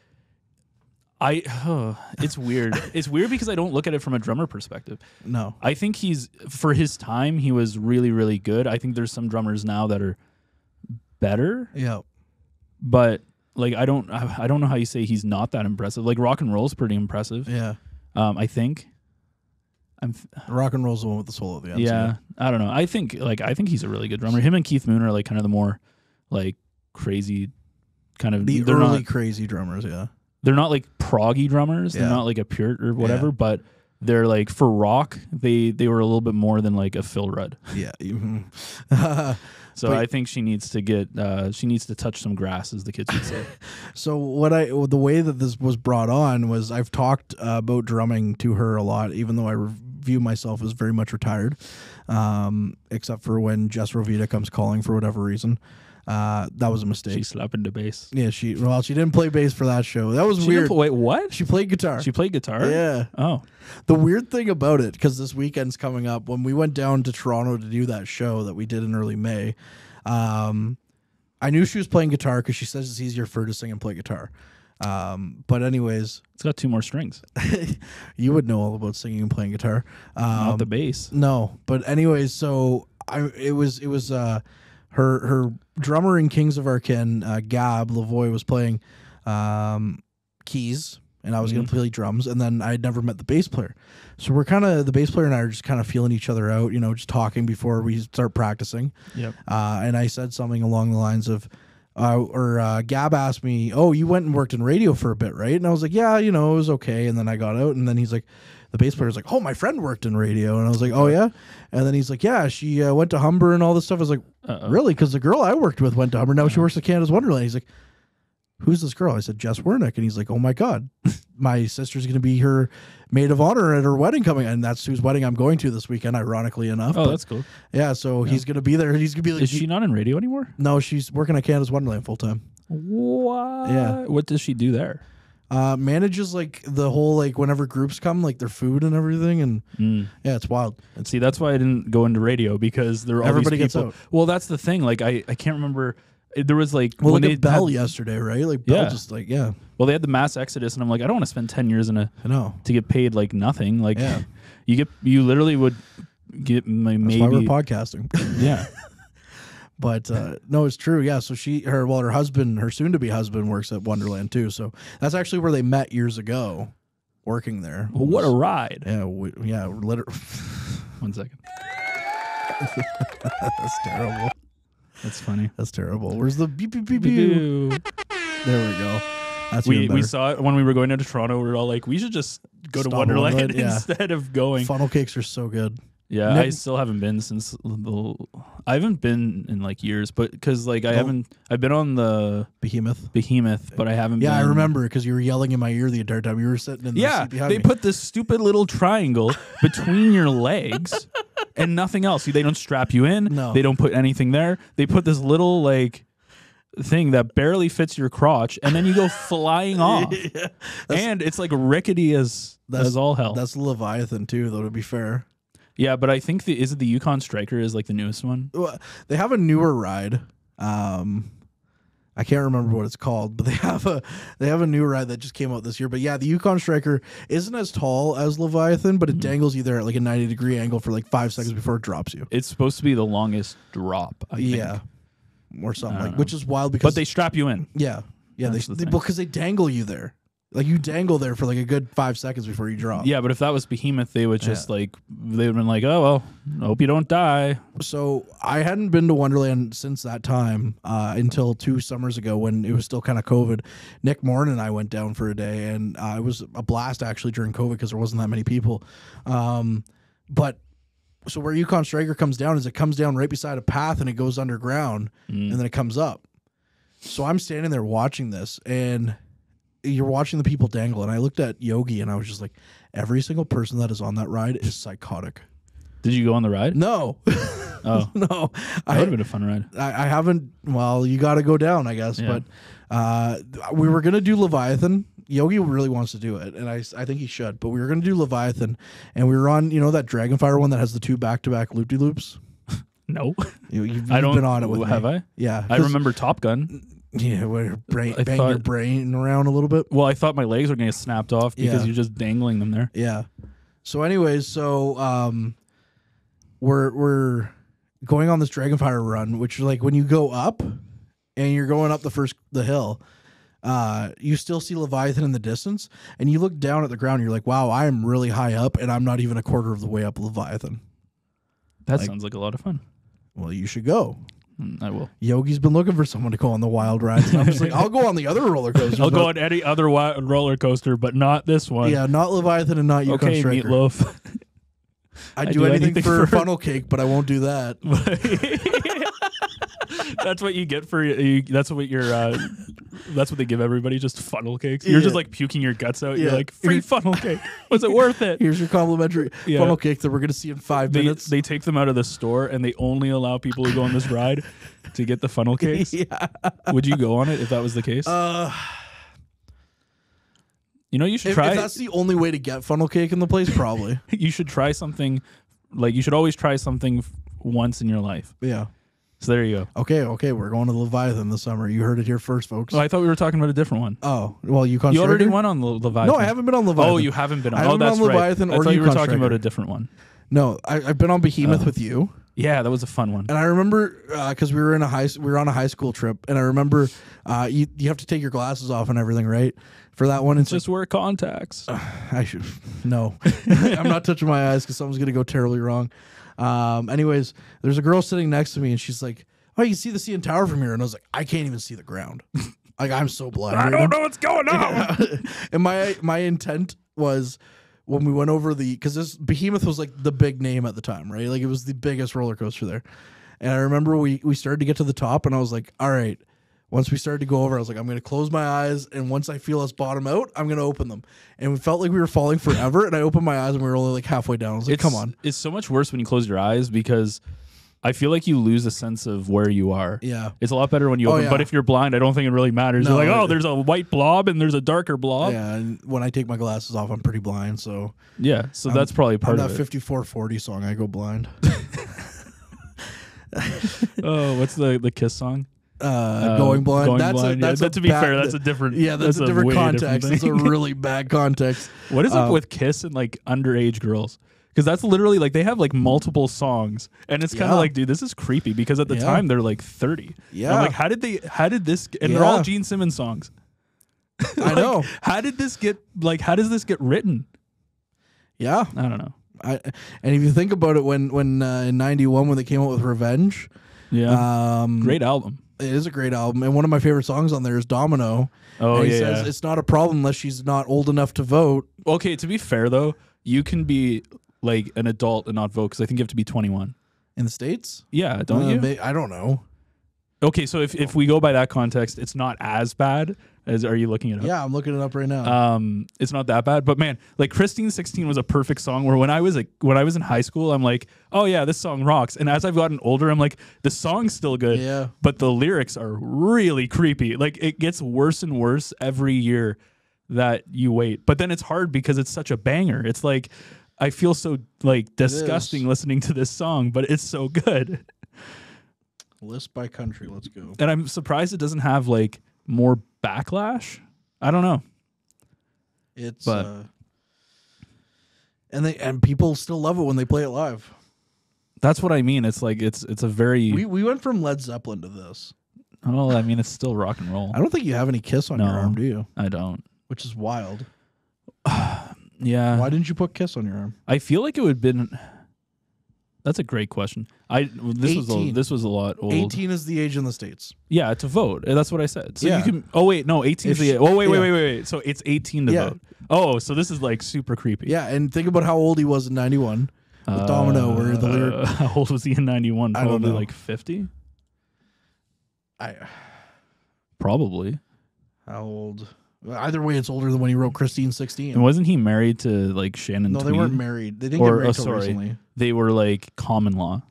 I oh, it's weird. It's weird because I don't look at it from a drummer perspective. No. I think he's for his time he was really really good. I think there's some drummers now that are better. Yeah. But like I don't I don't know how you say he's not that impressive. Like rock and roll's pretty impressive. Yeah. Um I think I'm th- rock and roll's the one with the solo at the end. Yeah. I don't know. I think like I think he's a really good drummer. Him and Keith Moon are like kind of the more like crazy kind of the they're early not, crazy drummers, yeah. They're not like proggy drummers. Yeah. They're not like a pure or whatever, yeah. but they're like for rock, they they were a little bit more than like a Phil Rudd. Yeah. So but, I think she needs to get uh, she needs to touch some grass, as the kids would say. So what I the way that this was brought on was I've talked uh, about drumming to her a lot, even though I re- view myself as very much retired, um, except for when Jess Rovita comes calling for whatever reason. Uh, that was a mistake. She slapping the bass. Yeah, she well, she didn't play bass for that show. That was she weird. Didn't, wait, what? She played guitar. She played guitar? Yeah. Oh. The weird thing about it, because this weekend's coming up, when we went down to Toronto to do that show that we did in early May, um, I knew she was playing guitar because she says it's easier for her to sing and play guitar. Um, but anyways, it's got two more strings. You would know all about singing and playing guitar. Um, Not the bass. No, but anyways, so I it was it was uh her her drummer in Kings of Our Kin, uh, Gab Lavoie, was playing um, keys, and I was mm-hmm. going to play drums, and then I had never met the bass player. So we're kind of, the bass player and I are just kind of feeling each other out, you know, just talking before we start practicing. Yep. Uh, and I said something along the lines of, uh, or uh, Gab asked me, oh, you went and worked in radio for a bit, right? And I was like, yeah, you know, it was okay. And then I got out, and then he's like, the bass player was like, oh, my friend worked in radio. And I was like, oh, yeah? And then he's like, yeah, she uh, went to Humber and all this stuff. I was like, Uh-oh. Really? Because the girl I worked with went to Humber. Now uh-huh. she works at Canada's Wonderland. He's like, who's this girl? I said, Jess Wernick. And he's like, oh, my God. My sister's going to be her maid of honor at her wedding coming. And that's whose wedding I'm going to this weekend, ironically enough. Oh, but, that's cool. Yeah, so yeah. he's going to be there. He's going to be like... Is she not in radio anymore? No, she's working at Canada's Wonderland full-time. What? Yeah. What does she do there? Uh, manages like the whole, like whenever groups come, like their food and everything, and mm. yeah, it's wild. It's, See, that's why I didn't go into radio, because there are all everybody these people. Gets out. Well, that's the thing. Like I, I can't remember. There was like well, when like they a Bell had, yesterday, right? Like Bell yeah. just like yeah. Well, they had the mass exodus, and I'm like, I don't want to spend ten years in a I know to get paid like nothing. Like yeah. you get you literally would get my, that's maybe why we're podcasting. Yeah. But uh, no, it's true. Yeah. So she, her, well, her husband, her soon-to-be husband, works at Wonderland too. So that's actually where they met years ago, working there. Well, what a ride! Yeah. We, yeah. Literally. One second. That's terrible. That's funny. That's terrible. Where's the beep beep beep beep? There we go. That's we we saw it when we were going down to Toronto. We were all like, we should just go Stop to Wonderland, Wonderland yeah. instead of going. Funnel cakes are so good. Yeah, Nick, I still haven't been since the. I haven't been in like years, but because like I oh. haven't, I've been on the Behemoth, Behemoth, but I haven't. Yeah, been, I remember because you were yelling in my ear the entire time. You were sitting in the yeah, seat behind they me. put this stupid little triangle between your legs and nothing else. See, they don't strap you in. No, they don't put anything there. They put this little like thing that barely fits your crotch, and then you go flying off. Yeah, and it's like rickety as that's as all hell. That's the Leviathan too, though. To be fair, yeah, but I think the is it the Yukon Striker is like the newest one. Well, they have a newer ride. Um, I can't remember what it's called, but they have a they have a new ride that just came out this year. But yeah, the Yukon Striker isn't as tall as Leviathan, but it mm-hmm. dangles you there at like a ninety degree angle for like five seconds before it drops you. It's supposed to be the longest drop. I yeah, think. or something like, know. which is wild because but they strap you in. Yeah, yeah, That's they, the they because they dangle you there. Like you dangle there for like a good five seconds before you drop. Yeah, but if that was Behemoth, they would just Yeah. like they would have been like, oh well, hope you don't die. So I hadn't been to Wonderland since that time uh, until two summers ago when it was still kind of COVID. Nick Morn and I went down for a day, and uh, it was a blast actually during COVID because there wasn't that many people. Um, but so where Yukon Striker comes down is it comes down right beside a path and it goes underground Mm. and then it comes up. So I'm standing there watching this, and you're watching the people dangle, and I looked at Yogi and I was just like, every single person that is on that ride is psychotic. Did you go on the ride? No. Oh. No. That I would have been a fun ride. I, I haven't. Well, you got to go down, I guess. Yeah. But uh, we were gonna do Leviathan. Yogi really wants to do it, and I, I think he should. But we were gonna do Leviathan, and we were on, you know, that Dragonfire one that has the two back to back loop de loops. No, You, you've, you've I don't. been on it with have me. I? Yeah, I 'cause- remember Top Gun. Yeah, where you brain, I bang your thought- brain around a little bit. Well, I thought my legs were getting snapped off because Yeah. you're just dangling them there. Yeah. So, anyways, so um, we're we're going on this Dragonfire run, which is like when you go up and you're going up the first the hill, uh, you still see Leviathan in the distance, and you look down at the ground, and you're like, wow, I am really high up, and I'm not even a quarter of the way up Leviathan. That Like- sounds like a lot of fun. Well, you should go. Mm, I will. Yogi's been looking for someone to go on the wild rides, and I'm just like, I'll go on the other roller coasters. I'll go but- on any other wi- roller coaster, but not this one. Yeah, not Leviathan and not Yukon Okay, Striker. Meatloaf. I'd I do, do anything, anything for, for- funnel cake, but I won't do that. That's what you get for you. That's what your. Uh, that's what they give everybody. Just funnel cakes. You're just Yeah. like puking your guts out. Yeah. You're like free funnel cake. Was it worth it? Here's your complimentary Yeah. funnel cake that we're going to see in five They, minutes. they take them out of the store and they only allow people who go on this ride to get the funnel cakes. yeah. Would you go on it if that was the case? Uh, you know, you should if, try. if that's the only way to get funnel cake in the place, probably. you should try something. Like you should always try something f- once in your life. Yeah. So there you go. Okay, okay, we're going to the Leviathan this summer. You heard it here first, folks. Oh, I thought we were talking about a different one. oh, well, Yukon You already Striker? went on the Leviathan. No, I haven't been on Leviathan. Oh, you haven't been on. I Oh, haven't been that's on right. Leviathan I or thought you were Yukon talking about Striker. a different one. No, I, I've been on Behemoth Oh. with you. Yeah, that was a fun one. And I remember because we were in a high we were on a high school trip, and I remember uh, you you have to take your glasses off and everything, right? For that one, it's Just wear contacts. like, I should no, I'm not touching my eyes because something's gonna go terribly wrong. Um, anyways, there's a girl sitting next to me, and she's like, "Oh, you can see the C N Tower from here," and I was like, "I can't even see the ground. Like I'm so blind. I right don't now." know what's going on. And my my intent was when we went over the because this Behemoth was like the big name at the time, right? Like it was the biggest roller coaster there. And I remember we we started to get to the top, and I was like, all right. Once we started to go over, I was like, I'm going to close my eyes, and once I feel us bottom out, I'm going to open them. And we felt like we were falling forever, and I opened my eyes, and we were only like halfway down. I was like, It's, come on. It's so much worse when you close your eyes because I feel like you lose a sense of where you are. Yeah. It's a lot better when you Oh, open. yeah. But if you're blind, I don't think it really matters. No, You're like, oh, it- there's a white blob and there's a darker blob. Yeah, and when I take my glasses off, I'm pretty blind, so Yeah, so I'm- that's probably on part that of it. fifty-four forty song, I go blind. Oh, what's the the Kiss song? Uh, Uh, going blind. Going that's blind, a, that's yeah. a That- to be bad- fair, that's a different- Yeah, that's, that's a a different way different context. That's a thing. really bad context. What is Uh, up with Kiss and like underage girls? Because that's literally like they have like multiple songs, and it's kind of Yeah. like, dude, this is creepy. Because at the Yeah. time they're like thirty. And Yeah. I'm like, how did they? How did this? And they're all Yeah. Gene Simmons songs. I Like, know. How did this get? Like, how does this get written? Yeah. I don't know. I, and if you think about it, when when uh, in ninety-one when they came out with Revenge, Yeah, um, great album. It is a great album, and one of my favorite songs on there is Domino. Oh and he yeah. says yeah. it's not a problem unless she's not old enough to vote. Okay, to be fair though, you can be like an adult and not vote because I think you have to be twenty-one. In the States? Yeah, don't Uh, you? may- I don't know. Okay, so if, if we go by that context, it's not as bad as. Are you looking it up? Yeah, I'm looking it up right now. Um, it's not that bad, but man, like Christine sixteen was a perfect song. Where when I was like when I was in high school, I'm like, oh yeah, this song rocks. And as I've gotten older, I'm like, the song's still good, Yeah. but the lyrics are really creepy. Like it gets worse and worse every year that you wait. But then it's hard because it's such a banger. It's like I feel so like disgusting listening to this song, but it's so good. List by country. Let's go. And I'm surprised it doesn't have like more backlash. I don't know. It's But- uh, and they and people still love it when they play it live. That's what I mean. It's like it's it's a very We we went from Led Zeppelin to this. well, I mean it's still rock and roll. I don't think you have any Kiss on No. your arm, do you? I don't. Which is wild. Yeah. Why didn't you put Kiss on your arm? I feel like it would have been That's a great question. I this was a, eighteen. this was a lot old. eighteen is the age in the States. Yeah, to vote. That's what I said. So Yeah. you can Oh wait, no, eighteen is If the sh- Oh wait, wait, yeah. wait, wait, wait. So it's eighteen to Yeah. vote. Oh, so this is like super creepy. Yeah, and think about how old he was in ninety-one with Domino, where the lyric. Uh, how old was he in ninety-one? I don't Probably know. like fifty? I, Probably. how old? Either way, it's older than when he wrote Christine sixteen. And wasn't he married to like Shannon No, they Tweed? weren't married. They didn't Or, get married oh, till sorry. recently. They were like common law.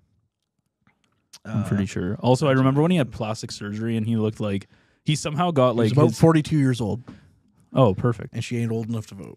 I'm Uh, pretty sure. Also, I remember when he had plastic surgery and he looked like he somehow got like He's about his- forty-two years old, oh, perfect. and she ain't old enough to vote.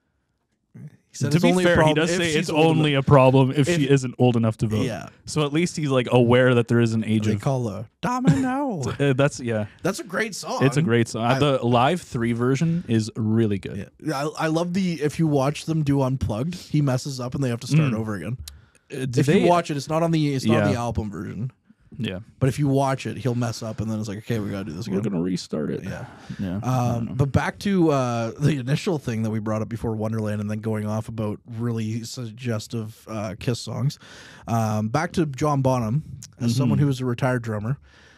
He said To it's be only a fair, he problem does if say she's it's old only enough. a problem if, she If- isn't old enough to vote. Yeah, So at least he's like aware that there is an age they of. call a Domino. Uh, that's yeah. That's a great song. It's a great song. I- the live three version is really good. Yeah, I, I love the if you watch them do Unplugged, he messes up and they have to start Mm. over again. Uh, did If they- you watch it, it's not on the it's not on Yeah. the album version. yeah, But if you watch it, he'll mess up and then it's like, okay, we gotta do this we're again. gonna restart it. Yeah. yeah. I don't Um, know. but back to uh, the initial thing that we brought up before Wonderland, and then going off about really suggestive uh, Kiss songs. Um, back to John Bonham, as Mm-hmm. someone who is a retired drummer.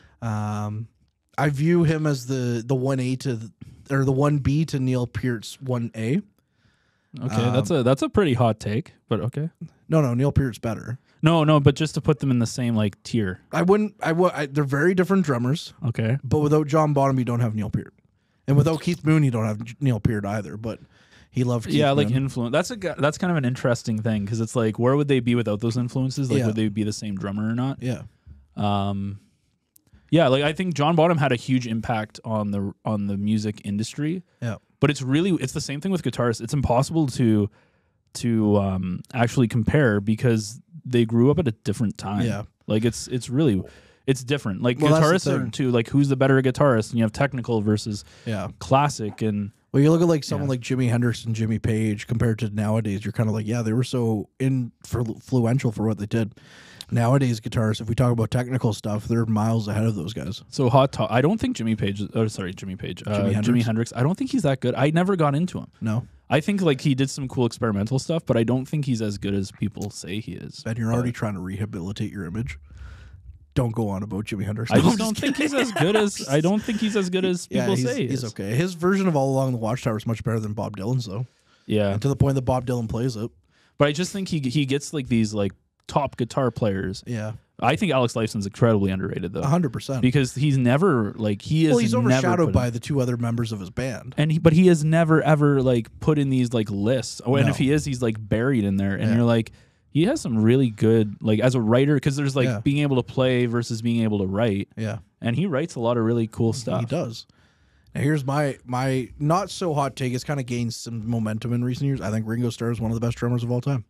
Um, I view him as the the one A to the, or the one B to Neil Peart's one A. okay, that's um, a that's a pretty hot take, but okay. No, no, Neil Peart's better. No, no, but just to put them in the same like tier. I wouldn't. I would. I, they're very different drummers, Okay. but without John Bonham, you don't have Neil Peart, and without Keith Moon, you don't have Neil Peart either. But he loved Keith Yeah, like Moon. influence. That's a g- that's kind of an interesting thing because it's like where would they be without those influences? Like Yeah. would they be the same drummer or not? yeah. Um, yeah, like I think John Bonham had a huge impact on the on the music industry. Yeah. But it's really it's the same thing with guitarists. It's impossible to to um, actually compare because they grew up at a different time. Yeah. Like it's it's really it's different. Like Well, that's the guitarists are thing. too like who's the better guitarist, and you have technical versus Yeah. classic and Well, you look at like someone Yeah. like Jimi Hendrix and Jimmy Page compared to nowadays. You're kind of like, yeah, they were so influential for what they did. Nowadays, guitarists, if we talk about technical stuff, they're miles ahead of those guys. so hot. To- I don't think Jimmy Page. Oh, sorry, Jimmy Page. Uh, Jimi Jimi Hendrix? Hendrix. I don't think he's that good. I never got into him. No, I think like he did some cool experimental stuff, but I don't think he's as good as people say he is. Ben, you're already trying to rehabilitate your image. Don't go on about Jimi Hendrix. I No, just I'm don't think kidding. he's as good as I don't think he's as good as Yeah, people he's, say he he's is. okay. His version of All Along the Watchtower is much better than Bob Dylan's, though. Yeah, And to the point that Bob Dylan plays it. but I just think he he gets like these like top guitar players. Yeah, I think Alex Lifeson's incredibly underrated though, a hundred percent. because he's never like he is. Well, he's never overshadowed put by in- the two other members of his band. and he, but he has never ever like put in these like lists. Oh, and No. if he is, he's like buried in there, and Yeah. you're like. He has some really good, like as a writer, because there's like Yeah. being able to play versus being able to write, Yeah, and he writes a lot of really cool stuff. he does. Now, here's my my not so hot take. It's kind of gained some momentum in recent years. I think Ringo Starr is one of the best drummers of all time.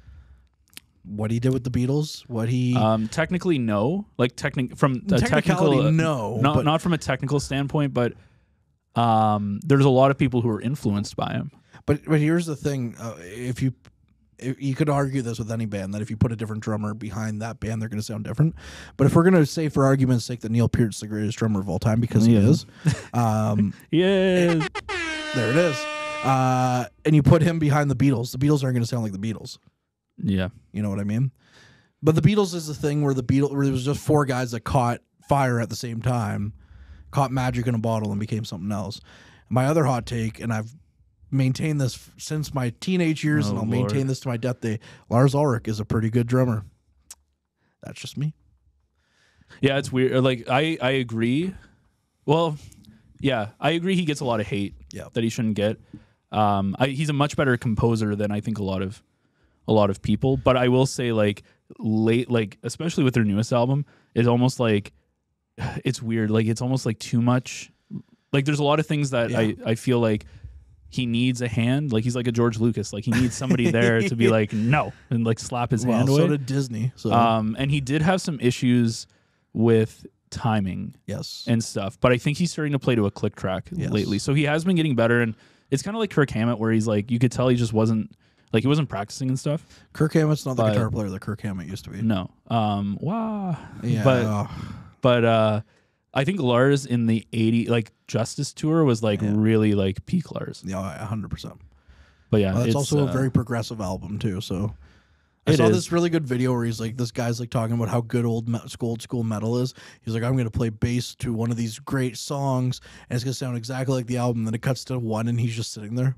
What he did with the Beatles, what he Um, technically, no. Like technic from a technical, Technicality, uh, no, not but- not from a technical standpoint, but um, there's a lot of people who are influenced by him. But but here's the thing: uh, if you if, you could argue this with any band that if you put a different drummer behind that band, they're going to sound different. But if we're going to say, for argument's sake, that Neil Peart's the greatest drummer of all time because he Yeah. is, um, Yeah, there it is. Uh, and you put him behind the Beatles, the Beatles aren't going to sound like the Beatles. yeah. You know what I mean? But the Beatles is the thing where the Beatles, where there was just four guys that caught fire at the same time, caught magic in a bottle, and became something else. My other hot take, and I've maintained this f- since my teenage years, Oh, and I'll Lord. maintain this to my death day. Lars Ulrich is a pretty good drummer. That's just me. Yeah, it's weird. Like I, I agree. Well, yeah, I agree. He gets a lot of hate Yeah. that he shouldn't get. Um, I, he's a much better composer than I think a lot of a lot of people. But I will say, like late, like especially with their newest album, it's almost like it's weird. Like it's almost like too much. Like there's a lot of things that Yeah. I, I feel like he needs a hand. Like he's like a George Lucas. Like he needs somebody there to be like no and like slap his Well, hand so away. did Disney. So Um, and he did have some issues with timing yes, and stuff, but I think he's starting to play to a click track Yes. lately. So he has been getting better, and it's kind of like Kirk Hammett, where he's like, you could tell he just wasn't like he wasn't practicing and stuff. Kirk Hammett's not the but- guitar player that Kirk Hammett used to be. No, um, wow, Yeah, but oh, but uh, I think Lars in the eighty like Justice tour was like Yeah. really like peak Lars. yeah, a hundred percent. But yeah, Well, that's it's, also uh, a very progressive album too. So I It saw is. this really good video where he's like, this guy's like talking about how good old me- old school metal is. He's like, I'm going to play bass to one of these great songs, and it's going to sound exactly like the album. Then it cuts to one, and he's just sitting there.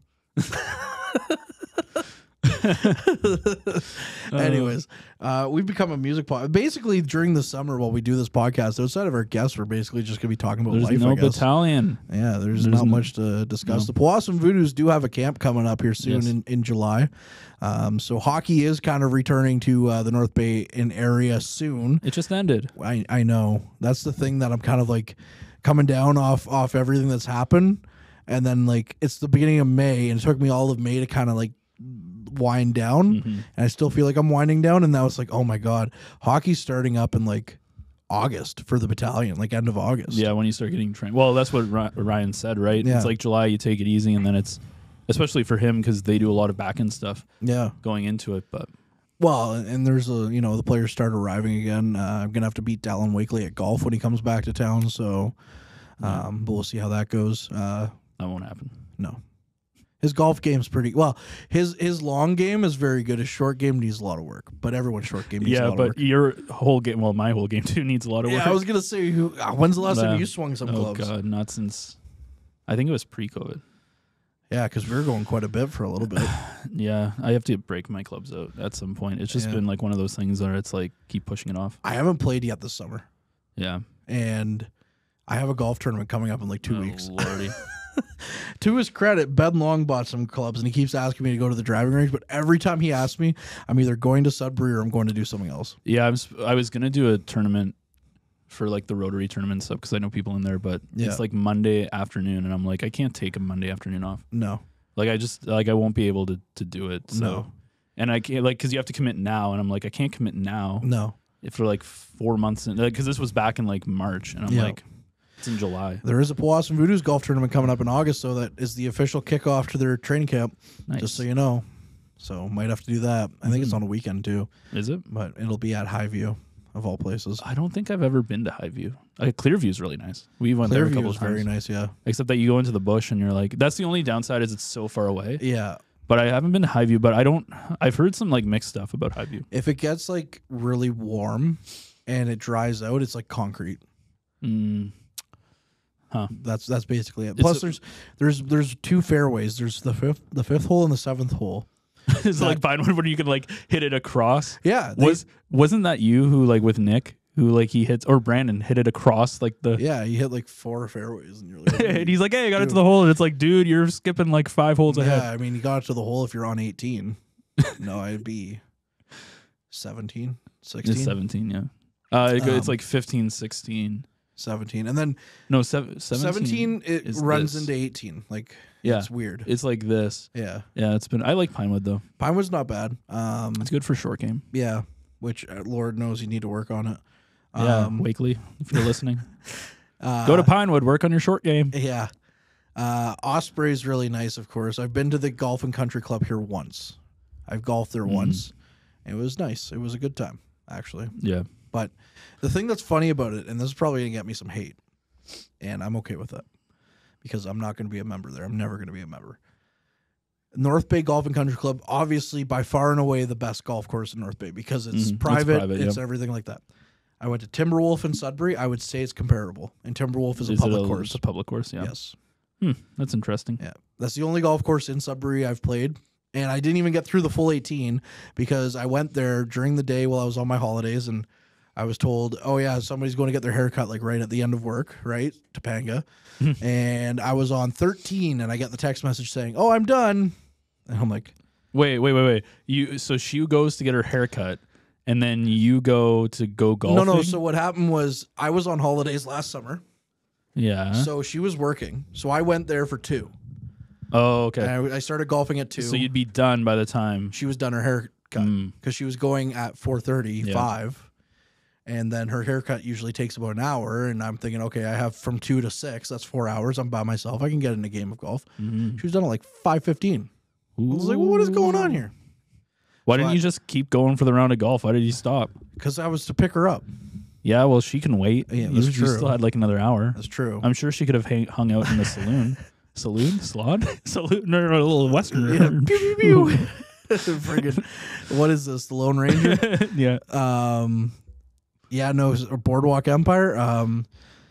Anyways, uh, we've become a music pod. Basically, during the summer while we do this podcast, outside of our guests, we're basically just going to be talking about there's life. no I guess. battalion. Yeah, there's, There's not no- much to discuss. The Powassan Voodoos do have a camp coming up here soon Yes. in, in July. Um, so hockey is kind of returning to uh, the North Bay in area soon. It just ended. I, I know. That's the thing that I'm kind of like coming down off off everything that's happened. And then like it's the beginning of May, and it took me all of May to kind of like wind down. Mm-hmm. And I still feel like I'm winding down. And now it's like, oh my God, hockey's starting up in like August for the battalion, like end of August. Yeah, when you start getting trained. Well, that's what Ry- Ryan said, right? Yeah. It's like July, you take it easy, and then it's, especially for him, because they do a lot of back end stuff Yeah. going into it. But Well, and there's a, you know, the players start arriving again. Uh, I'm going to have to beat Dalyn Wakely at golf when he comes back to town. So, um, but we'll see how that goes. Uh, that won't happen. no. His golf game's pretty well. His his long game is very good. His short game needs a lot of work, but everyone's short game needs a Yeah, lot of but work. your whole game, well, my whole game too needs a lot of work. Yeah, I was gonna say, who? uh, When's the last Nah. time you swung some oh clubs? God, not since, I think it was pre-COVID. Yeah, because we were going quite a bit for a little bit. Yeah, I have to break my clubs out at some point. It's just Yeah. been like one of those things where it's like keep pushing it off. I haven't played yet this summer, Yeah. and I have a golf tournament coming up in like two Oh, weeks. Lordy. To his credit, Ben Long bought some clubs, and he keeps asking me to go to the driving range. But every time he asks me, I'm either going to Sudbury or I'm going to do something else. Yeah, I was I was gonna do a tournament for like the Rotary tournament stuff because I know people in there, but Yeah. it's like Monday afternoon, and I'm like, I can't take a Monday afternoon off. No, Like I just like I won't be able to to do it. So. No. And I can't like because you have to commit now, and I'm like I can't commit now no. for like four months, because like, this was back in like March, and I'm Yeah. like it's in July. There is a Powassan Voodoos golf tournament coming up in August, so that is the official kickoff to their training camp. Nice. Just so you know. So might have to do that. I think it's on a weekend too, Is it? but it'll be at Highview of all places. I don't think I've ever been to Highview. Like Clearview's really nice. We went there a Clearview couple is of times. very nice. Yeah, Except that you go into the bush and you're like, that's the only downside is it's so far away. yeah. But I haven't been to Highview. But I don't. I've heard some like mixed stuff about Highview. If it gets like really warm and it dries out, it's like concrete. Mm. Huh. That's that's basically it. It's Plus, a- there's there's there's two fairways. There's the fifth the fifth hole and the seventh hole. It's like Vinewood where you can like hit it across. Yeah, they- Was wasn't that you who like with Nick who like he hits or Brandon hit it across like the yeah. You hit like four fairways, and you're like, and he's like, hey, I got it to the hole, and it's like, dude, you're skipping like five holes yeah. ahead. I mean, you got it to the hole if you're on eighteen. No, I'd be seventeen, sixteen, It's seventeen, yeah. Uh, it go, it's Um, like fifteen, sixteen. seventeen, and then No, sev- seventeen. seventeen. It is runs this. into eighteen. Like, Yeah. it's weird. It's like this. Yeah, Yeah, it's been. I like Pinewood though. Pinewood's not bad. Um, It's good for short game. yeah, which uh, Lord knows you need to work on it. Yeah, Um, Wakely, if you're listening, uh, go to Pinewood, work on your short game. Yeah. Uh, Osprey's really nice, of course. I've been to the Golf and Country Club here once. I've golfed there Mhm. once. It was nice. It was a good time, actually. Yeah, But the thing that's funny about it, and this is probably going to get me some hate, and I'm okay with that because I'm not going to be a member there. I'm never going to be a member. North Bay Golf and Country Club, obviously by far and away the best golf course in North Bay because it's Mhm. It's private, it's, private, yeah. everything like that. I went to Timberwolf in Sudbury. I would say it's comparable. And Timberwolf is a Is it public course. It's a public course. Yeah. Yes. Hmm, that's interesting. Yeah. That's the only golf course in Sudbury I've played. And I didn't even get through the full eighteen because I went there during the day while I was on my holidays and I was told, oh yeah, somebody's going to get their hair cut like right at the end of work, right? Topanga. And I was on thirteen and I get the text message saying, oh, I'm done. And I'm like, Wait, wait, wait, wait. You so she goes to get her hair cut and then you go to go golfing? no, no. So what happened was I was on holidays last summer. Yeah. So she was working. So I went there for two. Oh, okay. And I, I started golfing at two. So you'd be done by the time. She was done her haircut because she was going at four thirty, Yeah. five. And then her haircut usually takes about an hour. And I'm thinking, okay, I have from two to six. That's four hours. I'm by myself. I can get in a game of golf. Mm-hmm. She was done at like five fifteen. I was like, well, what is going on here? Why So didn't I- you just keep going for the round of golf? Why did you stop? Because I was to pick her up. Yeah, well, she can wait. Yeah, you, that's you true. still had like another hour. That's true. I'm sure she could have hang, hung out in the saloon. Saloon? Salon? Saloon? No, no, a little western. Yeah. Pew, pew, pew. Friggin', what is this? The Lone Ranger? Yeah. Um, yeah, no, Boardwalk Empire. Um,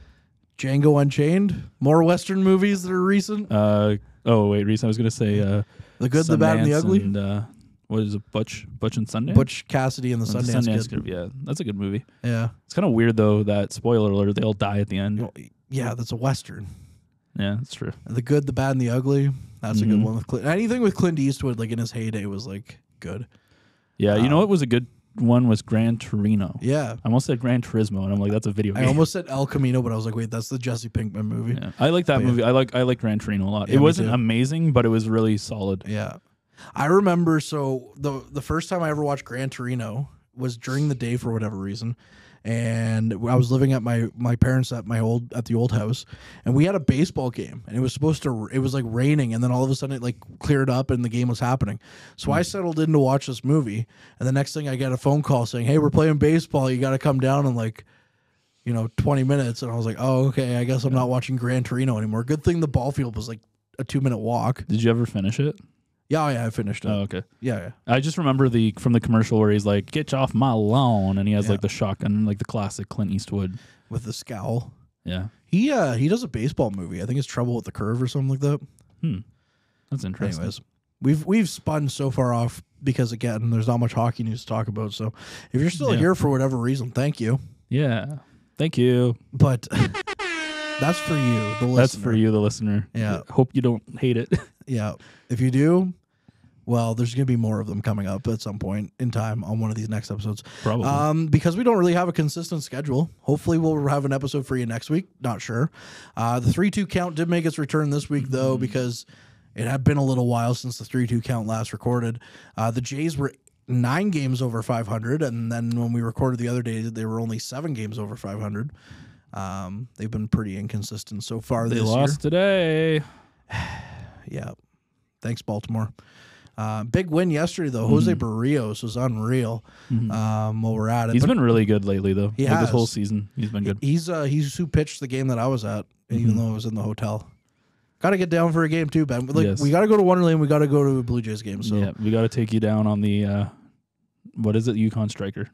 Django Unchained. More Western movies that are recent. Uh, oh, wait, Reese, I was going to say uh, The Good, the Bad, and the Sundance Ugly. And, uh, what is it? Butch, Butch and Sundance? Butch Cassidy and the And Sundance, Kid. Kid, Yeah, that's a good movie. Yeah. It's kind of weird, though, that, spoiler alert, they all die at the end. Yeah, that's a Western. Yeah, that's true. The Good, the Bad, and the Ugly. That's a Mhm. good one with Clint. Anything with Clint Eastwood, like in his heyday, was like good. Yeah, you Um, know what was a good one was Gran Torino. Yeah. I almost said Gran Turismo, and I'm like, that's a video game. I almost said El Camino, but I was like, wait, that's the Jesse Pinkman movie. Yeah. I like that But yeah. movie. I like I like Gran Torino a lot. Yeah, it me wasn't too. amazing, but it was really solid. Yeah. I remember, so the the first time I ever watched Gran Torino was during the day for whatever reason. And I was living at my my parents at my old at the old house, and we had a baseball game, and it was supposed to it was like raining, and then all of a sudden it like cleared up and the game was happening. So I settled in to watch this movie, and the next thing I get a phone call saying, "Hey, we're playing baseball. You got to come down in like, you know, twenty minutes." And I was like, "Oh, okay. I guess I'm not watching Gran Torino anymore." Good thing the ball field was like a two minute walk. Did you ever finish it? Yeah, yeah, I finished it. Oh, okay. Yeah, yeah. I just remember the from the commercial where he's like, "Get off my lawn," and he has Yeah. like the shotgun, like the classic Clint Eastwood. With the scowl. Yeah. He uh he does a baseball movie. I think it's Trouble with the Curve or something like that. Hmm. That's interesting. Anyways, we've we've spun so far off because again, there's not much hockey news to talk about. So if you're still Yeah. here for whatever reason, thank you. Yeah. Thank you. But that's for you, the listener. That's for you, the listener. Yeah. Hope you don't hate it. Yeah. If you do, well, there's gonna be more of them coming up at some point in time on one of these next episodes. Probably. Um, because we don't really have a consistent schedule. Hopefully, we'll have an episode for you next week. Not sure. Uh, the three two count did make its return this week, though, because it had been a little while since the three two count last recorded. Uh, the Jays were nine games over five hundred, and then when we recorded the other day, they were only seven games over five hundred. Um, they've been pretty inconsistent so far they this lost today. year. Yeah. Thanks, Baltimore. Uh, big win yesterday, though. Jose Barrios was unreal. Um, while we're at it, He's But been really good lately, though. He like has. This whole season, he's been good. He's uh, he's who pitched the game that I was at, even though I was in the hotel. Got to get down for a game too, Ben. Like Yes. we got to go to Wonderland. We got to go to a Blue Jays game. So yeah, yeah, we got to take you down on the uh, what is it, Yukon Striker?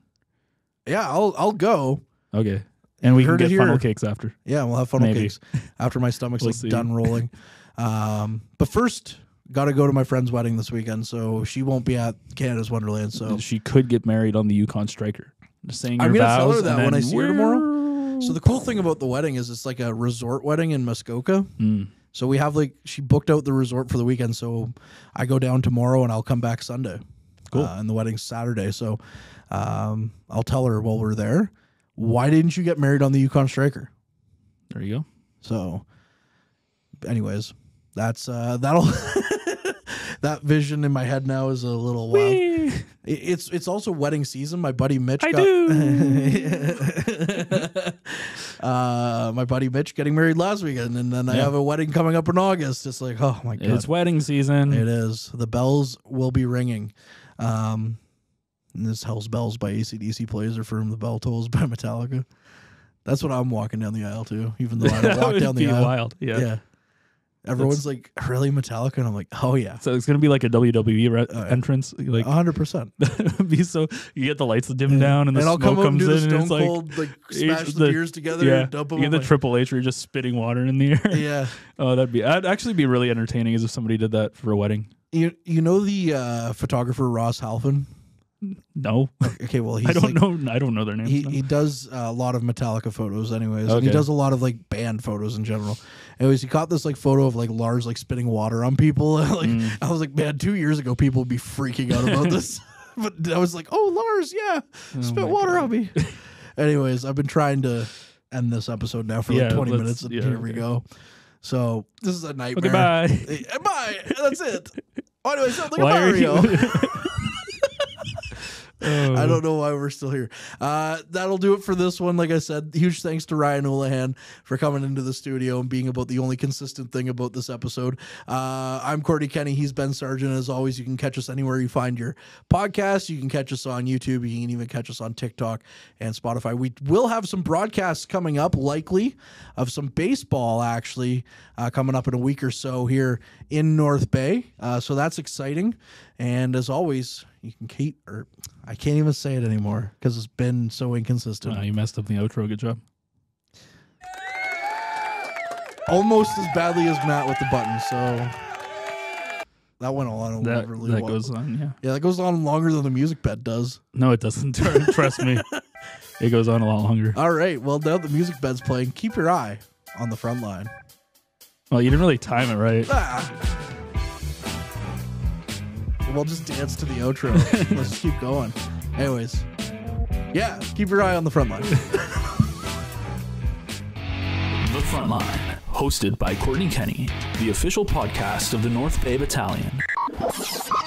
I'll I'll go. Okay, and we can heard it get funnel here. cakes after. Yeah, we'll have funnel Maybe. cakes after my stomach's We'll like see. done rolling. Um, but first, got to go to my friend's wedding this weekend, so she won't be at Canada's Wonderland. So She could get married on the Yukon Striker. Just saying I'm your gonna tell vows her that and when I then see her tomorrow. So the cool thing about the wedding is it's like a resort wedding in Muskoka. Mm. So we have like she booked out the resort for the weekend. So I go down tomorrow and I'll come back Sunday. Cool. Uh, and the wedding's Saturday. So um, I'll tell her while we're there, why didn't you get married on the Yukon Striker? There you go. So, anyways, that's uh, that'll that vision in my head now is a little wild. Whee! It- It's it's also wedding season. My buddy Mitch. I got, do. uh, my buddy Mitch getting married last weekend, and then I Yeah. have a wedding coming up in August. It's like, oh my god, It's wedding season. it is. The bells will be ringing. Um, and this Hell's Bells by A C D C plays, or From the Bell Tolls by Metallica. That's what I'm walking down the aisle to, even though I don't That walk would down the be aisle. wild. Yeah. Yeah. Everyone's like, really Metallica? And I'm like, oh yeah. So it's gonna be like a W W E re- Oh, yeah. entrance. Like A hundred percent. that would be so. You get the lights dim down and the I'll smoke come out and comes do in, the and Stone it's like Cold, like smash H- the, beers together, Yeah, and dump them. you get on the my- Triple H where you're just spitting water in the air. Yeah. Oh, that'd be. That'd actually be really entertaining, as if somebody did that for a wedding. You you know the uh, photographer Ross Halfin? No. Okay, well, he's I don't like, know. I don't know their names. He no. he does a lot of Metallica photos, anyways. And he Okay. does a lot of like band photos in general. Anyways, he caught this like photo of like Lars like spitting water on people. like Mm. I was like, man, two years ago people would be freaking out about this, but I was like, oh, Lars, yeah, spit my water God. on me. Anyways, I've been trying to end this episode now for like Yeah, twenty let's- minutes, and yeah, here we okay. go. So this is a nightmare. Okay, bye. Hey, bye. That's it. Why do I sound like Why a are Mario? you? Oh. I don't know why we're still here. Uh, that'll do it for this one. Like I said, huge thanks to Ryan Oulahen for coming into the studio and being about the only consistent thing about this episode. Uh, I'm Kortney Kenny. He's Ben Sargent. As always, you can catch us anywhere you find your podcast. You can catch us on YouTube. You can even catch us on TikTok and Spotify. We will have some broadcasts coming up, likely, of some baseball, actually, uh, coming up in a week or so here in North Bay. Uh, so that's exciting. And as always, you can keep, or I can't even say it anymore because it's been so inconsistent. Oh, you messed up the outro. Good job. Almost as badly as Matt with the button. So that went on a That, really that well. goes on, yeah. Yeah, that goes on longer than the music bed does. No, it doesn't. Trust me. It goes on a lot longer. All right. Well, now the music bed's playing. Keep your eye on the front line. Well, you didn't really time it right. Ah. We'll just dance to the outro. Let's just keep going. Anyways, yeah, keep your eye on the front line. The Frontline, hosted by Kortney Kenny, the official podcast of the North Bay Battalion.